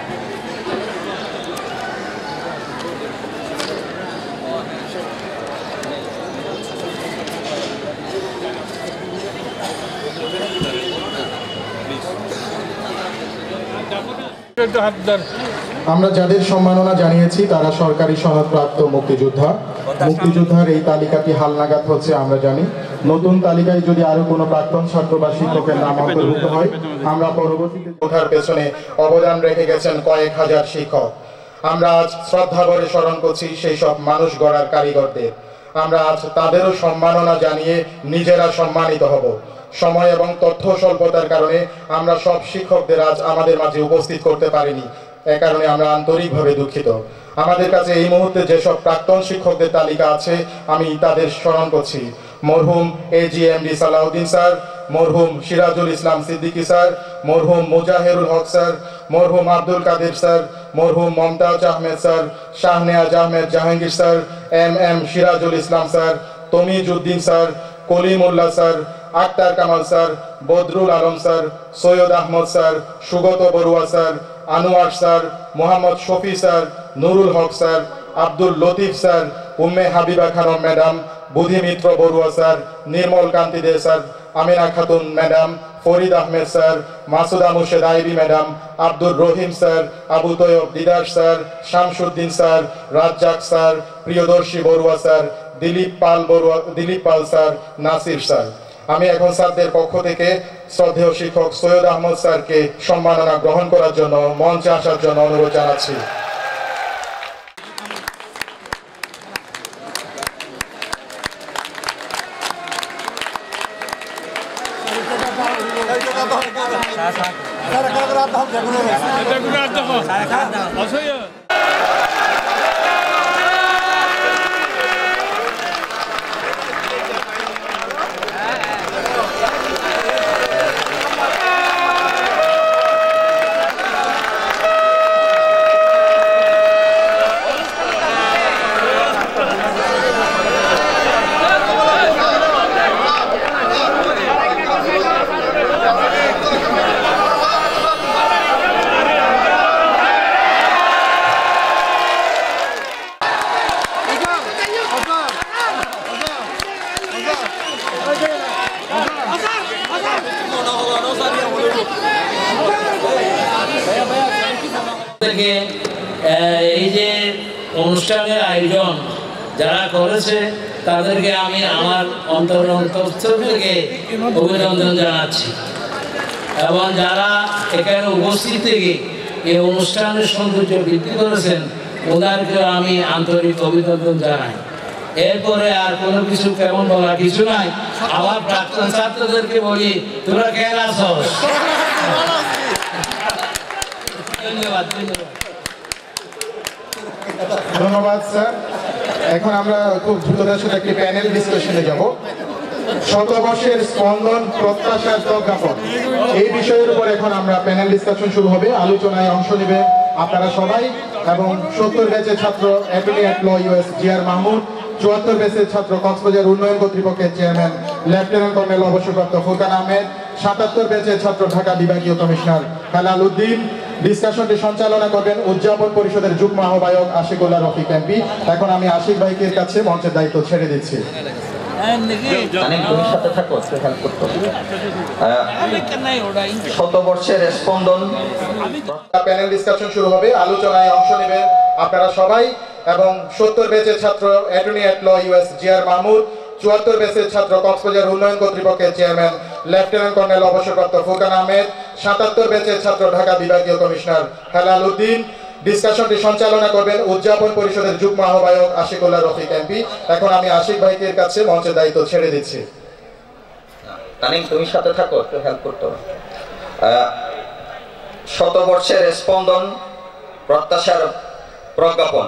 আমরা যাদের সম্মাননা জানিয়েছি তারা সরকারি সনদপ্রাপ্ত মুক্তিযোদ্ধা। মুক্তিযোদ্ধার এই তালিকাটি হালনাগাদ হচ্ছে আমরা জানি। নতুন তালিকায় যদি আরো কোনো প্রাক্তন ছাত্র বা শিক্ষকের নাম অন্তর্ভুক্ত হয়, আমরা পরবর্তীতে ওঠার পেছনে অবদান রেখে গেছেন কয়েক হাজার শিক্ষক। আমরা আজ শ্রদ্ধা ভরে স্মরণ করছি সেই সব মানুষ গড়ার কারিগরদের। আমরা আজ তাদেরও সম্মাননা জানিয়ে নিজেরা সম্মানিত হব। সময় এবং তথ্য স্বল্পতার কারণে আমরা সব শিক্ষকদের আজ আমাদের মাঝে উপস্থিত করতে পারিনি, এ কারণে আমরা আন্তরিকভাবে দুঃখিত। আমাদের কাছে এই মুহূর্তে যেসব প্রাক্তন শিক্ষকদের তালিকা আছে আমি তাদের স্মরণ করছি। মরহুম A G M D Salauddin sir, মরহুম সিরাজুল ইসলাম সিদ্দিকী স্যার, মরহুম মুজাহিরুল হক স্যার, মরহুম আব্দুল কাদের স্যার, মরহুম Momtaz Ahmed sir, Shahnewaz Ahmed Jahangir sir, M M Sirajul Islam sir, Tamizuddin sir, Kalimullah sir, Akhtar Kamal sir, Badrul Alam sir, Syed Ahmad sir, Sugata Barua sir, Anwar sir, Mohammad Shafi sir, Nurul Haque sir, Abdul Latif sir, Umme Habiba Khanam madam, Budhimitra Barua sir, Nirmal Kanti Dey sir, Amina Khatun madam, Farid Ahmed sir, Masuda Murshed আইবি ম্যাডাম, আব্দুর রহিম স্যার, আবু তৈয়ব দিদার sir, Shamsuddin sir, Razzak sir, Priyadarshi Barua sir, Dilip Pal Barua Dilip Pal sir, Nasir sir. আমি এখন স্যারদের পক্ষ থেকে শ্রদ্ধেয় শিক্ষক সৈয়দ আহমদ স্যারকে সম্মাননা গ্রহণ করার জন্য মঞ্চে আসার জন্য অনুরোধ জানাচ্ছি। এই যে অনুষ্ঠানের আয়োজন যারা করেছে তাদেরকে আমি আমার অন্তর অন্তর থেকে অভিনন্দন জানাচ্ছি এবং যারা এখানে উপস্থিত থেকে এই অনুষ্ঠানের সৌন্দর্য বৃদ্ধি করেছেন ওনাদেরকেও আমি আন্তরিক অভিনন্দন জানাই। এরপরে আর কোনো কিছু তেমন বলা কিছু নাই। আমার প্রাক্তন ছাত্রদেরকে বলি তোমরা কেন আছো? ধন্যবাদ ধন্যবাদ ধন্যবাদ স্যার। এখন আমরা খুব দ্রুততার সাথে একটি প্যানেল ডিসকাশনে যাব। শতবর্ষের স্পন্দন প্রত্যাশার প্রজ্ঞাপন এই বিষয়ের উপর এখন আমরা প্যানেল ডিসকাশন শুরু হবে। আলোচনায় অংশ নেবে আপনারা সবাই এবং সত্তর ব্যাচের ছাত্র affiliate law US G R Mahmud, চুয়াত্তর ব্যাচের ছাত্র কক্সবাজার উন্নয়ন কর্তৃপক্ষের চেয়ারম্যান লেফটেন্যান্ট কর্নেল অবসরপ্রাপ্ত ফুরকান আহমেদ, সাতাত্তর ব্যাচের ছাত্র ঢাকা বিভাগীয় কমিশনার হেলাল উদ্দিন। ডিসকাশনটি সঞ্চালনা করবেন উদযাপন পরিষদের যুগ্ম আহ্বায়ক আশিকুল্লাহ রফিক এমপি। এখন আমি আশিক ভাইকের কাছে মঞ্চের দায়িত্ব ছেড়ে দিচ্ছি। শতবর্ষের স্পন্দন প্যানেল ডিসকাশন শুরু হবে। আলোচনায় অংশ নেবেন আপনারা সবাই এবং সত্তর ব্যাচের ছাত্র attorney at law US G R Mahmud, চুয়াত্তর ব্যাচের ছাত্র কক্সবাজার উন্নয়ন কর্তৃপক্ষের চেয়ারম্যান লেফটেন্যান্ট কর্নেল অবসরপ্রাপ্ত ফুরকান আহমেদ, সাতাত্তর ব্যাচের ছাত্র ঢাকা বিভাগীয় কমিশনার হেলাল উদ্দিন। ডিসকাশনটি সঞ্চালনা করবেন উদযাপন পরিষদের যুগ্ম আহ্বায়ক আশিকুল্লাহ রফিক এমপি। এখন আমি আশিক ভাইকের কাছে মঞ্চের দায়িত্ব ছেড়ে দিচ্ছি। তানিম তুমি সাথে থাকো, একটু হেল্প করতে হবে। শতবর্ষের স্পন্দন প্রত্যাশার প্রজ্ঞাপন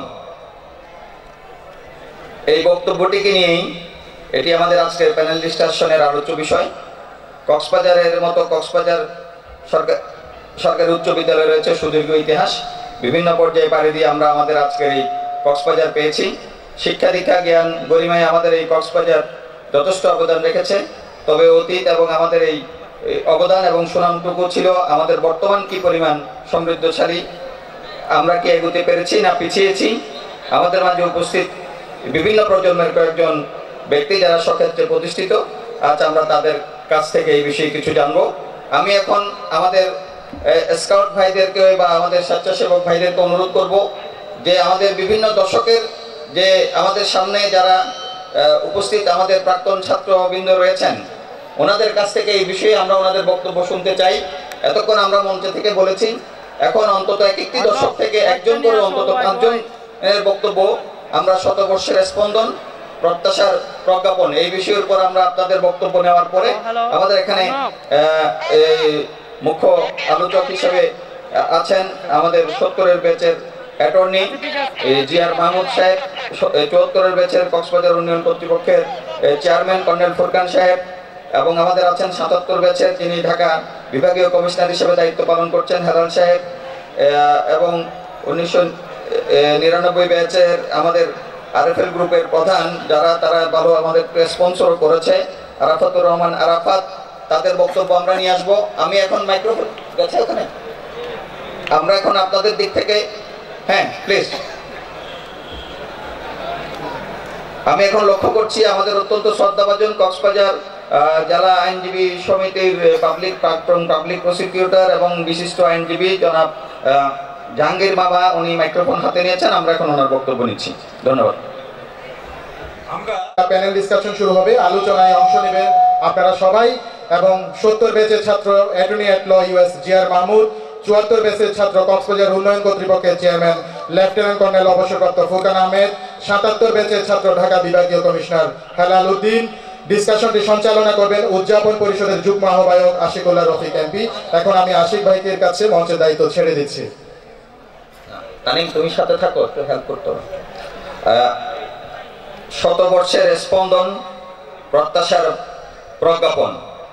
এই বক্তব্যটিকে নিয়েই এটি আমাদের আজকের প্যানেল ডিসকাশনের আলোচ্য বিষয়। কক্সবাজারের মতো কক্সবাজার সরকার সরকারি উচ্চ বিদ্যালয় রয়েছে সুদীর্ঘ ইতিহাস। বিভিন্ন পর্যায়ে পাড়ি দিয়ে আমরা আমাদের আজকের এই কক্সবাজার পেয়েছি। শিক্ষা দীক্ষা জ্ঞান গরিমায় আমাদের এই কক্সবাজার যথেষ্ট অবদান রেখেছে। তবে অতীত এবং আমাদের এই অবদান এবং সুনামটুকু ছিল আমাদের বর্তমান কি পরিমাণ সমৃদ্ধশালী, আমরা কি এগোতে পেরেছি না পিছিয়েছি। আমাদের মাঝে উপস্থিত বিভিন্ন প্রজন্মের কয়েকজন ব্যক্তি যারা স্বক্ষেত্রে প্রতিষ্ঠিত, আজ আমরা তাদের কাছ থেকে এই বিষয়ে কিছু জানবো। আমি এখন আমাদের স্কাউট ভাইদেরকে বা আমাদের স্বেচ্ছাসেবক ভাইদেরকে অনুরোধ করব যে আমাদের বিভিন্ন দশকের যে আমাদের সামনে যারা উপস্থিত আমাদের প্রাক্তন ছাত্রবৃন্দ রয়েছেন ওনাদের কাছ থেকে এই বিষয়ে আমরা ওনাদের বক্তব্য শুনতে চাই। এতক্ষণ আমরা মঞ্চে থেকে বলেছি, এখন অন্তত এক একটি দশক থেকে একজন করে অন্তত পাঁচজনের বক্তব্য আমরা শতবর্ষের স্পন্দন প্রত্যাশার প্রজ্ঞাপন এই বিষয়ের উপর আমরা আপনাদের বক্তব্য নেওয়ার পরে আমাদের এখানে মুখ্য আলোচক হিসেবে আছেন আমাদের সত্তরের ব্যাচের অ্যাটর্নি জিআর মাহমুদ সাহেব, চুয়াত্তরের ব্যাচের কক্সবাজার উন্নয়ন কর্তৃপক্ষের চেয়ারম্যান কর্নেল ফুরকান সাহেব এবং আমাদের আছেন সাতাত্তর ব্যাচের যিনি ঢাকা বিভাগীয় কমিশনার হিসেবে দায়িত্ব পালন করছেন হেলাল সাহেব এবং উনিশশো নিরানব্বই ব্যাচের আমাদের আরএফএল গ্রুপের প্রধান যারা তারা ভালো আমাদের স্পন্সর করেছে আরাফাতুর রহমান আরাফাত, তাদের বক্তব্য আমরা নিয়ে আসবো। আমি এখন মাইক্রোফোন গেছে ওখানে, আমরা এখন আপনাদের দিক থেকে হ্যাঁ প্লিজ। আমি এখন লক্ষ্য করছি আমাদের অত্যন্ত শ্রদ্ধাভাজন কক্সবাজার জেলা আইনজীবী সমিতির পাবলিক প্রাক্তন পাবলিক প্রসিকিউটর এবং বিশিষ্ট আইনজীবী জনাব জাহাঙ্গীর বাবা, উনি মাইক্রোফোন হাতে নিয়েছেন। আমরা এখন ওনার বক্তব্য নিচ্ছি। ধন্যবাদ। আমরা প্যানেল ডিসকাশন শুরু হবে। আলোচনায় অংশ নেবেন আপনারা সবাই এবং সত্তর ব্যাচের ছাত্র attorney at law US G R Mahmud, চুয়াত্তর ব্যাচের ছাত্র কক্সবাজার উন্নয়ন কর্তৃপক্ষের চেয়ারম্যান লেফটেন্যান্ট কর্নেল অবসরপ্রাপ্ত ফুরকান আহমেদ, সাতাত্তর ব্যাচের ছাত্র ঢাকা বিভাগীয় কমিশনার হেলাল উদ্দিন। ডিসকাশনটি সঞ্চালনা করবেন উদযাপন পরিষদের যুগ্ম আহ্বায়ক আশিকুল্লাহ রফিক এমপি। এখন আমি আশিক ভাইকের কাছে মঞ্চের দায়িত্ব ছেড়ে দিচ্ছি। তানিম, তুমি সাথে থাকো, একটু হেল্প করতে হবে। শতবর্ষের স্পন্দন, প্রত্যাশার প্রজ্ঞাপন,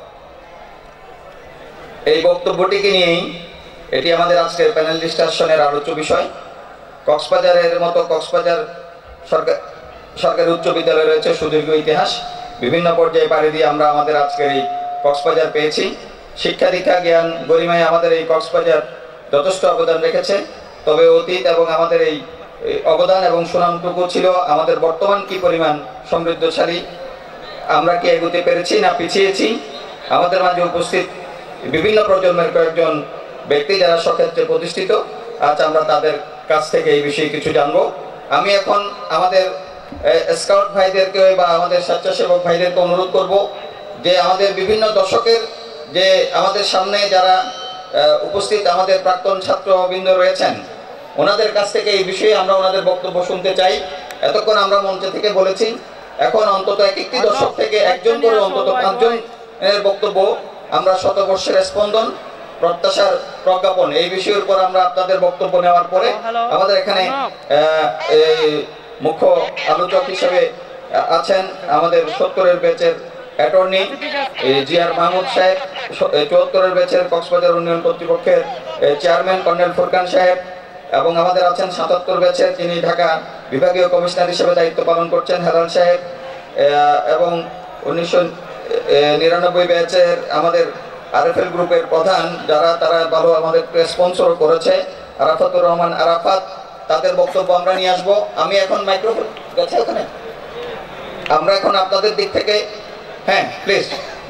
এই বক্তব্যটিকে নিয়েই এটি আমাদের আজকের প্যানেল ডিসকাশনের আলোচ্য বিষয়। কক্সবাজারের মতো কক্সবাজার সরকার সরকারি উচ্চ বিদ্যালয় রয়েছে সুদীর্ঘ ইতিহাস। বিভিন্ন পর্যায়ে পাড়ি দিয়ে আমরা আমাদের আজকের এই কক্সবাজার পেয়েছি। শিক্ষা দীক্ষা জ্ঞান গরিমায় আমাদের এই কক্সবাজার যথেষ্ট অবদান রেখেছে। তবে অতীত এবং আমাদের এই অবদান এবং সুনামটুকু ছিল আমাদের বর্তমান কি পরিমাণ সমৃদ্ধশালী, আমরা কি এগোতে পেরেছি না পিছিয়েছি। আমাদের মাঝে উপস্থিত বিভিন্ন প্রজন্মের কয়েকজন ব্যক্তি যারা স্বক্ষেত্রে প্রতিষ্ঠিত, আজ আমরা তাদের কাছ থেকে এই বিষয়ে কিছু জানবো। আমি এখন আমাদের স্কাউট ভাইদেরকে বা আমাদের স্বেচ্ছাসেবক ভাইদেরকে অনুরোধ করব যে আমাদের বিভিন্ন দশকের যে আমাদের সামনে যারা উপস্থিত আমাদের প্রাক্তন ছাত্রবৃন্দ রয়েছেন, ওনাদের কাছ থেকে এই বিষয়ে আমরা ওনাদের বক্তব্য শুনতে চাই। এতক্ষণ আমরা মঞ্চে থেকে বলেছি, এখন অন্তত এক একটি দশক থেকে একজন করে অন্তত পাঁচজন এর বক্তব্য আমরা শতবর্ষের স্পন্দন, প্রত্যাশার প্রজ্ঞাপন এই বিষয়ের উপর আমরা আপনাদের বক্তব্য নেওয়ার পরে আমাদের এখানে মুখ্য আলোচক হিসেবে আছেন আমাদের সত্তরের ব্যাচের অ্যাটর্নি জিআর মাহমুদ সাহেব, চুয়াত্তরের ব্যাচের কক্সবাজার উন্নয়ন কর্তৃপক্ষের চেয়ারম্যান কর্নেল ফুরকান সাহেব, এবং আমাদের আছেন সাতাত্তর ব্যাচের যিনি ঢাকা বিভাগীয় কমিশনার হিসেবে দায়িত্ব পালন করছেন হেলাল সাহেব, এবং উনিশশো নিরানব্বই ব্যাচের আমাদের আরএফএল গ্রুপের প্রধান যারা তারা ভালো আমাদের স্পন্সর করেছে আরাফাতুর রহমান আরাফাত, তাদের বক্তব্য আমরা নিয়ে আসবো। আমি এখন মাইক্রোফোন গেছে ওখানে, আমরা এখন আপনাদের দিক থেকে, হ্যাঁ প্লিজ,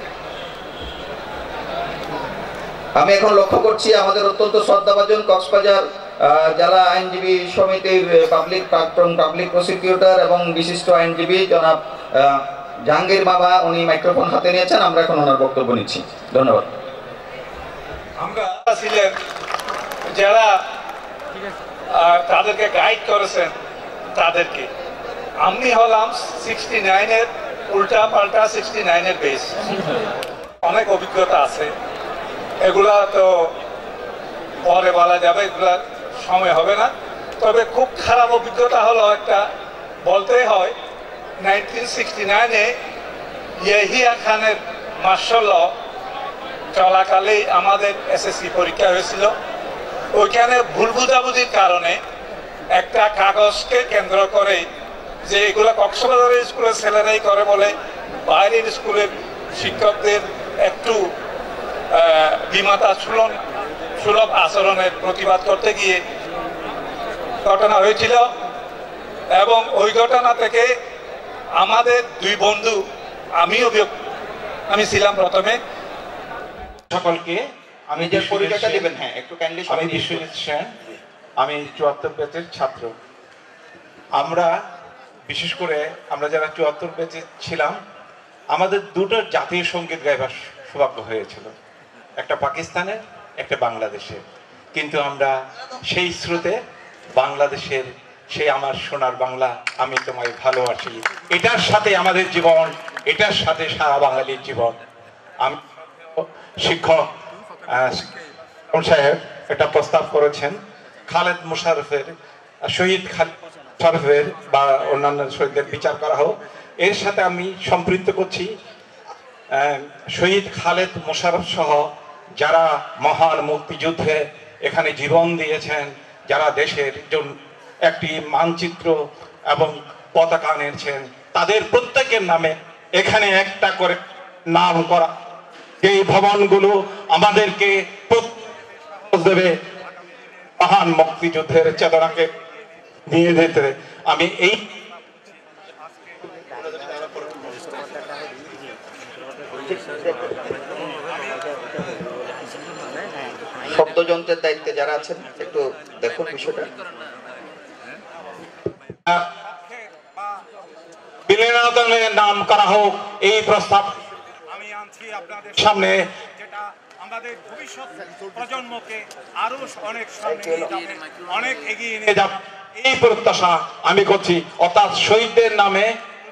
আমি এখন লক্ষ্য করছি আমাদের অত্যন্ত শ্রদ্ধাভাজন কক্সবাজার জেলা আইনজীবী সমিতির পাবলিক প্রাক্তন পাবলিক প্রসিকিউটর এবং বিশিষ্ট আইনজীবী জনাব জাহাঙ্গীর বাবা, উনি মাইক্রোফোন হাতে নিয়েছেন। আমরা এখন ওনার বক্তব্য নিচ্ছি। ধন্যবাদ। আমরা ছিলেন যারা তাদেরকে গাইড করেছেন তাদেরকে, আমি হলাম সিক্সটি নাইনের উল্টা পাল্টা সিক্সটি নাইনের বেস, অনেক অভিজ্ঞতা আছে, এগুলা তো পরে বলা যাবে, এগুলা সময় হবে না। তবে খুব খারাপ অভিজ্ঞতা হলো একটা, বলতে হয় নাইনটিন সিক্সটি নাইনে ইয়াহিয়া খানের মার্শাল ল চলাকালেই আমাদের এসএসসি পরীক্ষা হয়েছিল। ওইখানে ভুল বুঝাবুঝির কারণে একটা কাগজকে কেন্দ্র করে যে এগুলো কক্সবাজারের স্কুলের ছেলেরাই করে বলে বাইরের স্কুলের শিক্ষকদের একটু বিমাতা সুলভ সুলভ আচরণের প্রতিবাদ করতে গিয়ে ঘটনা হয়েছিল। এবং ওই ঘটনা থেকে আমাদের দুই বন্ধু, আমিও আমি ছিলাম প্রথমে, সকলকে আমি যে পরিচয়টা দিবেন, হ্যাঁ একটু কাইন্ডলি, আমি বিশ্বজিৎ সেন, আমি চুয়াত্তর ব্যাচের ছাত্র। আমরা বিশেষ করে আমরা যারা চুয়াত্তর ব্যাচে ছিলাম, আমাদের দুটো জাতীয় সঙ্গীত গাইবার সৌভাগ্য হয়েছিল, একটা পাকিস্তানের একটা বাংলাদেশের। কিন্তু আমরা সেই স্রোতে বাংলাদেশের সেই আমার সোনার বাংলা আমি তোমায় ভালোবাসি, এটার সাথে আমাদের জীবন, এটার সাথে সারা বাঙালির জীবন। আমি শিক্ষক সাহেব একটা প্রস্তাব করেছেন খালেদ মোশাররফের, শহীদ খালেদ মোশাররফের বা অন্যান্য শহীদদের বিচার করা হোক। এর সাথে আমি সম্পৃক্ত করছি শহীদ খালেদ মোশাররফ সহ যারা মহান মুক্তিযুদ্ধে এখানে জীবন দিয়েছেন, যারা দেশের জন্য একটি মানচিত্র এবং পতাকা এনেছেন, তাদের প্রত্যেকের নামে এখানে একটা করে নাম করা, এই ভবনগুলো আমাদেরকে দেবে মহান মুক্তিযুদ্ধের চেতনাকে নিয়ে যেতে। আমি এই শব্দযন্ত্রের দায়িত্বে যারা আছেন একটু দেখুন বিষয়টা। মিলনায়তনের নাম করা হোক এই প্রস্তাব আমি আনছি আপনাদের সামনে, যেটা আমাদের ভবিষ্যৎ প্রজন্মকে আরো অনেক সামনে নিয়ে যাবে, অনেক এগিয়ে নিয়ে যাবে এই প্রত্যাশা আমি করছি। অর্থাৎ শহীদদের নামে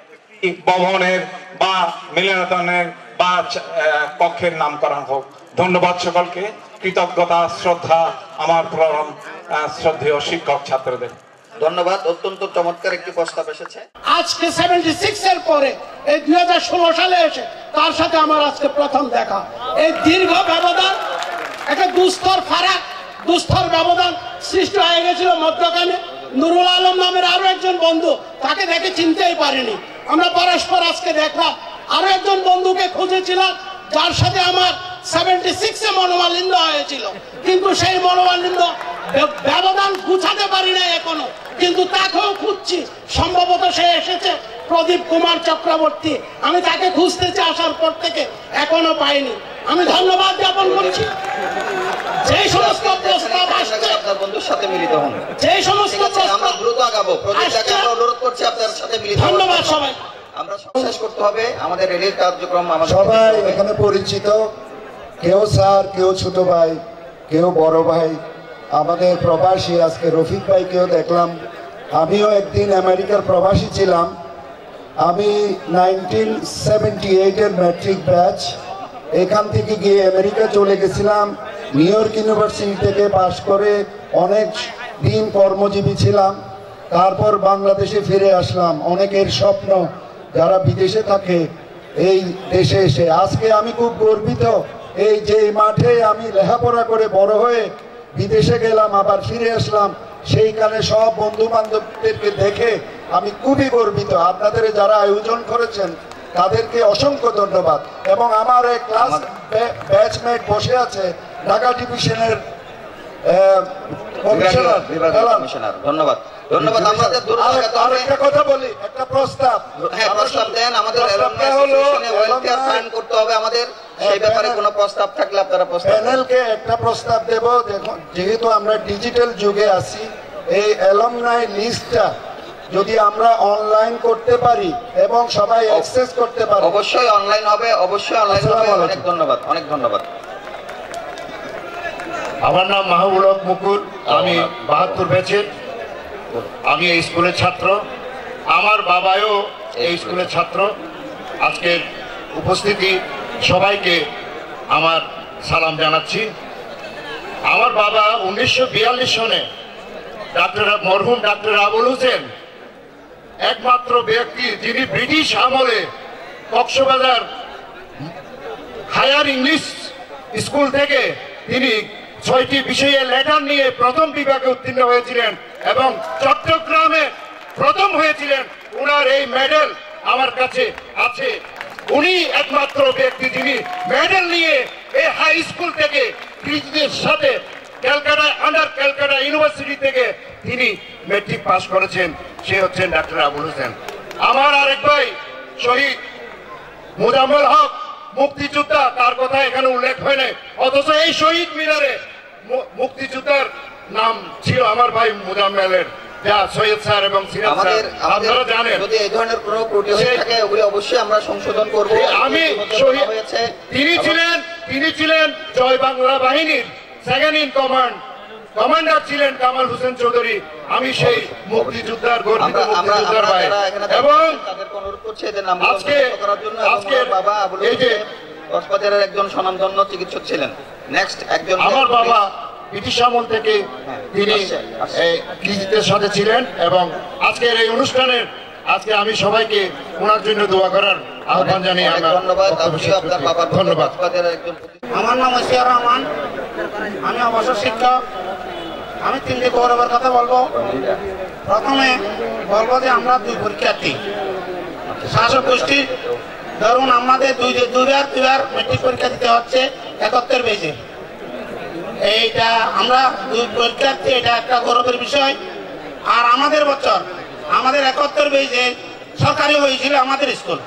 ভবনের বা মিলনায়তনের বা কক্ষের নামকরণ হোক। ধন্যবাদ সকলকে, কৃতজ্ঞতা শ্রদ্ধা আমার পরম শ্রদ্ধেয় শিক্ষক ছাত্রদের। ধন্যবাদ। অত্যন্ত চমৎকার একটি প্রস্তাব এসেছে। আজকে সেভেন্টি সিক্স এর পরে এই দুই হাজার ষোলো সালে এসে তার সাথে আমার আজকে প্রথম দেখা। এই দীর্ঘ ব্যবধান, একটা দুস্তর ফারাক, দুস্তর ব্যবধান সৃষ্টি হয়ে গেছিল মধ্যখানে। নুরুল আলম নামের আরো একজন বন্ধু, তাকে দেখে চিনতেই পারিনি। আমরা পরস্পর আজকে দেখলাম। আরো একজন বন্ধুকে খুঁজেছিলাম যার সাথে আমার সেভেন্টি সিক্স এ মনোমালিন্য হয়েছিল, কিন্তু সেই মনোমালিন্য ব্যবধান গুছাতে পারি না এখনো, কিন্তু তাকেও খুঁজছি। সম্ভবত সে এসেছে প্রদীপ কুমার চক্রবর্তী, আমি তাকে খুঁজতেছি আসার পর থেকে, এখনো পাইনি। আমি ধন্যবাদ জ্ঞাপন করছি। যে সমস্ত প্রস্তাব আসছে আপনার বন্ধুর সাথে মিলিত হন। যে সমস্ত আমরা দ্রুত আগাবো, প্রদীপটাকে আমরা অনুরোধ করছি আপনার সাথে মিলিত হন। ধন্যবাদ সবাই। আমরা শেষ করতে হবে আমাদের রেলির কার্যক্রম। আমাদের সবাই এখানে পরিচিত, কেউ স্যার, কেউ ছোট ভাই, কেউ বড় ভাই, আমাদের প্রবাসী আজকে রফিক ভাইকেও দেখলাম। আমিও একদিন আমেরিকার প্রবাসী ছিলাম। আমি নাইনটিন সেভেন্টি এইটের ম্যাট্রিক ব্যাচ, এখান থেকে গিয়ে আমেরিকা চলে গেছিলাম। নিউ ইয়র্ক ইউনিভার্সিটি থেকে পাশ করে অনেক দিন কর্মজীবী ছিলাম, তারপর বাংলাদেশে ফিরে আসলাম। অনেকের স্বপ্ন যারা বিদেশে থাকে এই দেশে এসে, আজকে আমি খুব গর্বিত এই যে মাঠে আমি লেখাপড়া করে বড় হয়ে বিদেশে গেলাম, আবার ফিরে আসলাম, সেইখানে সব বন্ধু বান্ধবদেরকে দেখে আমি খুবই গর্বিত। আপনাদের যারা আয়োজন করেছেন তাদেরকে অসংখ্য ধন্যবাদ। এবং আমার এক ক্লাস ব্যাচমেট বসে আছে ঢাকা ডিভিশনের কমিশনার। ধন্যবাদ ধন্যবাদ। আমাদের আরেকটা কথা বলি, একটা প্রস্তাব। হ্যাঁ, প্রস্তাব দেন। আমাদের ওয়েলফেয়ার ফান্ড করতে হবে আমাদের, সেই ব্যাপারে কোনো প্রস্তাব থাকলে আপনারা প্রস্তাব। প্যানেলকে একটা প্রস্তাব দেব। দেখুন, যেহেতু আমরা ডিজিটাল যুগে আছি, এই অ্যালুমনাই লিস্টটা যদি আমরা অনলাইন করতে পারি এবং সবাই অ্যাক্সেস করতে পারি। অবশ্যই অনলাইন হবে, অবশ্যই অনলাইন হবে। অনেক ধন্যবাদ, অনেক ধন্যবাদ। আমার নাম মাহবুল হক মুকুল, আমি বাহাত্তর ব্যাচের, আমি এই স্কুলের ছাত্র। আমার বাবাও এই স্কুলের ছাত্র। আজকের উপস্থিতি সবাইকে আমার সালাম জানাচ্ছি। আমার বাবা উনিশশো বিয়াল্লিশ সনে ডাক্তার মরহুম ডাক্তার আবুল হোসেন একমাত্র ব্যক্তি যিনি ব্রিটিশ আমলে কক্সবাজার হায়ার ইংলিশ স্কুল থেকে তিনি ছয়টি বিষয়ে লেটার নিয়ে প্রথম বিভাগে উত্তীর্ণ হয়েছিলেন এবং চট্টগ্রামে প্রথম হয়েছিলেন। ওনার এই মেডেল আমার কাছে আছে। উনি একমাত্র ব্যক্তি যিনি মেডেল নিয়ে এই হাই স্কুল থেকে কৃতিদের সাথে ক্যালকাটা আন্ডার ক্যালকাটা ইউনিভার্সিটি থেকে তিনি মেট্রিক পাস করেছেন। সে হচ্ছেন ডাক্তার আবুল হোসেন। আমার আরেক ভাই শহীদ মুজাম্মেল হক মুক্তিযোদ্ধা, তার কথা এখানে উল্লেখ হয় নাই, অথচ এই শহীদ মিনারে মুক্তিযোদ্ধার নাম ছিল আমার ভাই মুজাম্মেলের, যা সৈয়দ স্যার এবং সিরাজ স্যার আপনারা জানেন। যদি এই ধরনের কোনো ত্রুটি হয়ে থাকে ওগুলি অবশ্যই আমরা সংশোধন করব। আমি তিনি ছিলেন তিনি ছিলেন জয় বাংলা বাহিনীর সেকেন্ড ইন কমান্ড, কমান্ডার ছিলেন কামাল হোসেন চৌধুরী। আমি সেই মুক্তিযোদ্ধার গর্বিত মুক্তিযোদ্ধার ভাই। এবং আজকে আজকে এই যে কক্সবাজারের একজন স্বনামধন্য চিকিৎসক ছিলেন। নেক্সট একজন আমার বাবা ব্রিটিশ আমল থেকে তিনি কৃতিত্বের সাথে ছিলেন এবং আজকের এই অনুষ্ঠানের আজকে আমি সবাইকে ওনার জন্য দোয়া করার আহ্বান জানিয়ে ধন্যবাদ। ধন্যবাদ। আমার নাম ওসিয়ার রহমান, আমি অবসর শিক্ষক। আমি তিনটি গৌরবের কথা বলবো। প্রথমে বলবো যে আমরা দুই পরীক্ষার্থী শাসক গোষ্ঠী, ধরুন আমাদের দুই দুইবার দুইবার মেট্রিক পরীক্ষা দিতে হচ্ছে একাত্তর বেজে। এইটা আমরা দুই পরীক্ষার্থী, এটা একটা গৌরবের বিষয়। আর আমাদের বছর আমাদের একাত্তর বেজে সরকারি হয়েছিল আমাদের স্কুল।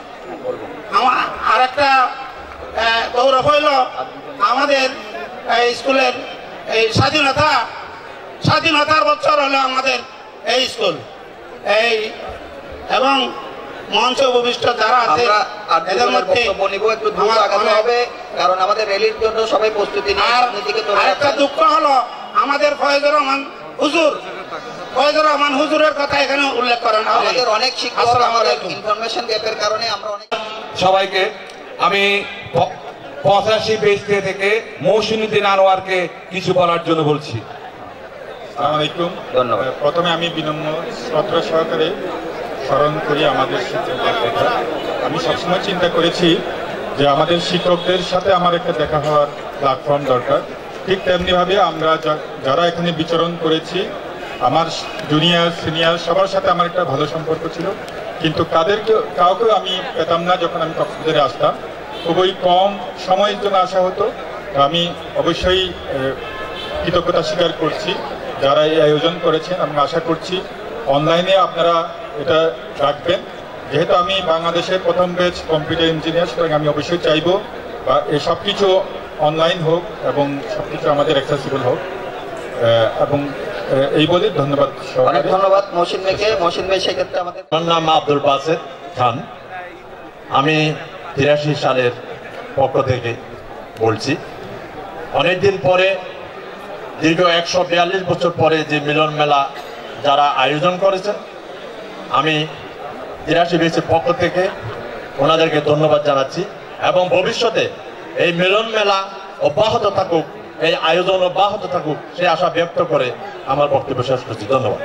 আর একটা গৌরব হইল আমাদের স্কুলের এই স্বাধীনতা স্বাধীনতার বছর হলো আমাদের এই স্কুল এই এবং মঞ্চ ভূমিষ্ঠ যারা আছে এদের মধ্যে হবে কারণ আমাদের র্যালির জন্য সবাই প্রস্তুতি নিয়ে সামনের দিকে চলে আরেকটা দুঃখ হলো আমাদের ফয়েজুর রহমান হুজুর ফয়েজুর রহমান হুজুরের কথা এখানে উল্লেখ করেন আমাদের অনেক শিক্ষক আমাদের ইনফরমেশন গ্যাপের কারণে আমরা অনেক সবাইকে আমি পঁচাশি বেস্টে থেকে মৌসুমীউদ্দিন আনোয়ারকে কিছু বলার জন্য বলছি। আসসালামু আলাইকুম। প্রথমে আমি বিনম্র শ্রদ্ধা সহকারে স্মরণ করি আমাদের শিক্ষকদের কথা। আমি সবসময় চিন্তা করেছি যে আমাদের শিক্ষকদের সাথে আমার একটা দেখা হওয়ার প্ল্যাটফর্ম দরকার। ঠিক তেমনিভাবে আমরা যারা এখানে বিচরণ করেছি আমার জুনিয়র সিনিয়র সবার সাথে আমার একটা ভালো সম্পর্ক ছিল, কিন্তু তাদেরকে কাউকে আমি পেতাম না যখন আমি কক্সবাজারে আসতাম। খুবই কম সময়ের জন্য আসা হতো। আমি অবশ্যই কৃতজ্ঞতা স্বীকার করছি যারা এই আয়োজন করেছেন। আমি আশা করছি অনলাইনে আপনারা এটা রাখবেন। যেহেতু আমি বাংলাদেশের প্রথম ব্যাচ কম্পিউটার ইঞ্জিনিয়ার, সুতরাং আমি অবশ্যই চাইব বা এই সব কিছু অনলাইন হোক এবং সব কিছু আমাদের অ্যাক্সেসিবল হোক। এবং এই বলে ধন্যবাদ। অনেক ধন্যবাদ মহসিন ভাইকে। মহসিন ভাই সেক্ষেত্রে আমাদের আমার নাম আব্দুল বাসেদ খান। আমি তিরাশি সালের পক্ষ থেকে বলছি। অনেকদিন পরে দীর্ঘ একশো বিয়াল্লিশ বছর পরে যে মিলন মেলা যারা আয়োজন করেছেন, আমি তিরাশি বেসের পক্ষ থেকে ওনাদেরকে ধন্যবাদ জানাচ্ছি এবং ভবিষ্যতে এই মিলন মেলা অব্যাহত থাকুক, এই আয়োজন অব্যাহত থাকুক সে আশা ব্যক্ত করে আমার বক্তব্য শেষ করছি। ধন্যবাদ।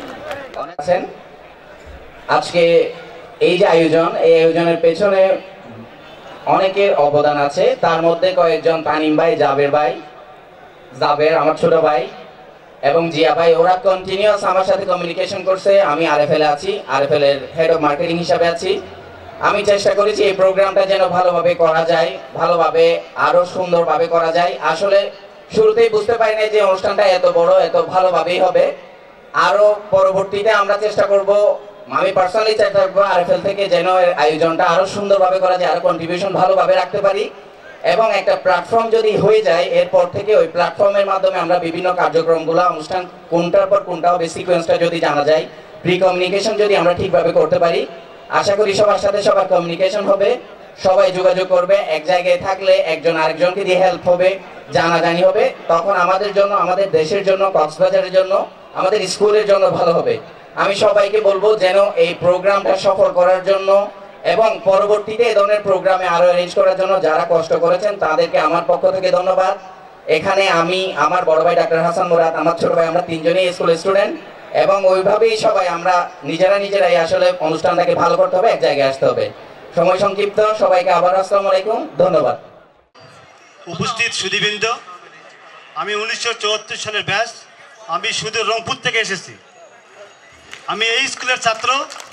আজকে এই যে আয়োজন, এই আয়োজনের পেছনে অনেকের অবদান আছে। তার মধ্যে কয়েকজন তানিম ভাই, জাবের ভাই, জাবের আমার ছোট ভাই এবং জিয়া ভাই, ওরা কন্টিনিউয়াস আমার সাথে কমিউনিকেশন করছে। আমি আরএফএল এ আছি, আরএফএল এর হেড অফ মার্কেটিং হিসাবে আছি। আমি চেষ্টা করেছি এই প্রোগ্রামটা যেন ভালোভাবে করা যায়, ভালোভাবে আরো সুন্দরভাবে করা যায়। আসলে শুরুতেই বুঝতে পারি না যে অনুষ্ঠানটা এত বড়, এত ভালোভাবেই হবে। আরো পরবর্তীতে আমরা চেষ্টা করব, আমি পার্সোনালি চেষ্টা করবো আরএফএল থেকে যেন আয়োজনটা আরো সুন্দরভাবে করা যায়, আরো কন্ট্রিবিউশন ভালোভাবে রাখতে পারি এবং একটা প্ল্যাটফর্ম যদি হয়ে যায় এরপর থেকে ওই প্ল্যাটফর্মের মাধ্যমে আমরা বিভিন্ন কার্যক্রমগুলো অনুষ্ঠান কোনটার পর কোনটা হবে সিকোয়েন্সটা যদি জানা যায়, প্রি কমিউনিকেশন যদি আমরা ঠিকভাবে করতে পারি, আশা করি সবার সাথে সবার কমিউনিকেশন হবে, সবাই যোগাযোগ করবে। এক জায়গায় থাকলে একজন আরেকজনকে দিয়ে হেল্প হবে, জানাজানি হবে। তখন আমাদের জন্য, আমাদের দেশের জন্য, কক্সবাজারের জন্য, আমাদের স্কুলের জন্য ভালো হবে। আমি সবাইকে বলবো যেন এই প্রোগ্রামটা সফল করার জন্য এবং পরবর্তীতে এই ধরনের প্রোগ্রামে আরো অ্যারেঞ্জ করার জন্য যারা কষ্ট করেছেন তাদেরকে আমার পক্ষ থেকে ধন্যবাদ। এখানে আমি, আমার বড় ভাই ডাক্তার হাসান মুরাদ, আমার ছোট ভাই, আমরা তিনজনই স্কুল স্টুডেন্ট এবং ওইভাবেই সবাই আমরা নিজেরা নিজেরাই আসলে অনুষ্ঠানটাকে ভালো করতে হবে, এক জায়গায় আসতে হবে। সময় সংক্ষিপ্ত, সবাইকে আবার আসসালামু আলাইকুম, ধন্যবাদ। উপস্থিত সুধীবৃন্দ, আমি উনিশশো চুয়াত্তর সালের ব্যাচ, আমি সুদূর রংপুর থেকে এসেছি। আমি এই স্কুলের ছাত্র।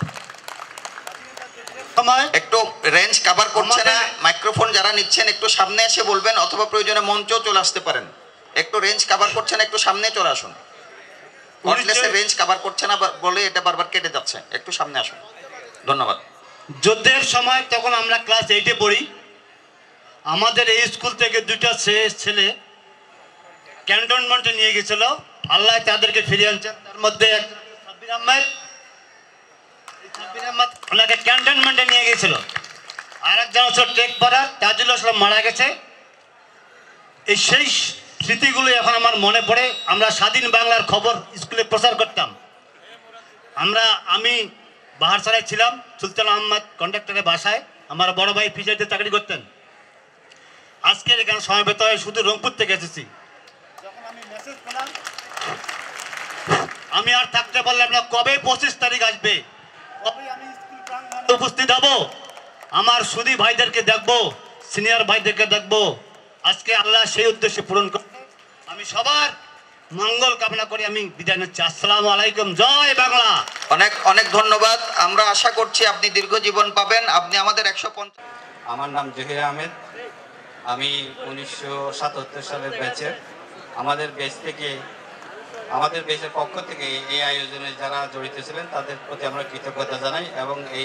একটু রেঞ্জ কভার করছে না, মাইক্রোফোন যারা নিচ্ছেন একটু সামনে এসে বলবেন অথবা প্রয়োজনে মঞ্চেও চলে আসতে পারেন। একটু রেঞ্জ কভার করছেন, একটু সামনে চলে আসুন। কর্ডলেসের রেঞ্জ কভার করছে না বলে এটা বারবার কেটে যাচ্ছে, একটু সামনে আসুন। ধন্যবাদ। যুদ্ধের সময় তখন আমরা ক্লাস এইটে পড়ি। আমাদের এই স্কুল থেকে দুইটা ছেলে ক্যান্টনমেন্টে নিয়ে গেছিল, আল্লাহ তাদেরকে ফিরিয়ে আনছেন। তার মধ্যে সাব্বির আহমেদ, সাব্বির আহমেদ ওনাকে ক্যান্টনমেন্টে নিয়ে গেছিল। আর একজন হচ্ছে টেকপাড়া তাজুল আসলাম মারা গেছে। এই সেই স্মৃতিগুলো এখন আমার মনে পড়ে। আমরা স্বাধীন বাংলার খবর স্কুলে প্রচার করতাম। আমরা আমি বাহারসারায় ছিলাম, সুলতান আহমদ কন্ডাক্টরের বাসায়, আমার বড় ভাই ফিজাইতে চাকরি করতেন। আজকের এখানে সমবেত হয়ে শুধু রংপুর থেকে এসেছি। আমি আর থাকতে পারলাম না, কবে পঁচিশ তারিখ আসবে, কবে আমি স্কুল প্রাঙ্গণে উপস্থিত হব, আমার সুদী ভাইদেরকে দেখবো, সিনিয়র ভাইদেরকে দেখবো। আজকে আল্লাহ সেই উদ্দেশ্যে পূরণ করতে আমি সবার মঙ্গল কামনা করি আমি বিদায় নিচ্ছি। আসসালামু আলাইকুম, জয় বাংলা। অনেক অনেক ধন্যবাদ। আমরা আশা করছি আপনি দীর্ঘ জীবন পাবেন। আপনি আমাদের একশো পঞ্চাশ। আমার নাম জহির আহমেদ, আমি উনিশশো সাতাত্তর সালের ব্যাচের। আমাদের ব্যাচ থেকে, আমাদের ব্যাচের পক্ষ থেকে এই আয়োজনে যারা জড়িত ছিলেন তাদের প্রতি আমরা কৃতজ্ঞতা জানাই এবং এই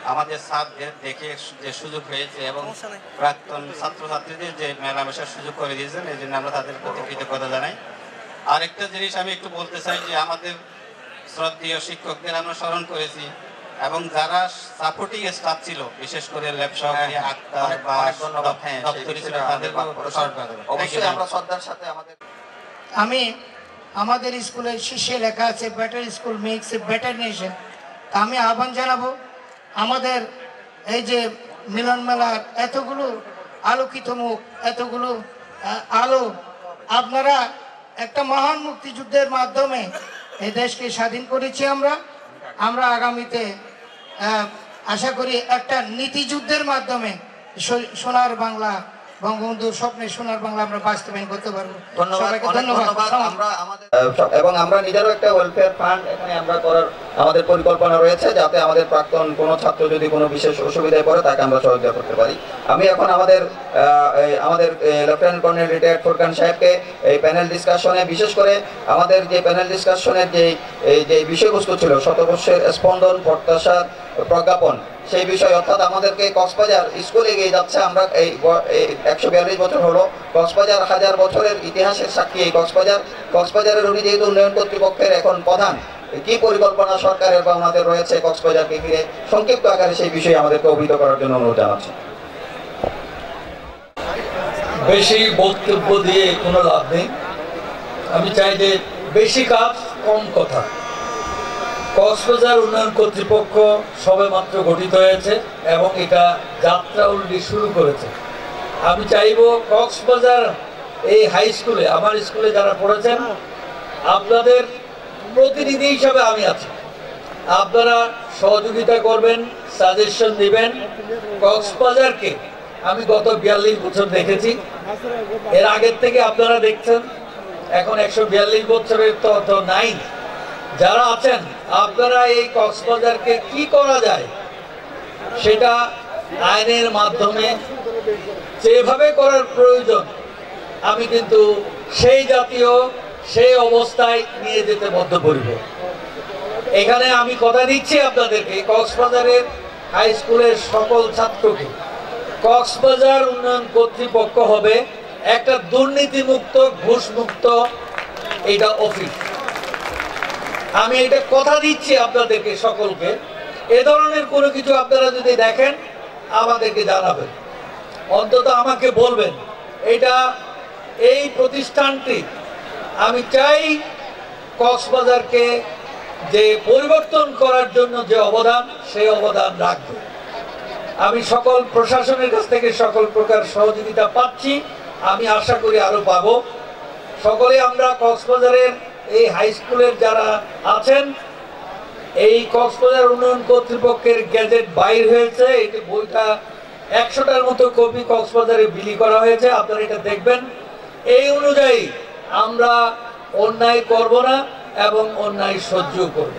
আমাদের স্যারদের দেখে যে সুযোগ হয়েছে এবং প্রাক্তন ছাত্রছাত্রীদের যে মেলামেশার সুযোগ করে দিয়েছেন, এই জন্য আমরা তাদের প্রতি কৃতজ্ঞতা জানাই। আরেকটা জিনিস আমি একটু বলতে চাই যে আমাদের শ্রদ্ধেয় শিক্ষকদের আমরা স্মরণ করেছি এবং যারা সাপোর্টিং স্টাফ ছিল, বিশেষ করে ল্যাব সহকারী, আক্তার বা দপ্তরি ছিল, তাদেরকে অবশ্যই আমরা শ্রদ্ধার সাথে আমাদের আমি আমাদের স্কুলের শীর্ষে লেখা আছে better school makes a better nation. আমি আহ্বান জানাবো আমাদের এই যে মিলন মেলার এতগুলো আলোকিত মুখ, এতগুলো আলো, আপনারা একটা মহান মুক্তিযুদ্ধের মাধ্যমে এই দেশকে স্বাধীন করেছি আমরা আমরা আগামীতে আশা করি একটা নীতিযুদ্ধের মাধ্যমে সোনার বাংলা, বঙ্গবন্ধুর স্বপ্নে সোনার বাংলা আমরা বাস্তবায়ন করতে পারবো। সবাইকে ধন্যবাদ। আমরা আমাদের এবং আমরা নিজেরও একটা ওয়েলফেয়ার ফান্ড এখানে আমরা করার আমাদের পরিকল্পনা রয়েছে, যাতে আমাদের প্রাক্তন কোনো ছাত্র যদি কোনো বিশেষ অসুবিধায় পড়ে তাকে আমরা সহযোগিতা করতে পারি। আমি এখন আমাদের আমাদের লেফটেন্যান্ট কর্নেল রিটায়ার্ড ফুরকান সাহেবকে এই প্যানেল ডিসকাশনে, বিশেষ করে আমাদের যে প্যানেল ডিসকাশনের যে যে বিষয়বস্তু ছিল শতবর্ষের স্পন্দন, প্রত্যাশার প্রজ্ঞাপন, সেই বিষয় অর্থাৎ আমাদেরকে কক্সবাজার স্কুল এগিয়ে যাচ্ছে। আমরা এই একশো বিয়াল্লিশ বছর হলো কক্সবাজার হাজার বছরের ইতিহাসের সাক্ষী। এই কক্সবাজার কক্সবাজারের উনি যেহেতু উন্নয়ন কর্তৃপক্ষের এখন প্রধান, কি পরিকল্পনা সরকারের বা ওনাদের রয়েছে কক্সবাজারকে ঘিরে সংক্ষিপ্ত আকারে সেই বিষয়ে আমাদেরকে অবহিত করার জন্য অনুরোধ জানাচ্ছি। বেশি বক্তব্য দিয়ে কোনো লাভ নেই। আমি চাই যে বেশি কাজ কম কথা। কক্সবাজার উন্নয়ন কর্তৃপক্ষ সবেমাত্র গঠিত হয়েছে এবং এটা যাত্রা অলরেডি শুরু করেছে। আমি চাইব কক্সবাজার এই হাই স্কুলে, আমার স্কুলে যারা পড়েছেন, আপনাদের প্রতিনিধি হিসাবে আমি আছি। আপনারা সহযোগিতা করবেন, সাজেশন দিবেন। কক্সবাজারকে আমি গত বিয়াল্লিশ বছর দেখেছি, এর আগের থেকে আপনারা দেখছেন। এখন একশো বিয়াল্লিশ বছরের তো অত নাই। যারা আছেন আপনারা এই কক্সবাজারকে কি করা যায় সেটা আইনের মাধ্যমে যেভাবে করার প্রয়োজন আমি কিন্তু সেই জাতীয় সেই অবস্থায় নিয়ে যেতে বদ্ধপরিকর। এখানে আমি কথা দিচ্ছি আপনাদেরকে, কক্সবাজারের হাই স্কুলের সকল ছাত্রকে কক্সবাজার উন্নয়ন কর্তৃপক্ষ হবে একটা দুর্নীতিমুক্ত, ঘুষমুক্ত এটা অফিস। আমি এটা কথা দিচ্ছি আপনাদেরকে সকলকে। এ ধরনের কোনো কিছু আপনারা যদি দেখেন আমাদেরকে জানাবেন, অন্তত আমাকে বলবেন। এটা এই প্রতিষ্ঠানটি আমি চাই কক্সবাজারকে যে পরিবর্তন করার জন্য যে অবদান, সেই অবদান রাখবে। আমি সকল প্রশাসনের কাছ থেকে সকল প্রকার সহযোগিতা পাচ্ছি, আমি আশা করি আরো পাবো। সকলে আমরা কক্সবাজারের এই হাই স্কুলের যারা আছেন, এই কক্সবাজার উন্নয়ন কর্তৃপক্ষের গ্যাজেট বাইর হয়েছে, এই বইটা একশোটার মতো কপি কক্সবাজারে বিলি করা হয়েছে, আপনারা এটা দেখবেন। এই অনুযায়ী আমরা অন্যায় করব না এবং অন্যায় সহ্য করব।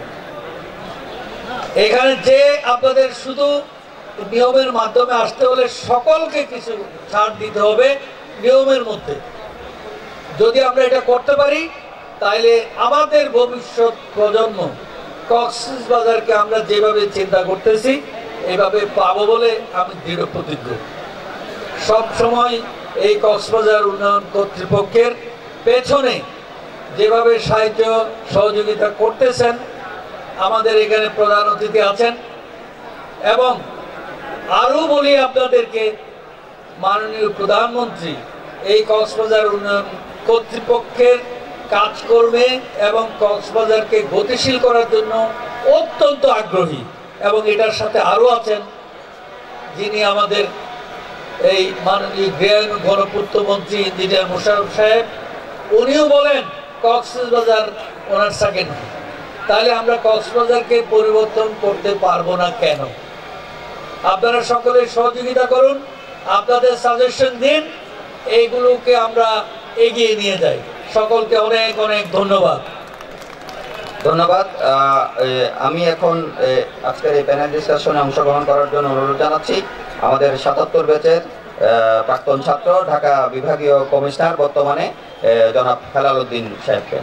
এখানে যে আপনাদের শুধু নিয়মের মাধ্যমে আসতে হলে সকলকে কিছু ছাড় দিতে হবে নিয়মের মধ্যে। যদি আমরা এটা করতে পারি তাহলে আমাদের ভবিষ্যৎ প্রজন্ম কক্সবাজারকে আমরা যেভাবে চিন্তা করতেছি এভাবে পাবো বলে আমি দৃঢ় প্রতিজ্ঞ। সব সময় এই কক্সবাজার উন্নয়ন কর্তৃপক্ষের পেছনে যেভাবে সাহায্য সহযোগিতা করতেছেন, আমাদের এখানে প্রধান অতিথি আছেন, এবং আরও বলি আপনাদেরকে, মাননীয় প্রধানমন্ত্রী এই কক্সবাজার উন্নয়ন কর্তৃপক্ষের কাজকর্মে এবং কক্সবাজারকে গতিশীল করার জন্য অত্যন্ত আগ্রহী। এবং এটার সাথে আরও আছেন যিনি আমাদের এই মাননীয় গৃহায়ন গণপূর্ত মন্ত্রী ইঞ্জিনিয়ার মোশাররফ সাহেব, উনিও বলেন কক্সবাজার ওনার সেকেন্ড। তাহলে আমরা কক্সবাজারকে পরিবর্তন করতে পারবো না কেন? আপনারা সকলে সহযোগিতা করুন, আপনাদের সাজেশন দিন, এইগুলোকে আমরা এগিয়ে নিয়ে যাই। সকলকে অনেক অনেক ধন্যবাদ। ধন্যবাদ। আমি এখন আজকের এই প্যানেল ডিসকাশনে অংশগ্রহণ করার জন্য অনুরোধ জানাচ্ছি আমাদের সাতাত্তর ব্যাচের প্রাক্তন ছাত্র, ঢাকা বিভাগীয় কমিশনার বর্তমানে, জনাব হেলাল উদ্দিন সাহেবকে।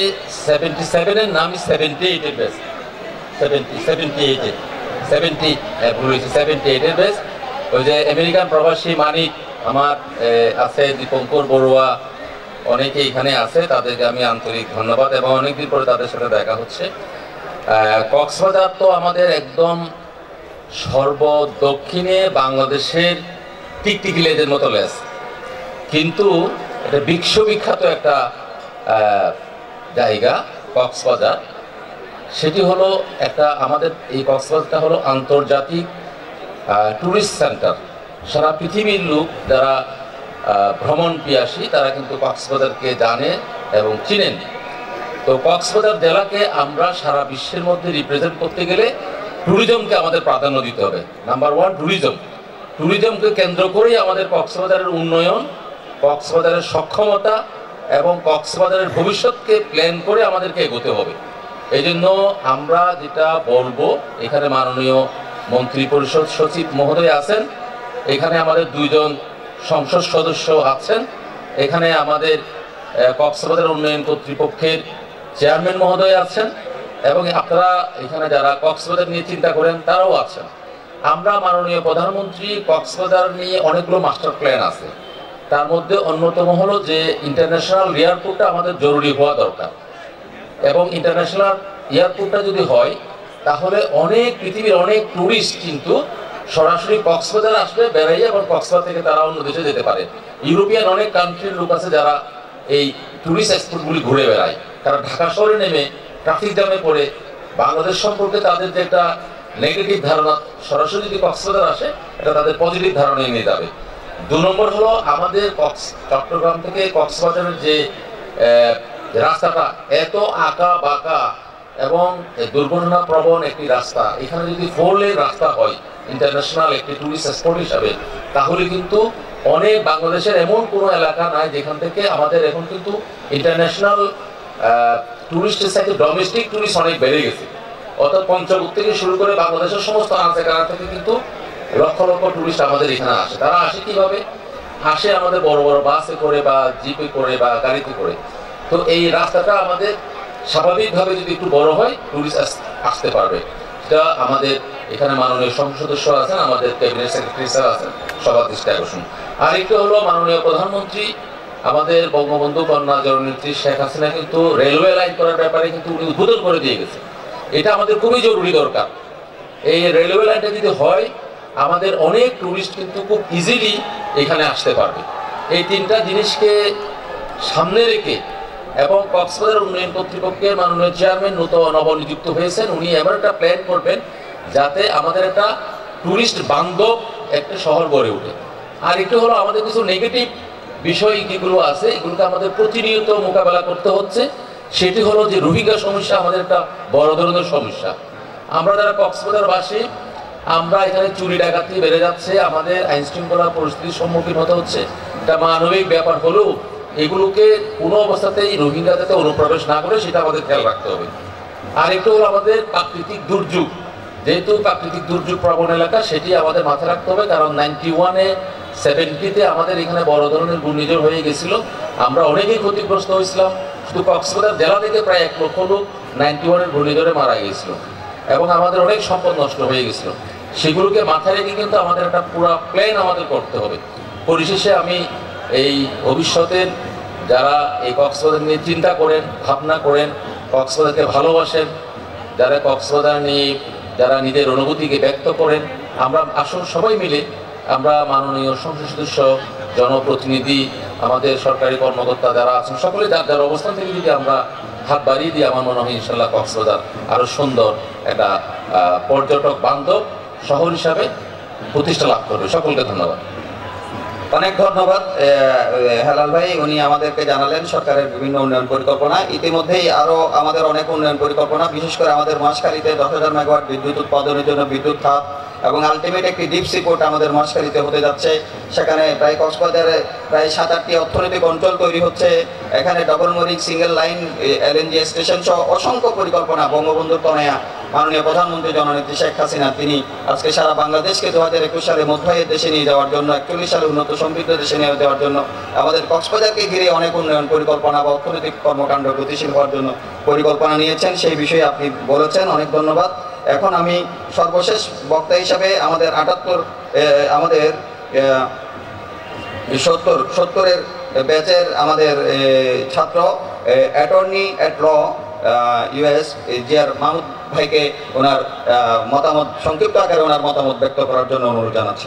সেভেন্টি সেভেনের নাম সেভেন্টি এইটের বেস সেভেন্টি সেভেন্টি এইটের সেভেন্টি ভুল হয়েছে সেভেন্টি এইটের বেস। ওই যে আমেরিকান প্রবাসী মানিক আমার আছে, দীপঙ্কর বড়ুয়া, অনেকে এখানে আছে, তাদেরকে আমি আন্তরিক ধন্যবাদ এবং অনেকদিন পরে তাদের সাথে দেখা হচ্ছে। কক্সবাজার তো আমাদের একদম সর্বদক্ষিণে বাংলাদেশের টিকটিকি লেজের মতো লেজ, কিন্তু এটা বিশ্ববিখ্যাত একটা জায়গা কক্সবাজার। সেটি হলো একটা আমাদের এই কক্সবাজারটা হলো আন্তর্জাতিক ট্যুরিস্ট সেন্টার। সারা পৃথিবীর লোক যারা ভ্রমণ পিয়াসী তারা কিন্তু কক্সবাজারকে জানে এবং চিনেন। তো কক্সবাজার জেলাকে আমরা সারা বিশ্বের মধ্যে রিপ্রেজেন্ট করতে গেলে ট্যুরিজমকে আমাদের প্রাধান্য দিতে হবে। নাম্বার ওয়ান ট্যুরিজম, ট্যুরিজমকে কেন্দ্র করেই আমাদের কক্সবাজারের উন্নয়ন, কক্সবাজারের সক্ষমতা এবং কক্সবাজারের ভবিষ্যৎকে প্ল্যান করে আমাদেরকে এগোতে হবে। এই জন্য আমরা যেটা বলবো, এখানে মাননীয় মন্ত্রী পরিষদ সচিব মহোদয় আছেন, এখানে আমাদের দুইজন সংসদ সদস্য আছেন, এখানে আমাদের কক্সবাজার উন্নয়ন কর্তৃপক্ষের চেয়ারম্যান মহোদয় আছেন এবং আপনারা এখানে যারা কক্সবাজার নিয়ে চিন্তা করেন তারাও আছেন। আমরা মাননীয় প্রধানমন্ত্রী কক্সবাজার নিয়ে অনেকগুলো মাস্টার প্ল্যান আছে, তার মধ্যে অন্যতম হলো যে ইন্টারন্যাশনাল এয়ারপোর্টটা আমাদের জরুরি হওয়া দরকার এবং ইন্টারন্যাশনাল এয়ারপোর্টটা যদি হয় তাহলে অনেক পৃথিবীর অনেক ট্যুরিস্ট কিন্তু সরাসরি কক্সবাজার আসবে, বেড়াইয়া এবং কক্সবাজার থেকে তারা অন্য দেশে যেতে পারে। ইউরোপিয়ান অনেক কান্ট্রির লোক আছে যারা এই ট্যুরিস্ট স্পটগুলি ঘুরে বেড়ায়, কারণ ঢাকা শহরে নেমে ট্রাফিক জ্যামে পড়ে বাংলাদেশ সম্পর্কে তাদের যে একটা নেগেটিভ ধারণা, সরাসরি যদি কক্সবাজার আসে এটা তাদের পজিটিভ ধারণা নিয়ে যাবে। দু নম্বর হলো আমাদের চট্টগ্রাম থেকে কক্সবাজারের যে রাস্তাটা এত আঁকা বাঁকা এবং দুর্ঘটনা প্রবণ একটি রাস্তা, এখানে যদি ফোর লেন রাস্তা হয় ইন্টারন্যাশনাল একটি ট্যুরিস্ট স্পট হিসাবে, তাহলে কিন্তু অনেক বাংলাদেশের এমন কোনো এলাকা নাই যেখান থেকে আমাদের এখন কিন্তু ইন্টারন্যাশনাল ট্যুরিস্টের সাথে ডোমেস্টিক ট্যুরিস্ট অনেক বেড়ে গেছে। অর্থাৎ পঞ্চগড় থেকে শুরু করে বাংলাদেশের সমস্ত আনাচে কানা থেকে কিন্তু লক্ষ লক্ষ ট্যুরিস্ট আমাদের এখানে আসে। তারা আসে কিভাবে? আসে আমাদের বড় বড় বাসে করে বা জিপে করে বা গাড়িতে করে। তো এই রাস্তাটা আমাদের স্বাভাবিকভাবে যদি একটু বড় হয় ট্যুরিস্ট আসতে পারবে। সেটা আমাদের এখানে মাননীয় সংসদ সদস্য আছেন, আমাদের ক্যাবিনেট সেক্রেটারি স্যার আছেন, সবার দৃষ্টি আকর্ষণ। আর একটু হলো মাননীয় প্রধানমন্ত্রী আমাদের বঙ্গবন্ধু কন্যা জননেত্রী শেখ হাসিনা কিন্তু রেলওয়ে লাইন করার ব্যাপারে কিন্তু উনি উদ্বোধন করে দিয়ে গেছে। এটা আমাদের খুবই জরুরি দরকার। এই রেলওয়ে লাইনটা যদি হয় আমাদের অনেক ট্যুরিস্ট কিন্তু খুব ইজিলি এখানে আসতে পারবে। এই তিনটা জিনিসকে সামনে রেখে এবং কক্সবাজার উন্নয়ন কর্তৃপক্ষের মাননীয় চেয়ারম্যান নূতন নবনিযুক্ত হয়েছেন, উনি এমন একটা প্ল্যান করবেন যাতে আমাদের একটা ট্যুরিস্ট বান্ধব একটা শহর গড়ে ওঠে। আর একটু হলো আমাদের কিছু নেগেটিভ বিষয় যেগুলো আছে এগুলোকে আমাদের প্রতিনিয়ত মোকাবেলা করতে হচ্ছে। সেটি হলো যে রোহিঙ্গা সমস্যা আমাদের একটা বড় ধরনের সমস্যা। আমরা যারা কক্সবাজারবাসী আমরা এখানে চুরি ডাকাতি বেড়ে যাচ্ছে, আমাদের আইন শৃঙ্খলা পরিস্থিতির সম্মুখীন হতে হচ্ছে। এটা মানবিক ব্যাপার হলেও এগুলোকে কোনো অবস্থাতেই রোহিঙ্গা যাতে অনুপ্রবেশ না করে সেটা আমাদের খেয়াল রাখতে হবে। আর একটু হলো আমাদের প্রাকৃতিক দুর্যোগ, যেহেতু প্রাকৃতিক দুর্যোগ প্রবণ এলাকা সেটি আমাদের মাথায় রাখতে হবে। কারণ নাইনটি ওয়ানে সেভেন্টিতে আমাদের এখানে বড় ধরনের ঘূর্ণিঝড় হয়ে গেছিল, আমরা অনেকেই ক্ষতিগ্রস্ত হয়েছিলাম। শুধু কক্সবাজার জেলা থেকে প্রায় এক লক্ষ লোক নাইনটি ওয়ানের ঘূর্ণিঝড়ে মারা গিয়েছিল এবং আমাদের অনেক সম্পদ নষ্ট হয়ে গেছিল। সেগুলোকে মাথায় রেখে কিন্তু আমাদের একটা পুরো প্ল্যান আমাদের করতে হবে। পরিশেষে আমি এই ভবিষ্যতের যারা এই কক্সবাজার নিয়ে চিন্তা করেন, ভাবনা করেন, কক্সবাজারকে ভালোবাসেন, যারা কক্সবাজার নিয়ে যারা নিজের অনুভূতিকে ব্যক্ত করেন, আমরা আসুন সবাই মিলে আমরা মাননীয় সংসদ সদস্য, জনপ্রতিনিধি, আমাদের সরকারি কর্মকর্তা যারা আছেন সকলে যার যার অবস্থান থেকে যদি আমরা হাত বাড়িয়ে দিই আমার মনে হয় ইনশাল্লাহ কক্সবাজার আরও সুন্দর একটা পর্যটক বান্ধব শহর হিসাবে প্রতিষ্ঠা লাভ করবে। সকলকে ধন্যবাদ। অনেক ধন্যবাদ হেলাল ভাই, উনি আমাদেরকে জানালেন সরকারের বিভিন্ন উন্নয়ন পরিকল্পনা। ইতিমধ্যেই আরও আমাদের অনেক উন্নয়ন পরিকল্পনা, বিশেষ করে আমাদের মহেশখালীতে দশ হাজার মেগাওয়াট বিদ্যুৎ উৎপাদনের জন্য বিদ্যুৎ খাত এবং আলটিমেট একটি ডিপ সি পোর্ট আমাদের মহেশখালীতে হতে যাচ্ছে। সেখানে প্রায় কক্সবাজারে প্রায় সাত আটটি অর্থনৈতিক অঞ্চল তৈরি হচ্ছে। এখানে ডবল মরিক সিঙ্গেল লাইন এলএনজি স্টেশন সহ অসংখ্য পরিকল্পনা বঙ্গবন্ধুর তনয়া মাননীয় প্রধানমন্ত্রী জননেত্রী শেখ হাসিনা তিনি আজকে সারা বাংলাদেশকে দু হাজার একুশ সালে মধ্যায়ের দেশে নিয়ে যাওয়ার জন্য, একচল্লিশ সালে উন্নত সমৃদ্ধ দেশে নিয়ে যাওয়ার জন্য, আমাদের কক্সবাজারকে ঘিরে অনেক উন্নয়ন পরিকল্পনা বা অর্থনৈতিক কর্মকাণ্ড গতিশীল হওয়ার জন্য পরিকল্পনা নিয়েছেন, সেই বিষয়ে আপনি বলেছেন, অনেক ধন্যবাদ। এখন আমি সর্বশেষ বক্তা হিসাবে আমাদের আটাত্তর আমাদের সত্তর সত্তরের ব্যাচের আমাদের ছাত্র attorney at law US G R Mahmud ভাইকে ওনার মতামত সংক্ষিপ্ত আকারে ওনার মতামত ব্যক্ত করার জন্য অনুরোধ জানাচ্ছি।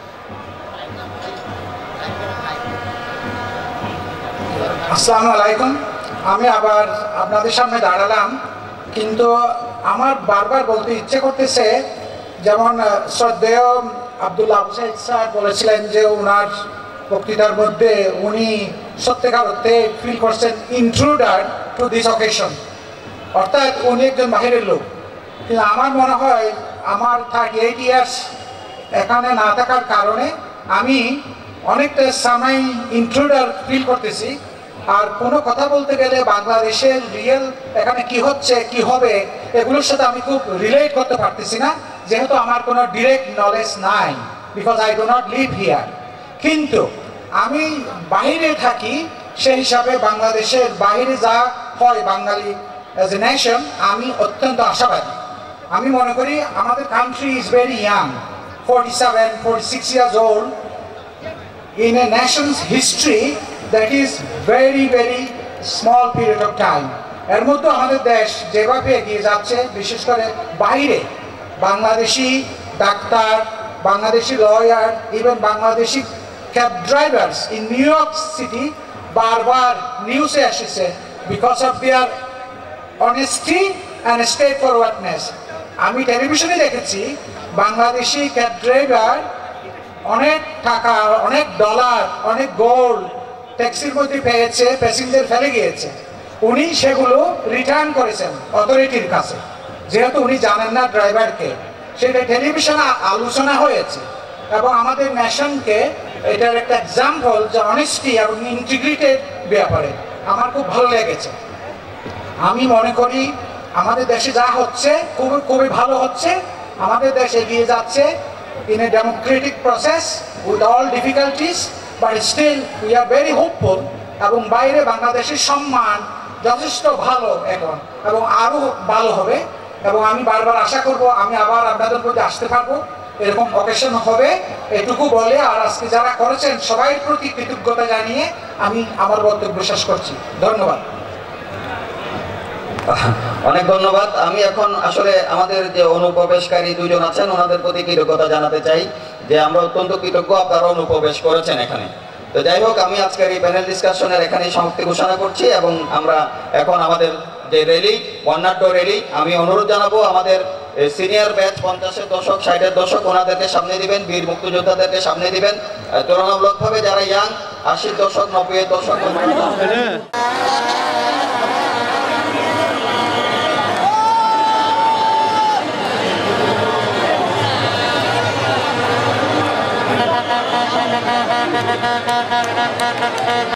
আসসালামু আলাইকুম। আমি আবার আপনাদের সামনে দাঁড়ালাম, কিন্তু আমার বারবার বলতে ইচ্ছে করতেছে, যেমন শ্রদ্ধেয় আব্দুল্লাহ আবু সাইদ স্যার বলেছিলেন যে ওনার বক্তৃতার মধ্যে উনি সত্যিকার অর্থে ফিল করছেন ইন্ট্রুডার টু দিস অকেশন, অর্থাৎ উনি একজন বাহিরের লোক। কিন্তু আমার মনে হয় আমার থার্টি এইট ইয়ার্স এখানে না থাকার কারণে আমি অনেকটা সময় ইন্ট্রুডার ফিল করতেছি। আর কোনো কথা বলতে গেলে বাংলাদেশের রিয়েল এখানে কি হচ্ছে কি হবে এগুলোর সাথে আমি খুব রিলেট করতে পারতেছি না, যেহেতু আমার কোনো ডিরেক্ট নলেজ নাই, because I do not live here. কিন্তু আমি বাইরে থাকি, সেই হিসাবে বাংলাদেশের বাইরে যা হয় বাঙালি অ্যাজ এ নেশন, আমি অত্যন্ত আশাবাদী। আমি মনে করি আমাদের country is very young, forty seven forty six years old in a nation's history that is very very small period of time. এর মধ্যে আমাদের দেশ যেভাবে এগিয়ে যাচ্ছে, বিশেষ করে বাইরে Bangladeshi doctor, Bangladeshi lawyer, even Bangladeshi cab drivers in New York City বারবার নিউজে এসেছে because of their honesty and straightforwardness. আমি টেলিভিশনে দেখেছি বাংলাদেশি ক্যাব ড্রাইভার অনেক টাকা, অনেক ডলার, অনেক গোল্ড ট্যাক্সির মধ্যে পেয়েছে, প্যাসেঞ্জার ফেলে গিয়েছে। উনি সেগুলো রিটার্ন করেছেন অথরিটির কাছে, যেহেতু উনি জানেন না ড্রাইভারকে। সেটা টেলিভিশনে আলোচনা হয়েছে এবং আমাদের ন্যাশনকে এটার একটা এক্সাম্পল যে অনেস্টি এবং ইন্টিগ্রিটেড ব্যাপারে আমার খুব ভালো লেগেছে। আমি মনে করি আমাদের দেশে যা হচ্ছে খুবই খুবই ভালো হচ্ছে। আমাদের দেশ এগিয়ে যাচ্ছে in a democratic process with all difficulties, but still we are very hopeful. এবং বাইরে বাংলাদেশের সম্মান যথেষ্ট ভালো এখন এবং আরও ভালো হবে। এবং আমি বারবার আশা করব আমি আবার আপনাদের মধ্যে আসতে পারবো, এরকম অকেশন হবে, এটুকু বলে আর আজকে যারা করেছেন সবাই প্রতি কৃতজ্ঞতা জানিয়ে আমি আমার বক্তব্য শেষ করছি। ধন্যবাদ। অনেক ধন্যবাদ। আমি এখন আসলে আমাদের যে অনুপ্রবেশকারী দুজন আছেন ওনাদের প্রতি কৃতজ্ঞতা জানাতে চাই যে আমরা অত্যন্ত কৃতজ্ঞ আপনারা অনুপ্রবেশ করেছেন এখানে। তো যাই হোক, আমি আজকের এই প্যানেল ডিসকাশনের এখানেই সমাপ্তি ঘোষণা করছি এবং আমরা এখন আমাদের যে র্যালি বর্ণাঢ্য র্যালি, আমি অনুরোধ জানাবো আমাদের সিনিয়র ব্যাচ পঞ্চাশের দশক ষাটের দশক ওনাদেরকে সামনে দিবেন, বীর মুক্তিযোদ্ধাদেরকে সামনে দিবেন, তুলনামূলকভাবে যারা ইয়াং আশির দশক নব্বইয়ের দশক